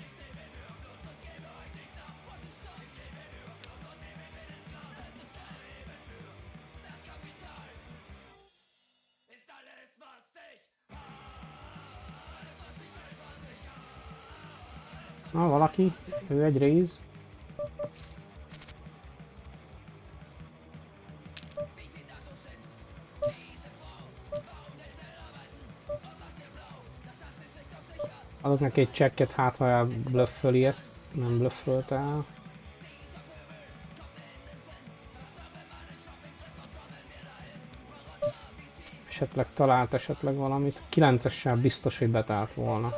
[SPEAKER 2] Na, valaki, ő egy rész. Adok neki egy checket, hát ha elblöfföli ezt. Nem blöffölt el. Esetleg talált esetleg valamit. kilencessel biztos, hogy betált volna.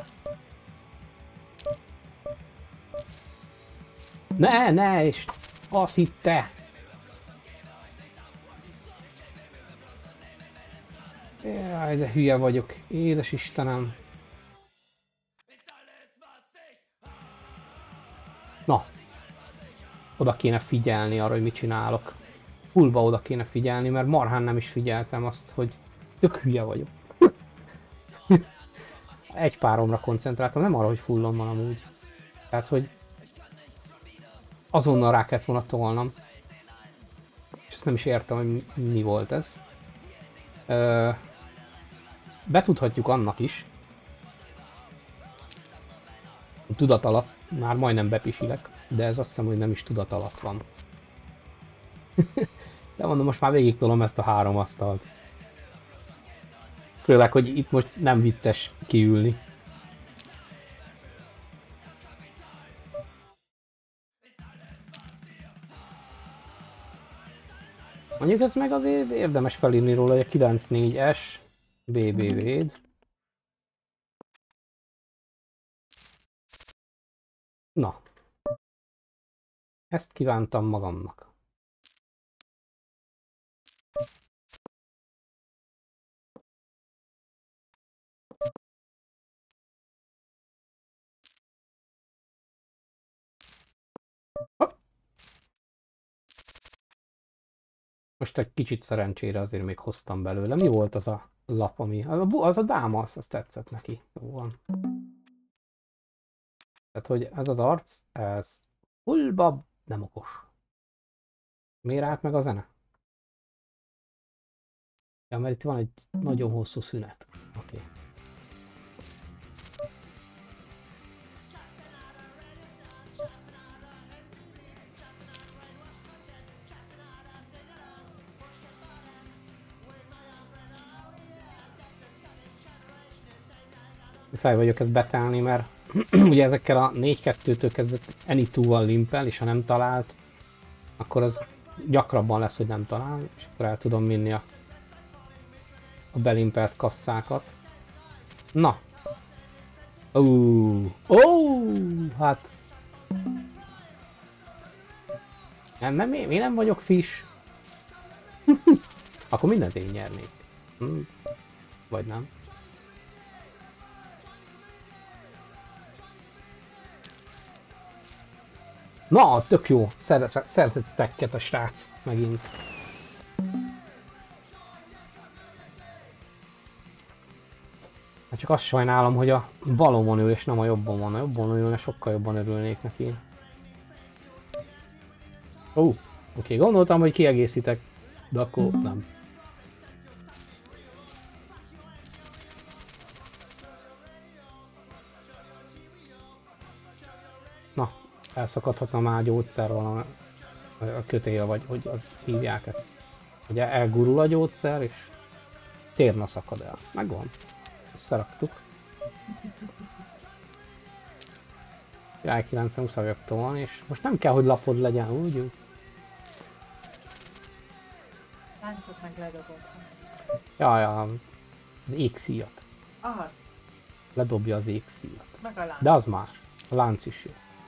[SPEAKER 2] Ne, ne, és azt hitte! Jaj, de hülye vagyok. Édes Istenem. Na. Oda kéne figyelni arra, hogy mit csinálok. Fullba oda kéne figyelni, mert marhán nem is figyeltem azt, hogy tök hülye vagyok. Egy páromra koncentráltam, nem arra, hogy fullon van amúgy. Tehát, hogy azonnal rá kellett volna tolnom. És ezt nem is értem, hogy mi volt ez. Ö, betudhatjuk annak is. Tudat alatt, már majdnem bepisilek, de ez azt hiszem, hogy nem is tudat alatt van. De mondom, most már végig tolom ezt a három asztalt. Főleg, hogy itt most nem vicces kiülni. Mondjuk ez meg azért érdemes felírni róla, hogy a kilenc négyes bé bé véd. Na. Ezt kívántam magamnak. Hopp. Most egy kicsit szerencsére azért még hoztam belőle. Mi volt az a lap, ami... Az a dáma, az, az tetszett neki. Jó van. Tehát, hogy ez az arc, ez fullba nem okos. Miért állt meg a zene? Ja, mert itt van egy nagyon hosszú szünet. Oké. Okay. Muszáj vagyok ezt betelni, mert ugye ezekkel a négy kettőtől kezdett Any two-val limpel, és ha nem talált, akkor az gyakrabban lesz, hogy nem talál, és akkor el tudom vinni a, a belimpelt kasszákat. Na! Ó, ó, hát... Nem, nem, én nem vagyok fish. Akkor mindent én nyernék. Hm. Vagy nem. Na, tök jó. Szerzett, szerzett stacket a srác megint. Csak azt sajnálom, hogy a balomon ül és nem a jobbon van. A jobbon ülne, sokkal jobban örülnék neki. Ó, uh, oké, okay, gondoltam, hogy kiegészítek, de akkor nem. Na, elszakadhatna már gyógyszer valami, a kötél, vagy hogy az hívják ezt. Ugye elgurul a gyógyszer, és térna szakad el. Megvan. Összeraktuk. Király kilencvenhúsz van, és most nem kell, hogy lapod legyen, úgy? úgy.
[SPEAKER 3] Láncot meg ledobod.
[SPEAKER 2] Jaj, az égszíjat.
[SPEAKER 3] Azt.
[SPEAKER 2] Ledobja az égszíjat.
[SPEAKER 3] Meg a lánc.
[SPEAKER 2] De az más. A lánc is jó.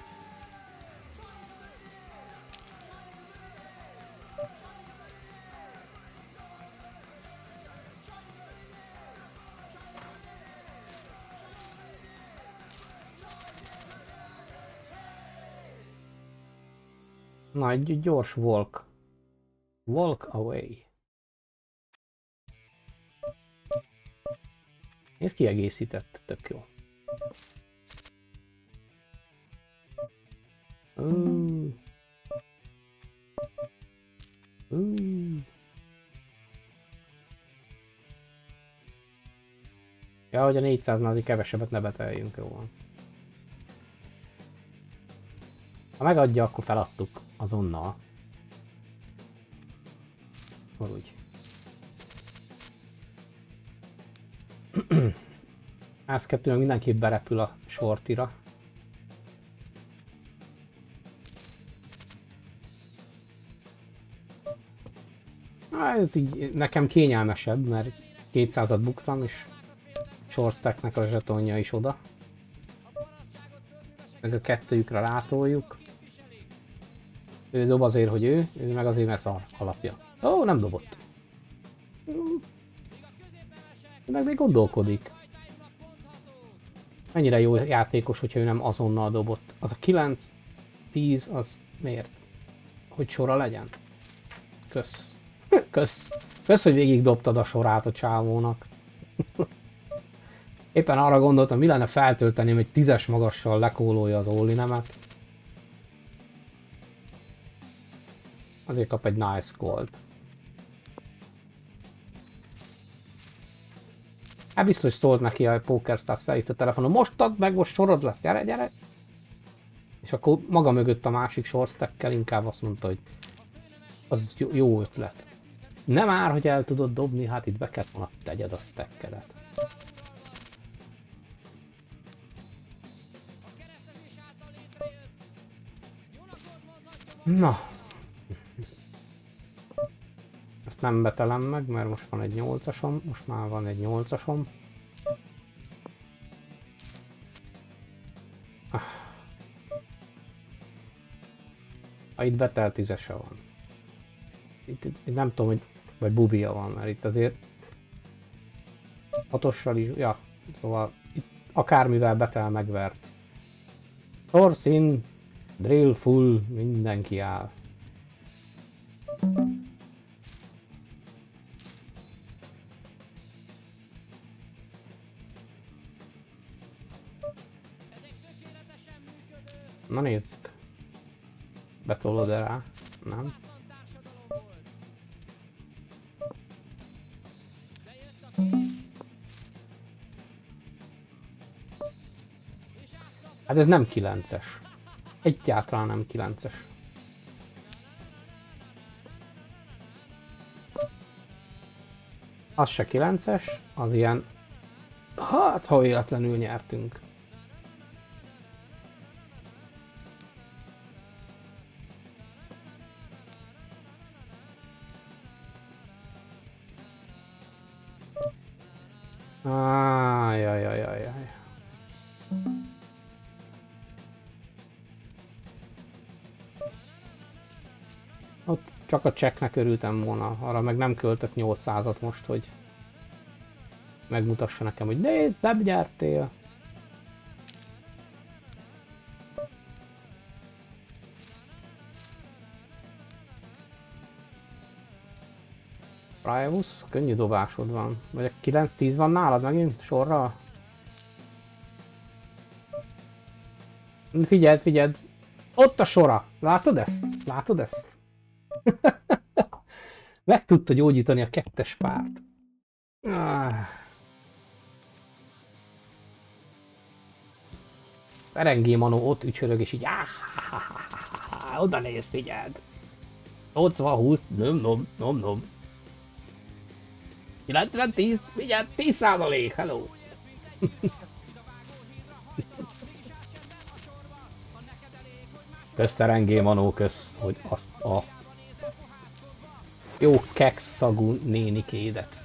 [SPEAKER 2] Na, egy gyors walk. Walk away. Ez kiegészített, tök jó. Uh. Uh. Ja, hogy a négyszáznál azért kevesebbet ne beteljünk, jó van. Ha megadja, akkor feladtuk azonnal. Úgy. Ez kettőnek mindenképp berepül a sortira. Ez így nekem kényelmesebb, mert kétszázat buktam, és shortstacknek a zsetonja is oda. Meg a kettőjükre rátoljuk. Ő dob azért, hogy ő, ő meg azért, mert szar alapja. Ó, nem dobott. Meg még gondolkodik. Mennyire jó játékos, hogyha ő nem azonnal dobott. Az a kilenc, tíz, az miért? Hogy sora legyen? Kösz. Kösz. Kösz, hogy végig dobtad a sorát a csávónak. Éppen arra gondoltam, mi lenne feltölteném, hogy tízes magassal lekólolja az Ollinemet. Azért kap egy nice gold. Hát biztos szólt neki a PokerStars, felhívta a telefonon, most add meg, most sorod lesz, gyere, gyere! És akkor maga mögött a másik shortstackkel inkább azt mondta, hogy az jó, jó ötlet. Nem ár, hogy el tudod dobni, hát itt be kell volna tegyed a stackedet. Na. Ezt nem betelem meg, mert most van egy nyolcasom, most már van egy nyolcasom. Ha itt betel tízese van. Itt, itt, itt nem tudom, hogy vagy bubia van, mert itt azért hatossal is, ja, szóval itt akármivel betel megvert. Torszín, drill full, mindenki áll. Na nézzük. Betolod-e rá? Nem. Hát ez nem kilences. Egyáltalán nem kilences. Az se kilences, az ilyen... Hát, ha véletlenül nyertünk. Ajajajajaj. Ott csak a csekknek örültem volna, arra meg nem költök nyolcszázat most, hogy megmutassa nekem, hogy nézd, nem nyertél. Primus, könnyű dobásod van. Vagy a kilenc tíz van nálad megint sorra? Figyeld, figyeld! Ott a sora! Látod ezt? Látod ezt? Meg tudta gyógyítani a kettes párt. Ah. Erengé Manó ott ücsörög és így áh, oda néz, figyeld! nyolcvan húsz, nom nom nom nom. kilencven tíz, figyeld, tíz százalék, hello! Kösz Erengé Manó, kösz, hogy azt a jó keks szagú nénikédet.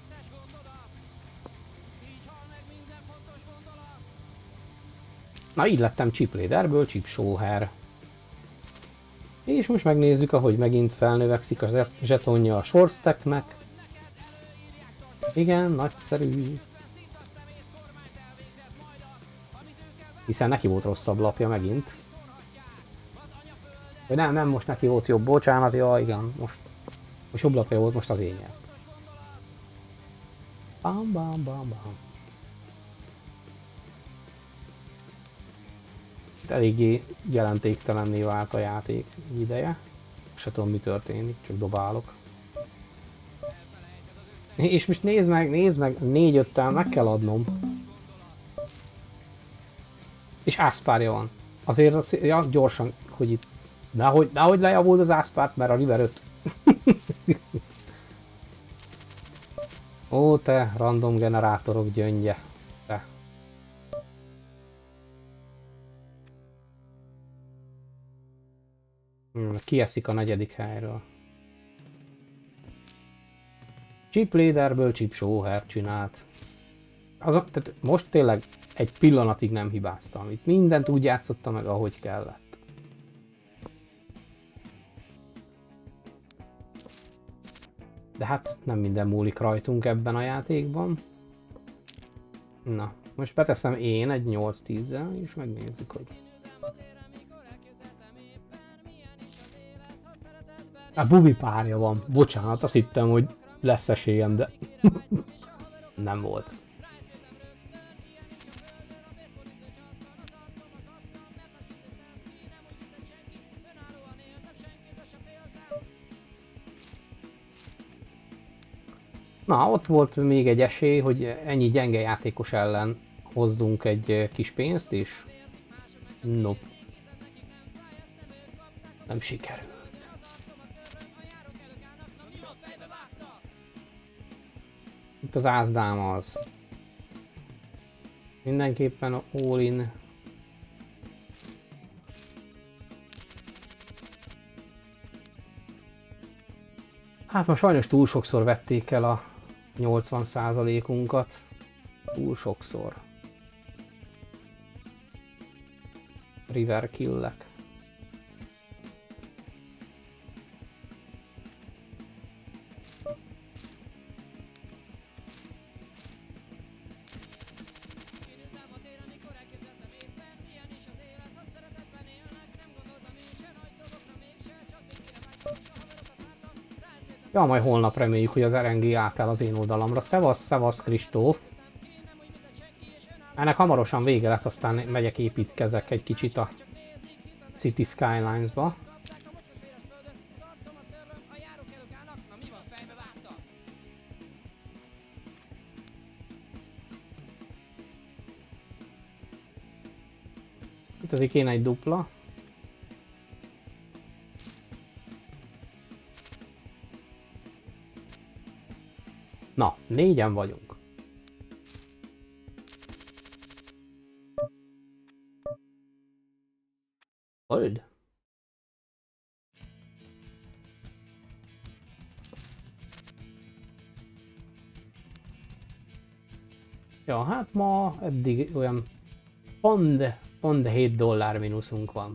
[SPEAKER 2] Na, így lettem Chip Leaderből Chip Sóher. És most megnézzük, ahogy megint felnövekszik a zsetonja a Shortstacknek. Igen, nagyszerű. Hiszen neki volt rosszabb lapja megint. Vagy nem, nem, most neki volt jobb, bocsánat, ja igen, most, most jobb lapja volt, most az én nyert. Bam, bam, bam, bam. Eléggé jelentéktelenné vált a játék ideje. Se tudom, mi történik, csak dobálok. És most nézd meg, nézd meg, négy-öttel meg kell adnom. És ászpárja van. Azért az, ja, gyorsan, hogy itt... Nehogy, nehogy lejavult az ászpárt, mert a River öt. Ó, te random generátorok gyöngye. Te. Hmm, kieszik a negyedik helyről. Chip Leaderből Chip Sóher csinált. Azok, tehát most tényleg egy pillanatig nem hibáztam. Itt mindent úgy játszotta meg, ahogy kellett. De hát nem minden múlik rajtunk ebben a játékban. Na, most beteszem én egy nyolc tízzel, és megnézzük, hogy... A bubi párja van. Bocsánat, azt hittem, hogy lesz esélyem, de nem volt. Na, ott volt még egy esély, hogy ennyi gyenge játékos ellen hozzunk egy kis pénzt, és nope. Nem sikerült. Itt az ászdám az. Mindenképpen all-in. Hát most sajnos túl sokszor vették el a nyolcvan százalékunkat. Túl sokszor. River kill-ek. Ja, majd holnap reméljük, hogy az er en gé átáll az én oldalamra. Szevasz, szevasz Kristóf. Ennek hamarosan vége lesz, aztán megyek építkezek egy kicsit a City Skylines-ba. Itt azért kéne egy dupla. Na, négyen vagyunk. Hold. Ja, hát ma eddig olyan pont, pont hét dollár mínuszunk van.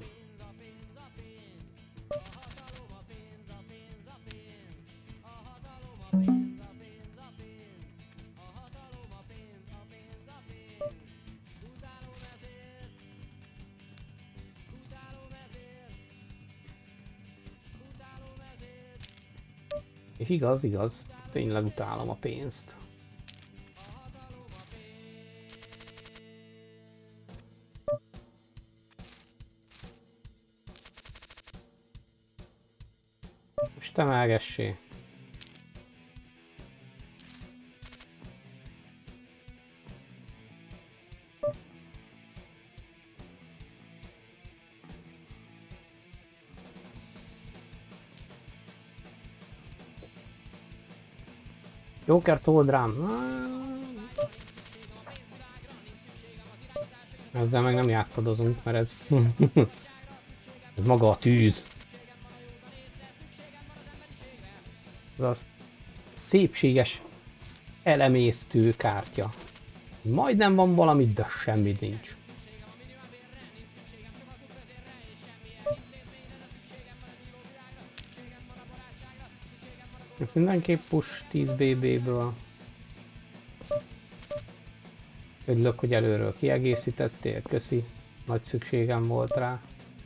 [SPEAKER 2] És igaz, igaz, tényleg utálom a pénzt. Most emelgessé. Joker told rám. Ezzel meg nem játszadozunk, mert ez... ez maga a tűz. Ez az szépséges elemésztő kártya. Majdnem van valami, de semmi nincs. Ez mindenképp push tíz bé bé-ből. Örülök, hogy előről kiegészítettél, köszi. Nagy szükségem volt rá.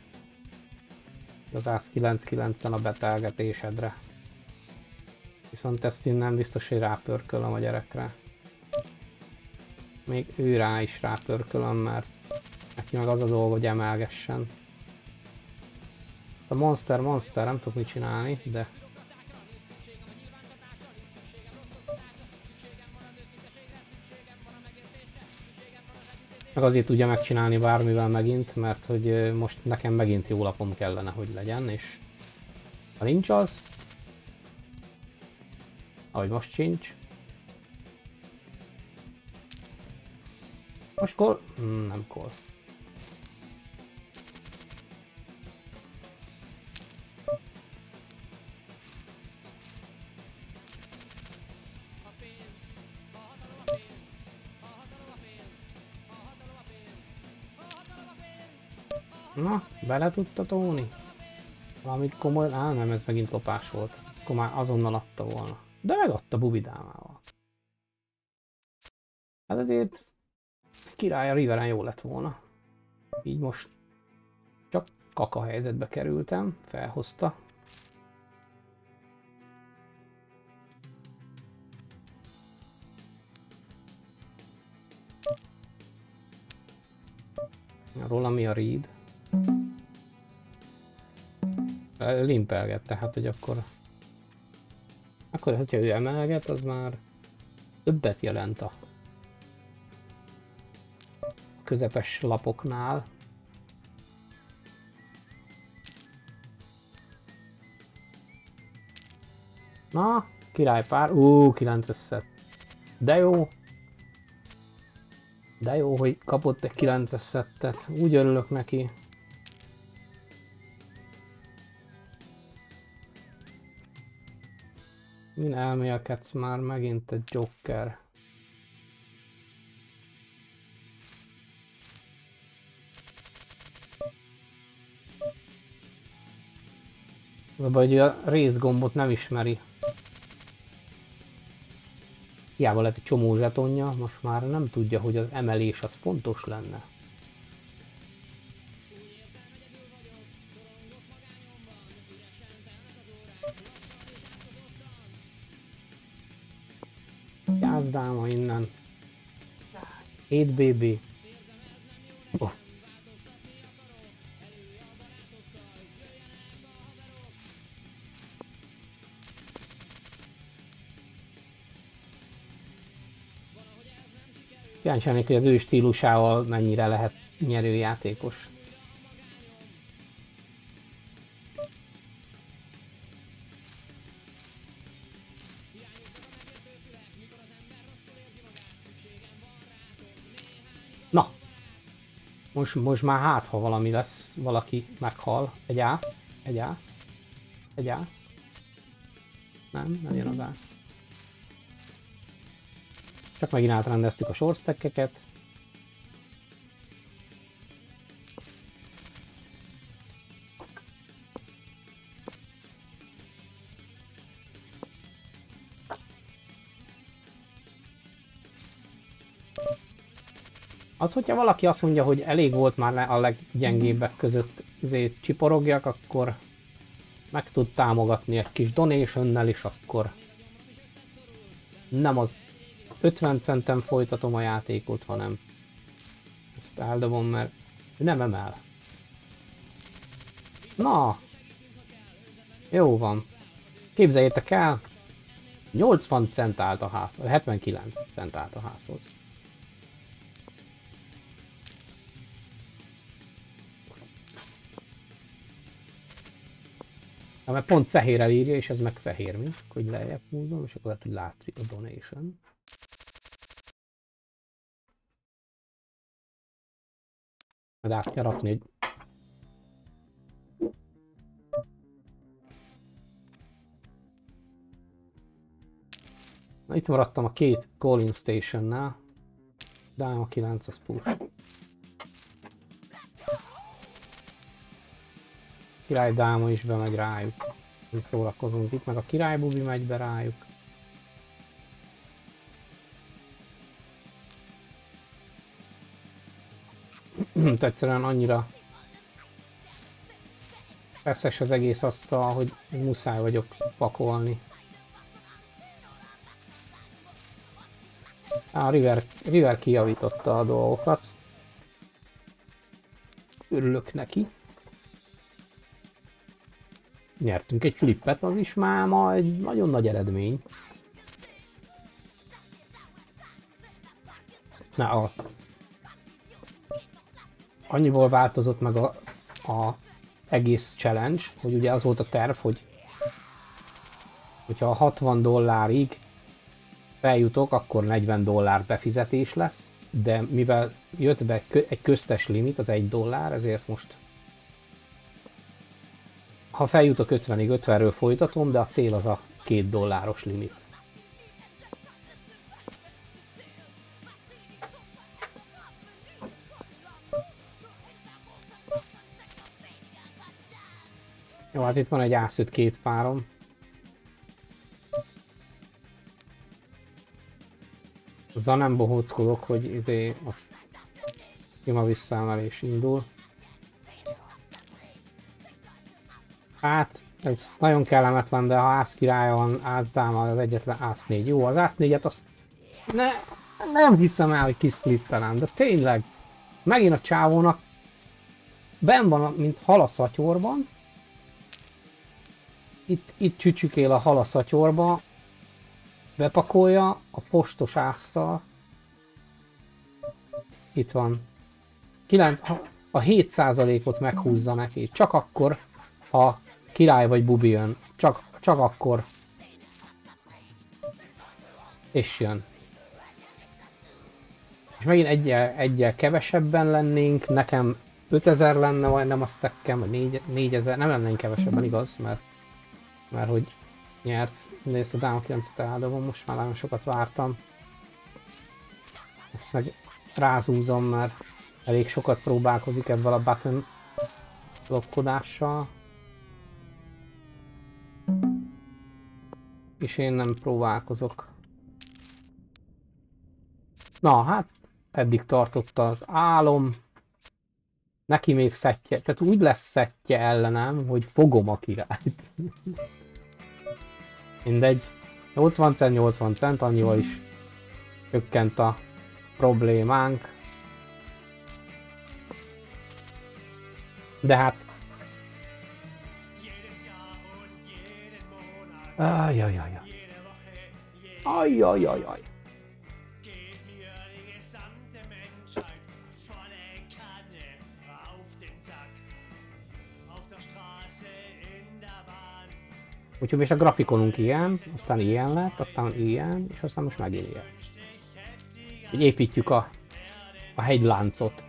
[SPEAKER 2] Az á kilenc kilencen a betelgetésedre. Viszont ezt innen biztos, hogy rápörkölöm a gyerekre. Még ő rá is rápörkölöm, mert neki meg az a dolga, hogy emelgessen. Ez a monster, monster, nem tudok mit csinálni, de... Meg azért tudja megcsinálni bármivel megint, mert hogy most nekem megint jó lapom kellene, hogy legyen, és ha nincs az, ahogy most sincs. Most kol? Hmm, nem kol. Na, bele tudta tóni? Valamit komoly... Á, nem, ez megint lopás volt. Akkor már azonnal adta volna. De megadta bubidámával. Hát azért... Király a Riveren jó lett volna. Így most... Csak kaka helyzetbe kerültem. Felhozta. Róla mi a read? Limpelget, tehát hogy akkor... Akkor, hogyha ő emelget, az már többet jelent a közepes lapoknál. Na, királypár, ú, kilences szett. De jó! De jó, hogy kapott egy kilences szettet, úgy örülök neki. Min elmélkedsz már, megint egy Joker. Az a baj, hogy a részgombot nem ismeri. Hiába lett egy csomó zsetonja, most már nem tudja, hogy az emelés az fontos lenne. Jázdáma innen. hét bé bé. Oh. Kíváncsi lennék, hogy az ő stílusával mennyire lehet nyerőjátékos. Na! Most, most már hát, ha valami lesz, valaki meghal. Egy ász, egy ász, egy ász. Nem, nem jön az ász. Csak megint átrendeztük a sorstekkeket. Az, hogyha valaki azt mondja, hogy elég volt már a leggyengébbek között azért csiporogjak, akkor meg tud támogatni egy kis donationnel is, akkor nem az ötven centen folytatom a játékot, hanem ezt eldobom, mert nem emel. Na! Jó van. Képzeljétek el, nyolcvan cent állt a ház, hetvenkilenc cent állt a házhoz. Na, mert pont fehérrel írja, és ez meg fehér, mi? Hogy lejjebb húzom, és akkor lehet, hogy látszik a donation. Majd át kell rakni egy... Na, itt maradtam a két calling stationnál. Dáma kilenc az push. Király dáma is bemegy rájuk. Mi szórakozunk itt, meg a király bubi megy be rájuk. Egyszerűen annyira feszes az egész asztal, hogy muszáj vagyok pakolni. A River, River kijavította a dolgokat. Örülök neki. Nyertünk egy flippet, az is már ma egy nagyon nagy eredmény. Na, a... annyiból változott meg a, a egész challenge, hogy ugye az volt a terv, hogy hogyha a hatvan dollárig feljutok, akkor negyven dollár befizetés lesz, de mivel jött be egy köztes limit, az egy dollár, ezért most ha feljutok ötvenig, ötvenről folytatom, de a cél az a két dolláros limit. Jó, hát itt van egy ászüt két párom. Azzal nem bohóckodok, hogy izé azt ima visszaemelés indul. Hát, ez nagyon kellemetlen, de ha ász király van, ász dáma az egyetlen ász négy. Jó, az ász négyet azt ne, nem hiszem el, hogy kisplittelem, de tényleg, megint a csávónak benn van, mint hal a szatyorban. Itt, itt csücsükél a hal a szatyorba, bepakolja a postos ásszal. Itt van. kilenc, a hét százalékot meghúzza neki, csak akkor, ha király vagy bubi jön, csak, csak akkor. És jön. És megint egyel, egyel kevesebben lennénk, nekem ötezer lenne, vagy nem a stackem, vagy négyezer, nem lennénk kevesebben, igaz, mert, mert hogy nyert. De ezt a dáma kilencet eldobom, most már nagyon sokat vártam. Ezt meg rázúzom, mert elég sokat próbálkozik ebben a button blokkodással. És én nem próbálkozok. Na hát, eddig tartott az álom. Neki még szettje, tehát úgy lesz szettje ellenem, hogy fogom a királyt. Mindegy. nyolcvan cent, nyolcvan cent, annyival is csökkent a problémánk. De hát... Ajjajajaj. Ajjajajaj. Úgyhogy és a grafikonunk ilyen, aztán ilyen lett, aztán ilyen, és aztán most megint ilyen. Így építjük a, a hegyláncot.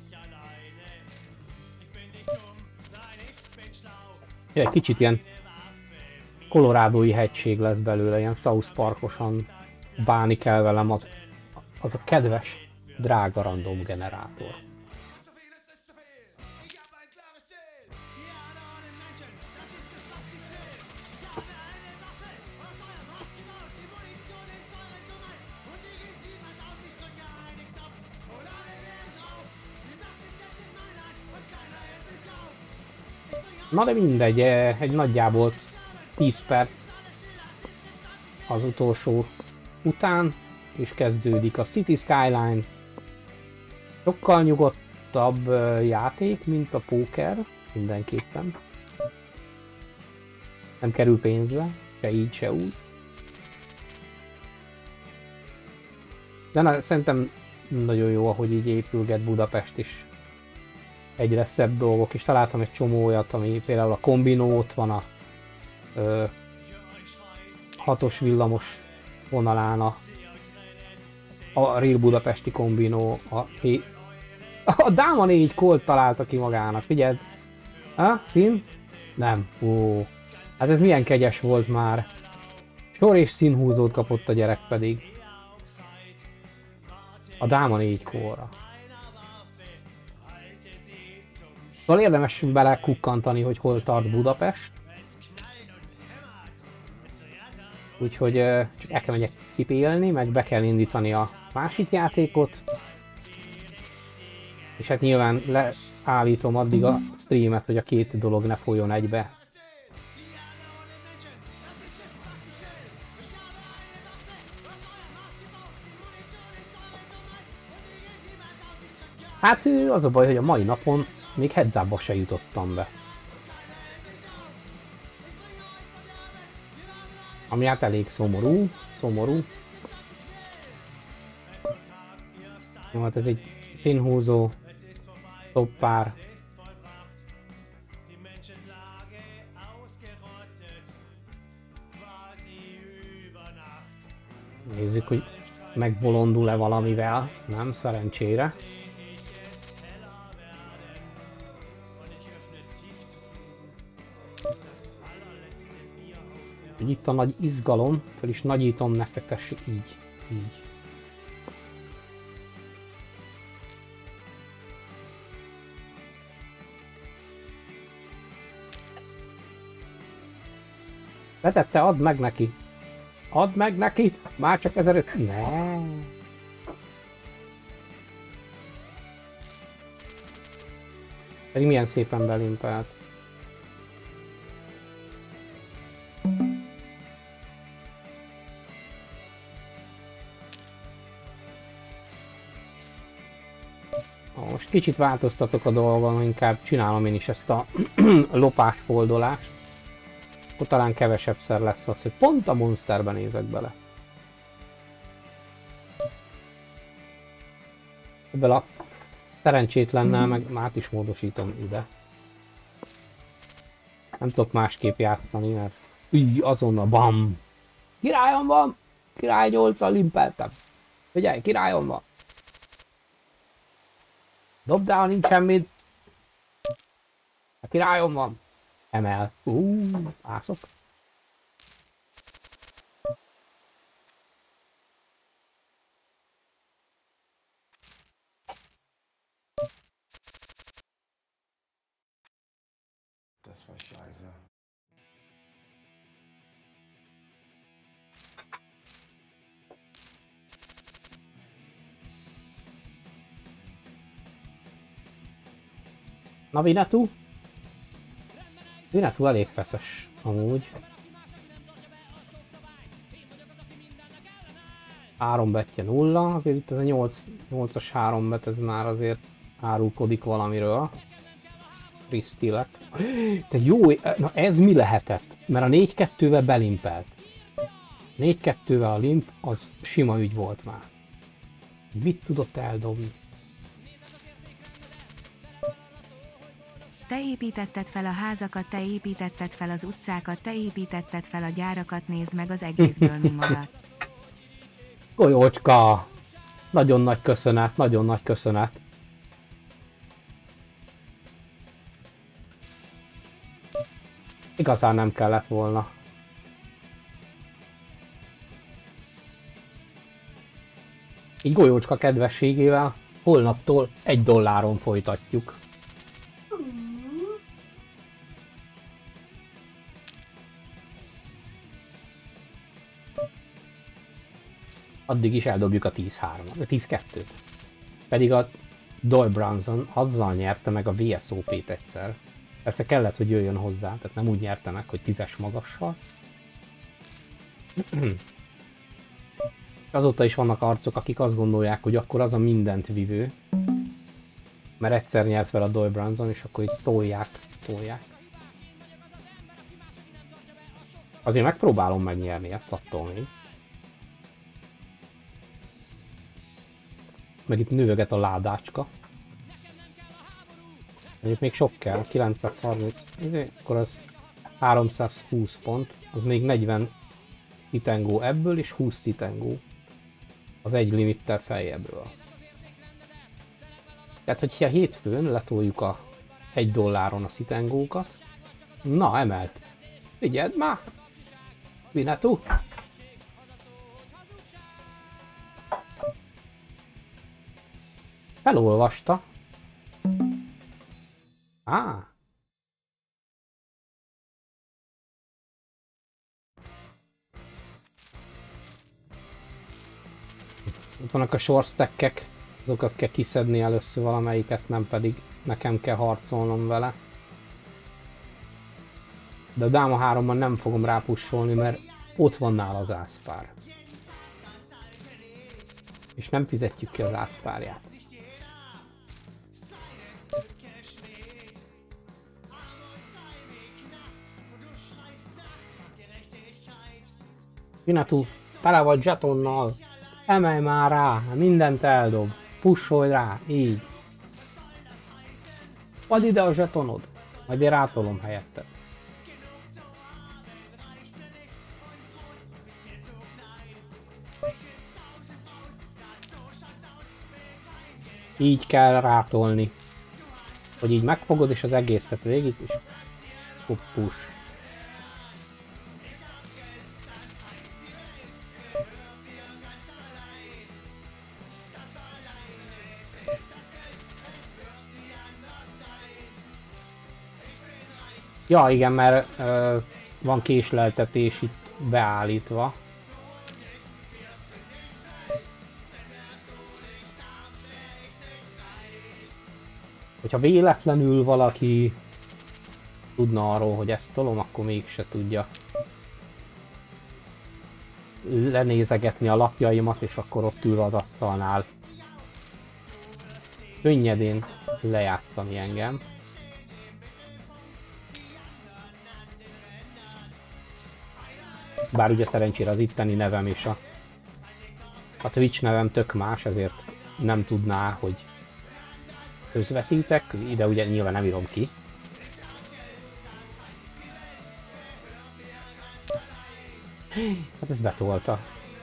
[SPEAKER 2] Egy kicsit ilyen kolorádói hegység lesz belőle, ilyen South Parkosan bánni kell velem az, az a kedves, drága random generátor. Na de mindegy, egy nagyjából tíz perc az utolsó után, és kezdődik a City Skylines. Sokkal nyugodtabb játék, mint a póker, mindenképpen. Nem kerül pénzbe. Se így, se úgy. De na, szerintem nagyon jó, ahogy így épülget Budapest is. Egyre szebb dolgok, és találtam egy csomó olyat, ami például a kombinó, ott van a ö, hatos villamos vonalán a, a Real Budapesti kombinó, a, a Dáma négy Colt találta ki magának, figyeld! Ha? Szín? Nem. Ó. Hát ez milyen kegyes volt már. Sor és színhúzót kapott a gyerek pedig. A Dáma négy Colt-ra. Szóval érdemes bele kukkantani, hogy hol tart Budapest. Úgyhogy csak el kell megyek kipélni, meg be kell indítani a másik játékot. És hát nyilván leállítom addig a streamet, hogy a két dolog ne folyjon egybe. Hát az a baj, hogy a mai napon még heads-upba se jutottam be. Ami hát elég szomorú, szomorú. Jó, hát ez egy színhúzó toppár. Nézzük, hogy megbolondul-e valamivel, nem? Szerencsére. Itt a nagy izgalom, fel is nagyítom nektek, tessék, így, így. Betette, add meg neki! Add meg neki! Már csak ezeröt... Ne. Pedig milyen szépen belimpelt. Most kicsit változtatok a dolgon, inkább csinálom én is ezt a lopás foldolást. Akkor talán kevesebbszer lesz az, hogy pont a monsterben nézek bele. Ebből a szerencsétlennel meg már is módosítom ide. Nem tudok másképp játszani, mert így azonnal bam! Királyom van! Király nyolccal limpeltem! Figyelj, királyom van! Dobd el, nincs semmit! A királyom van! Emel! Uuuuh, ászok!
[SPEAKER 4] Das war scheiße.
[SPEAKER 2] Na, Vinetú? Vinetú elég feszes amúgy. Három betje nulla, azért itt ez a nyolcas három bet, ez már azért árulkodik valamiről. Krisztilek. Te jó, na ez mi lehetett? Mert a négy kettővel belimpelt. négy kettővel a limp, az sima ügy volt már. Mit tudott eldobni?
[SPEAKER 5] Te építetted fel a házakat, te építetted fel az utcákat, te építetted fel a gyárakat, nézd meg az egészből mi maradt.
[SPEAKER 2] Golyócska! Nagyon nagy köszönet, nagyon nagy köszönet. Igazán nem kellett volna. Így Golyócska kedvességével holnaptól egy dolláron folytatjuk. Addig is eldobjuk a tíz három, a tíz kettőt. Pedig a Doyle Brunson azzal nyerte meg a vé es o pét egyszer. Persze kellett, hogy jöjjön hozzá, tehát nem úgy nyerte meg, hogy tízes magassal. Azóta is vannak arcok, akik azt gondolják, hogy akkor az a mindent vivő. Mert egyszer nyert fel a Doyle Brunson, és akkor itt tolják, tolják. Azért megpróbálom megnyerni ezt attól még. Meg itt nőveget a ládácska. Mondjuk még sok kell, kilencszázharminc, akkor az háromszázhúsz pont, az még negyven szitengó ebből és húsz szitengó az egy limittel feljebbről. Tehát, hogyha hétfőn letoljuk a egy dolláron a szitengókat, na emelt. Figyeld már! Vinetú! Felolvasta. Á! Ott vannak a sorstackek, azokat kell kiszedni először valamelyiket, nem pedig nekem kell harcolnom vele. De a Dáma háromban nem fogom rápussolni, mert ott van nála az ászpár. És nem fizetjük ki az ászpárját. Vinetú, tele vagy zsetonnal. Emelj már rá, mindent eldob. Pussolj rá, így. Add ide a zsetonod, majd én rátolom helyetted. Így kell rátolni. Hogy így megfogod és az egészet végig is. Push. Ja igen, mert ö, van késleltetés itt beállítva. Hogyha véletlenül valaki tudna arról, hogy ezt tolom, akkor mégse tudja lenézegetni a lapjaimat, és akkor ott ül az asztalnál könnyedén lejátszani engem. Bár ugye szerencsére az itteni nevem és a, a Twitch nevem tök más, ezért nem tudná, hogy közvetítek, ide ugye nyilván nem írom ki. Hát ez betolta.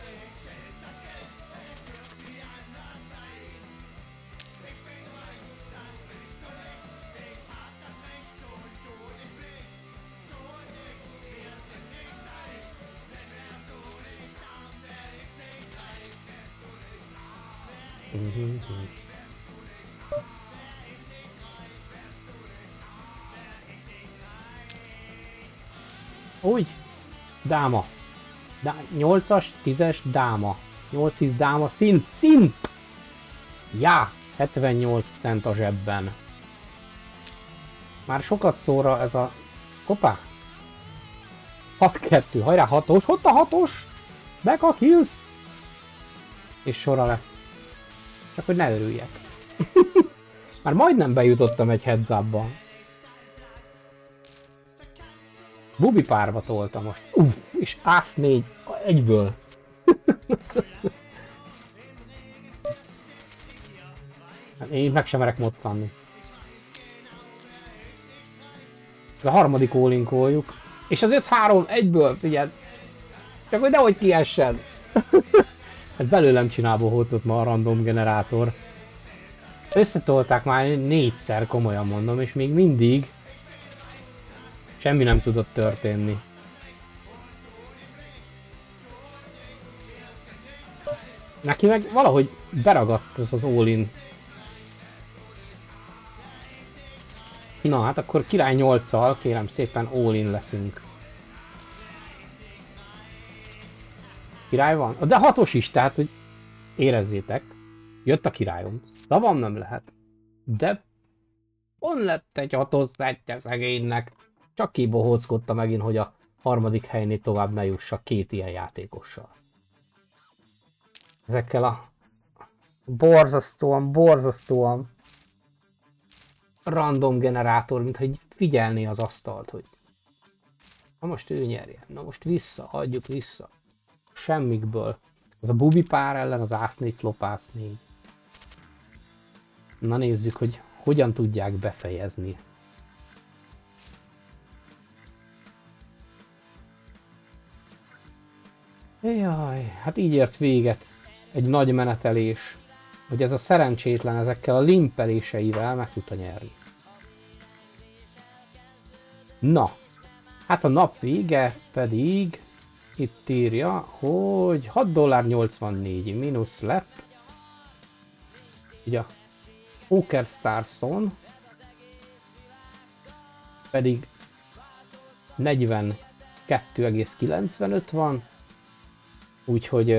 [SPEAKER 2] Úgy? Dáma. Dá nyolcas, tízes dáma. nyolc tíz dáma, szín, szín! Já, hetvennyolc cent a zsebben. Már sokat szóra ez a... Hoppá! hat kettő, hajrá, hatos, ott a hatos! Back a kills! És sora lesz. Csak hogy ne örüljek. Már majdnem bejutottam egy heads up-ba. Bubi párba tolta most. Uff, és ász négy egyből. Hát én meg sem merek moccanni. A harmadik all-inkoljuk. És az öt három egyből, figyeld. Csak hogy nehogy kiessen. Hát belőlem csinál bohócot ma a random generátor. Összetolták már négyszer, komolyan mondom, és még mindig semmi nem tudott történni. Neki meg valahogy beragadt ez az all-in. Na hát akkor király nyolccal kérem szépen all-in leszünk. Király van? De hatos is, tehát hogy érezzétek. Jött a királyom. Szavam nem lehet. De on lett egy hatos szettje szegénynek. Csak kibohóckodta megint, hogy a harmadik helynél tovább ne jussak két ilyen játékossal. Ezekkel a borzasztóan, borzasztóan random generátor, mintha így figyelné az asztalt, hogy Na most ő nyerjen. Na most vissza, adjuk vissza. Semmikből. Az a bubi pár ellen az ás négy flopász négy. Na nézzük, hogy hogyan tudják befejezni. Jaj, hát így ért véget egy nagy menetelés, hogy ez a szerencsétlen ezekkel a limpeléseivel meg tudta nyerni. Na, hát a nap vége pedig itt írja, hogy hat dollár nyolcvannégy mínusz lett. Ugye a Poker Starson pedig negyvenkettő egész kilencvenöt van, úgyhogy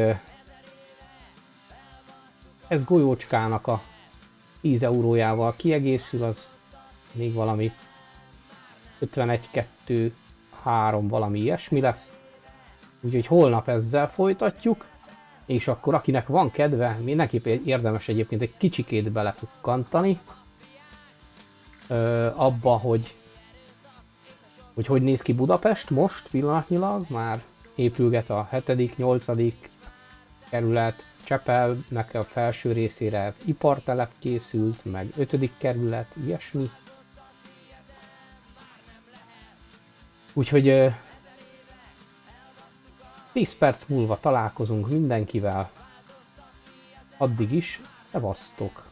[SPEAKER 2] ez golyócskának a tíz eurójával kiegészül, az még valami ötvenegy kettő három valami ilyesmi lesz. Úgyhogy holnap ezzel folytatjuk, és akkor akinek van kedve, mindenképp érdemes egyébként egy kicsikét belefukkantani ö, abba, hogy, hogy hogy néz ki Budapest most pillanatnyilag, már épülget a hetedik nyolcadik kerület, Csepelnek a felső részére ipartelep készült, meg ötödik kerület, ilyesmi. Úgyhogy tíz perc múlva találkozunk mindenkivel. Addig is, szevasztok!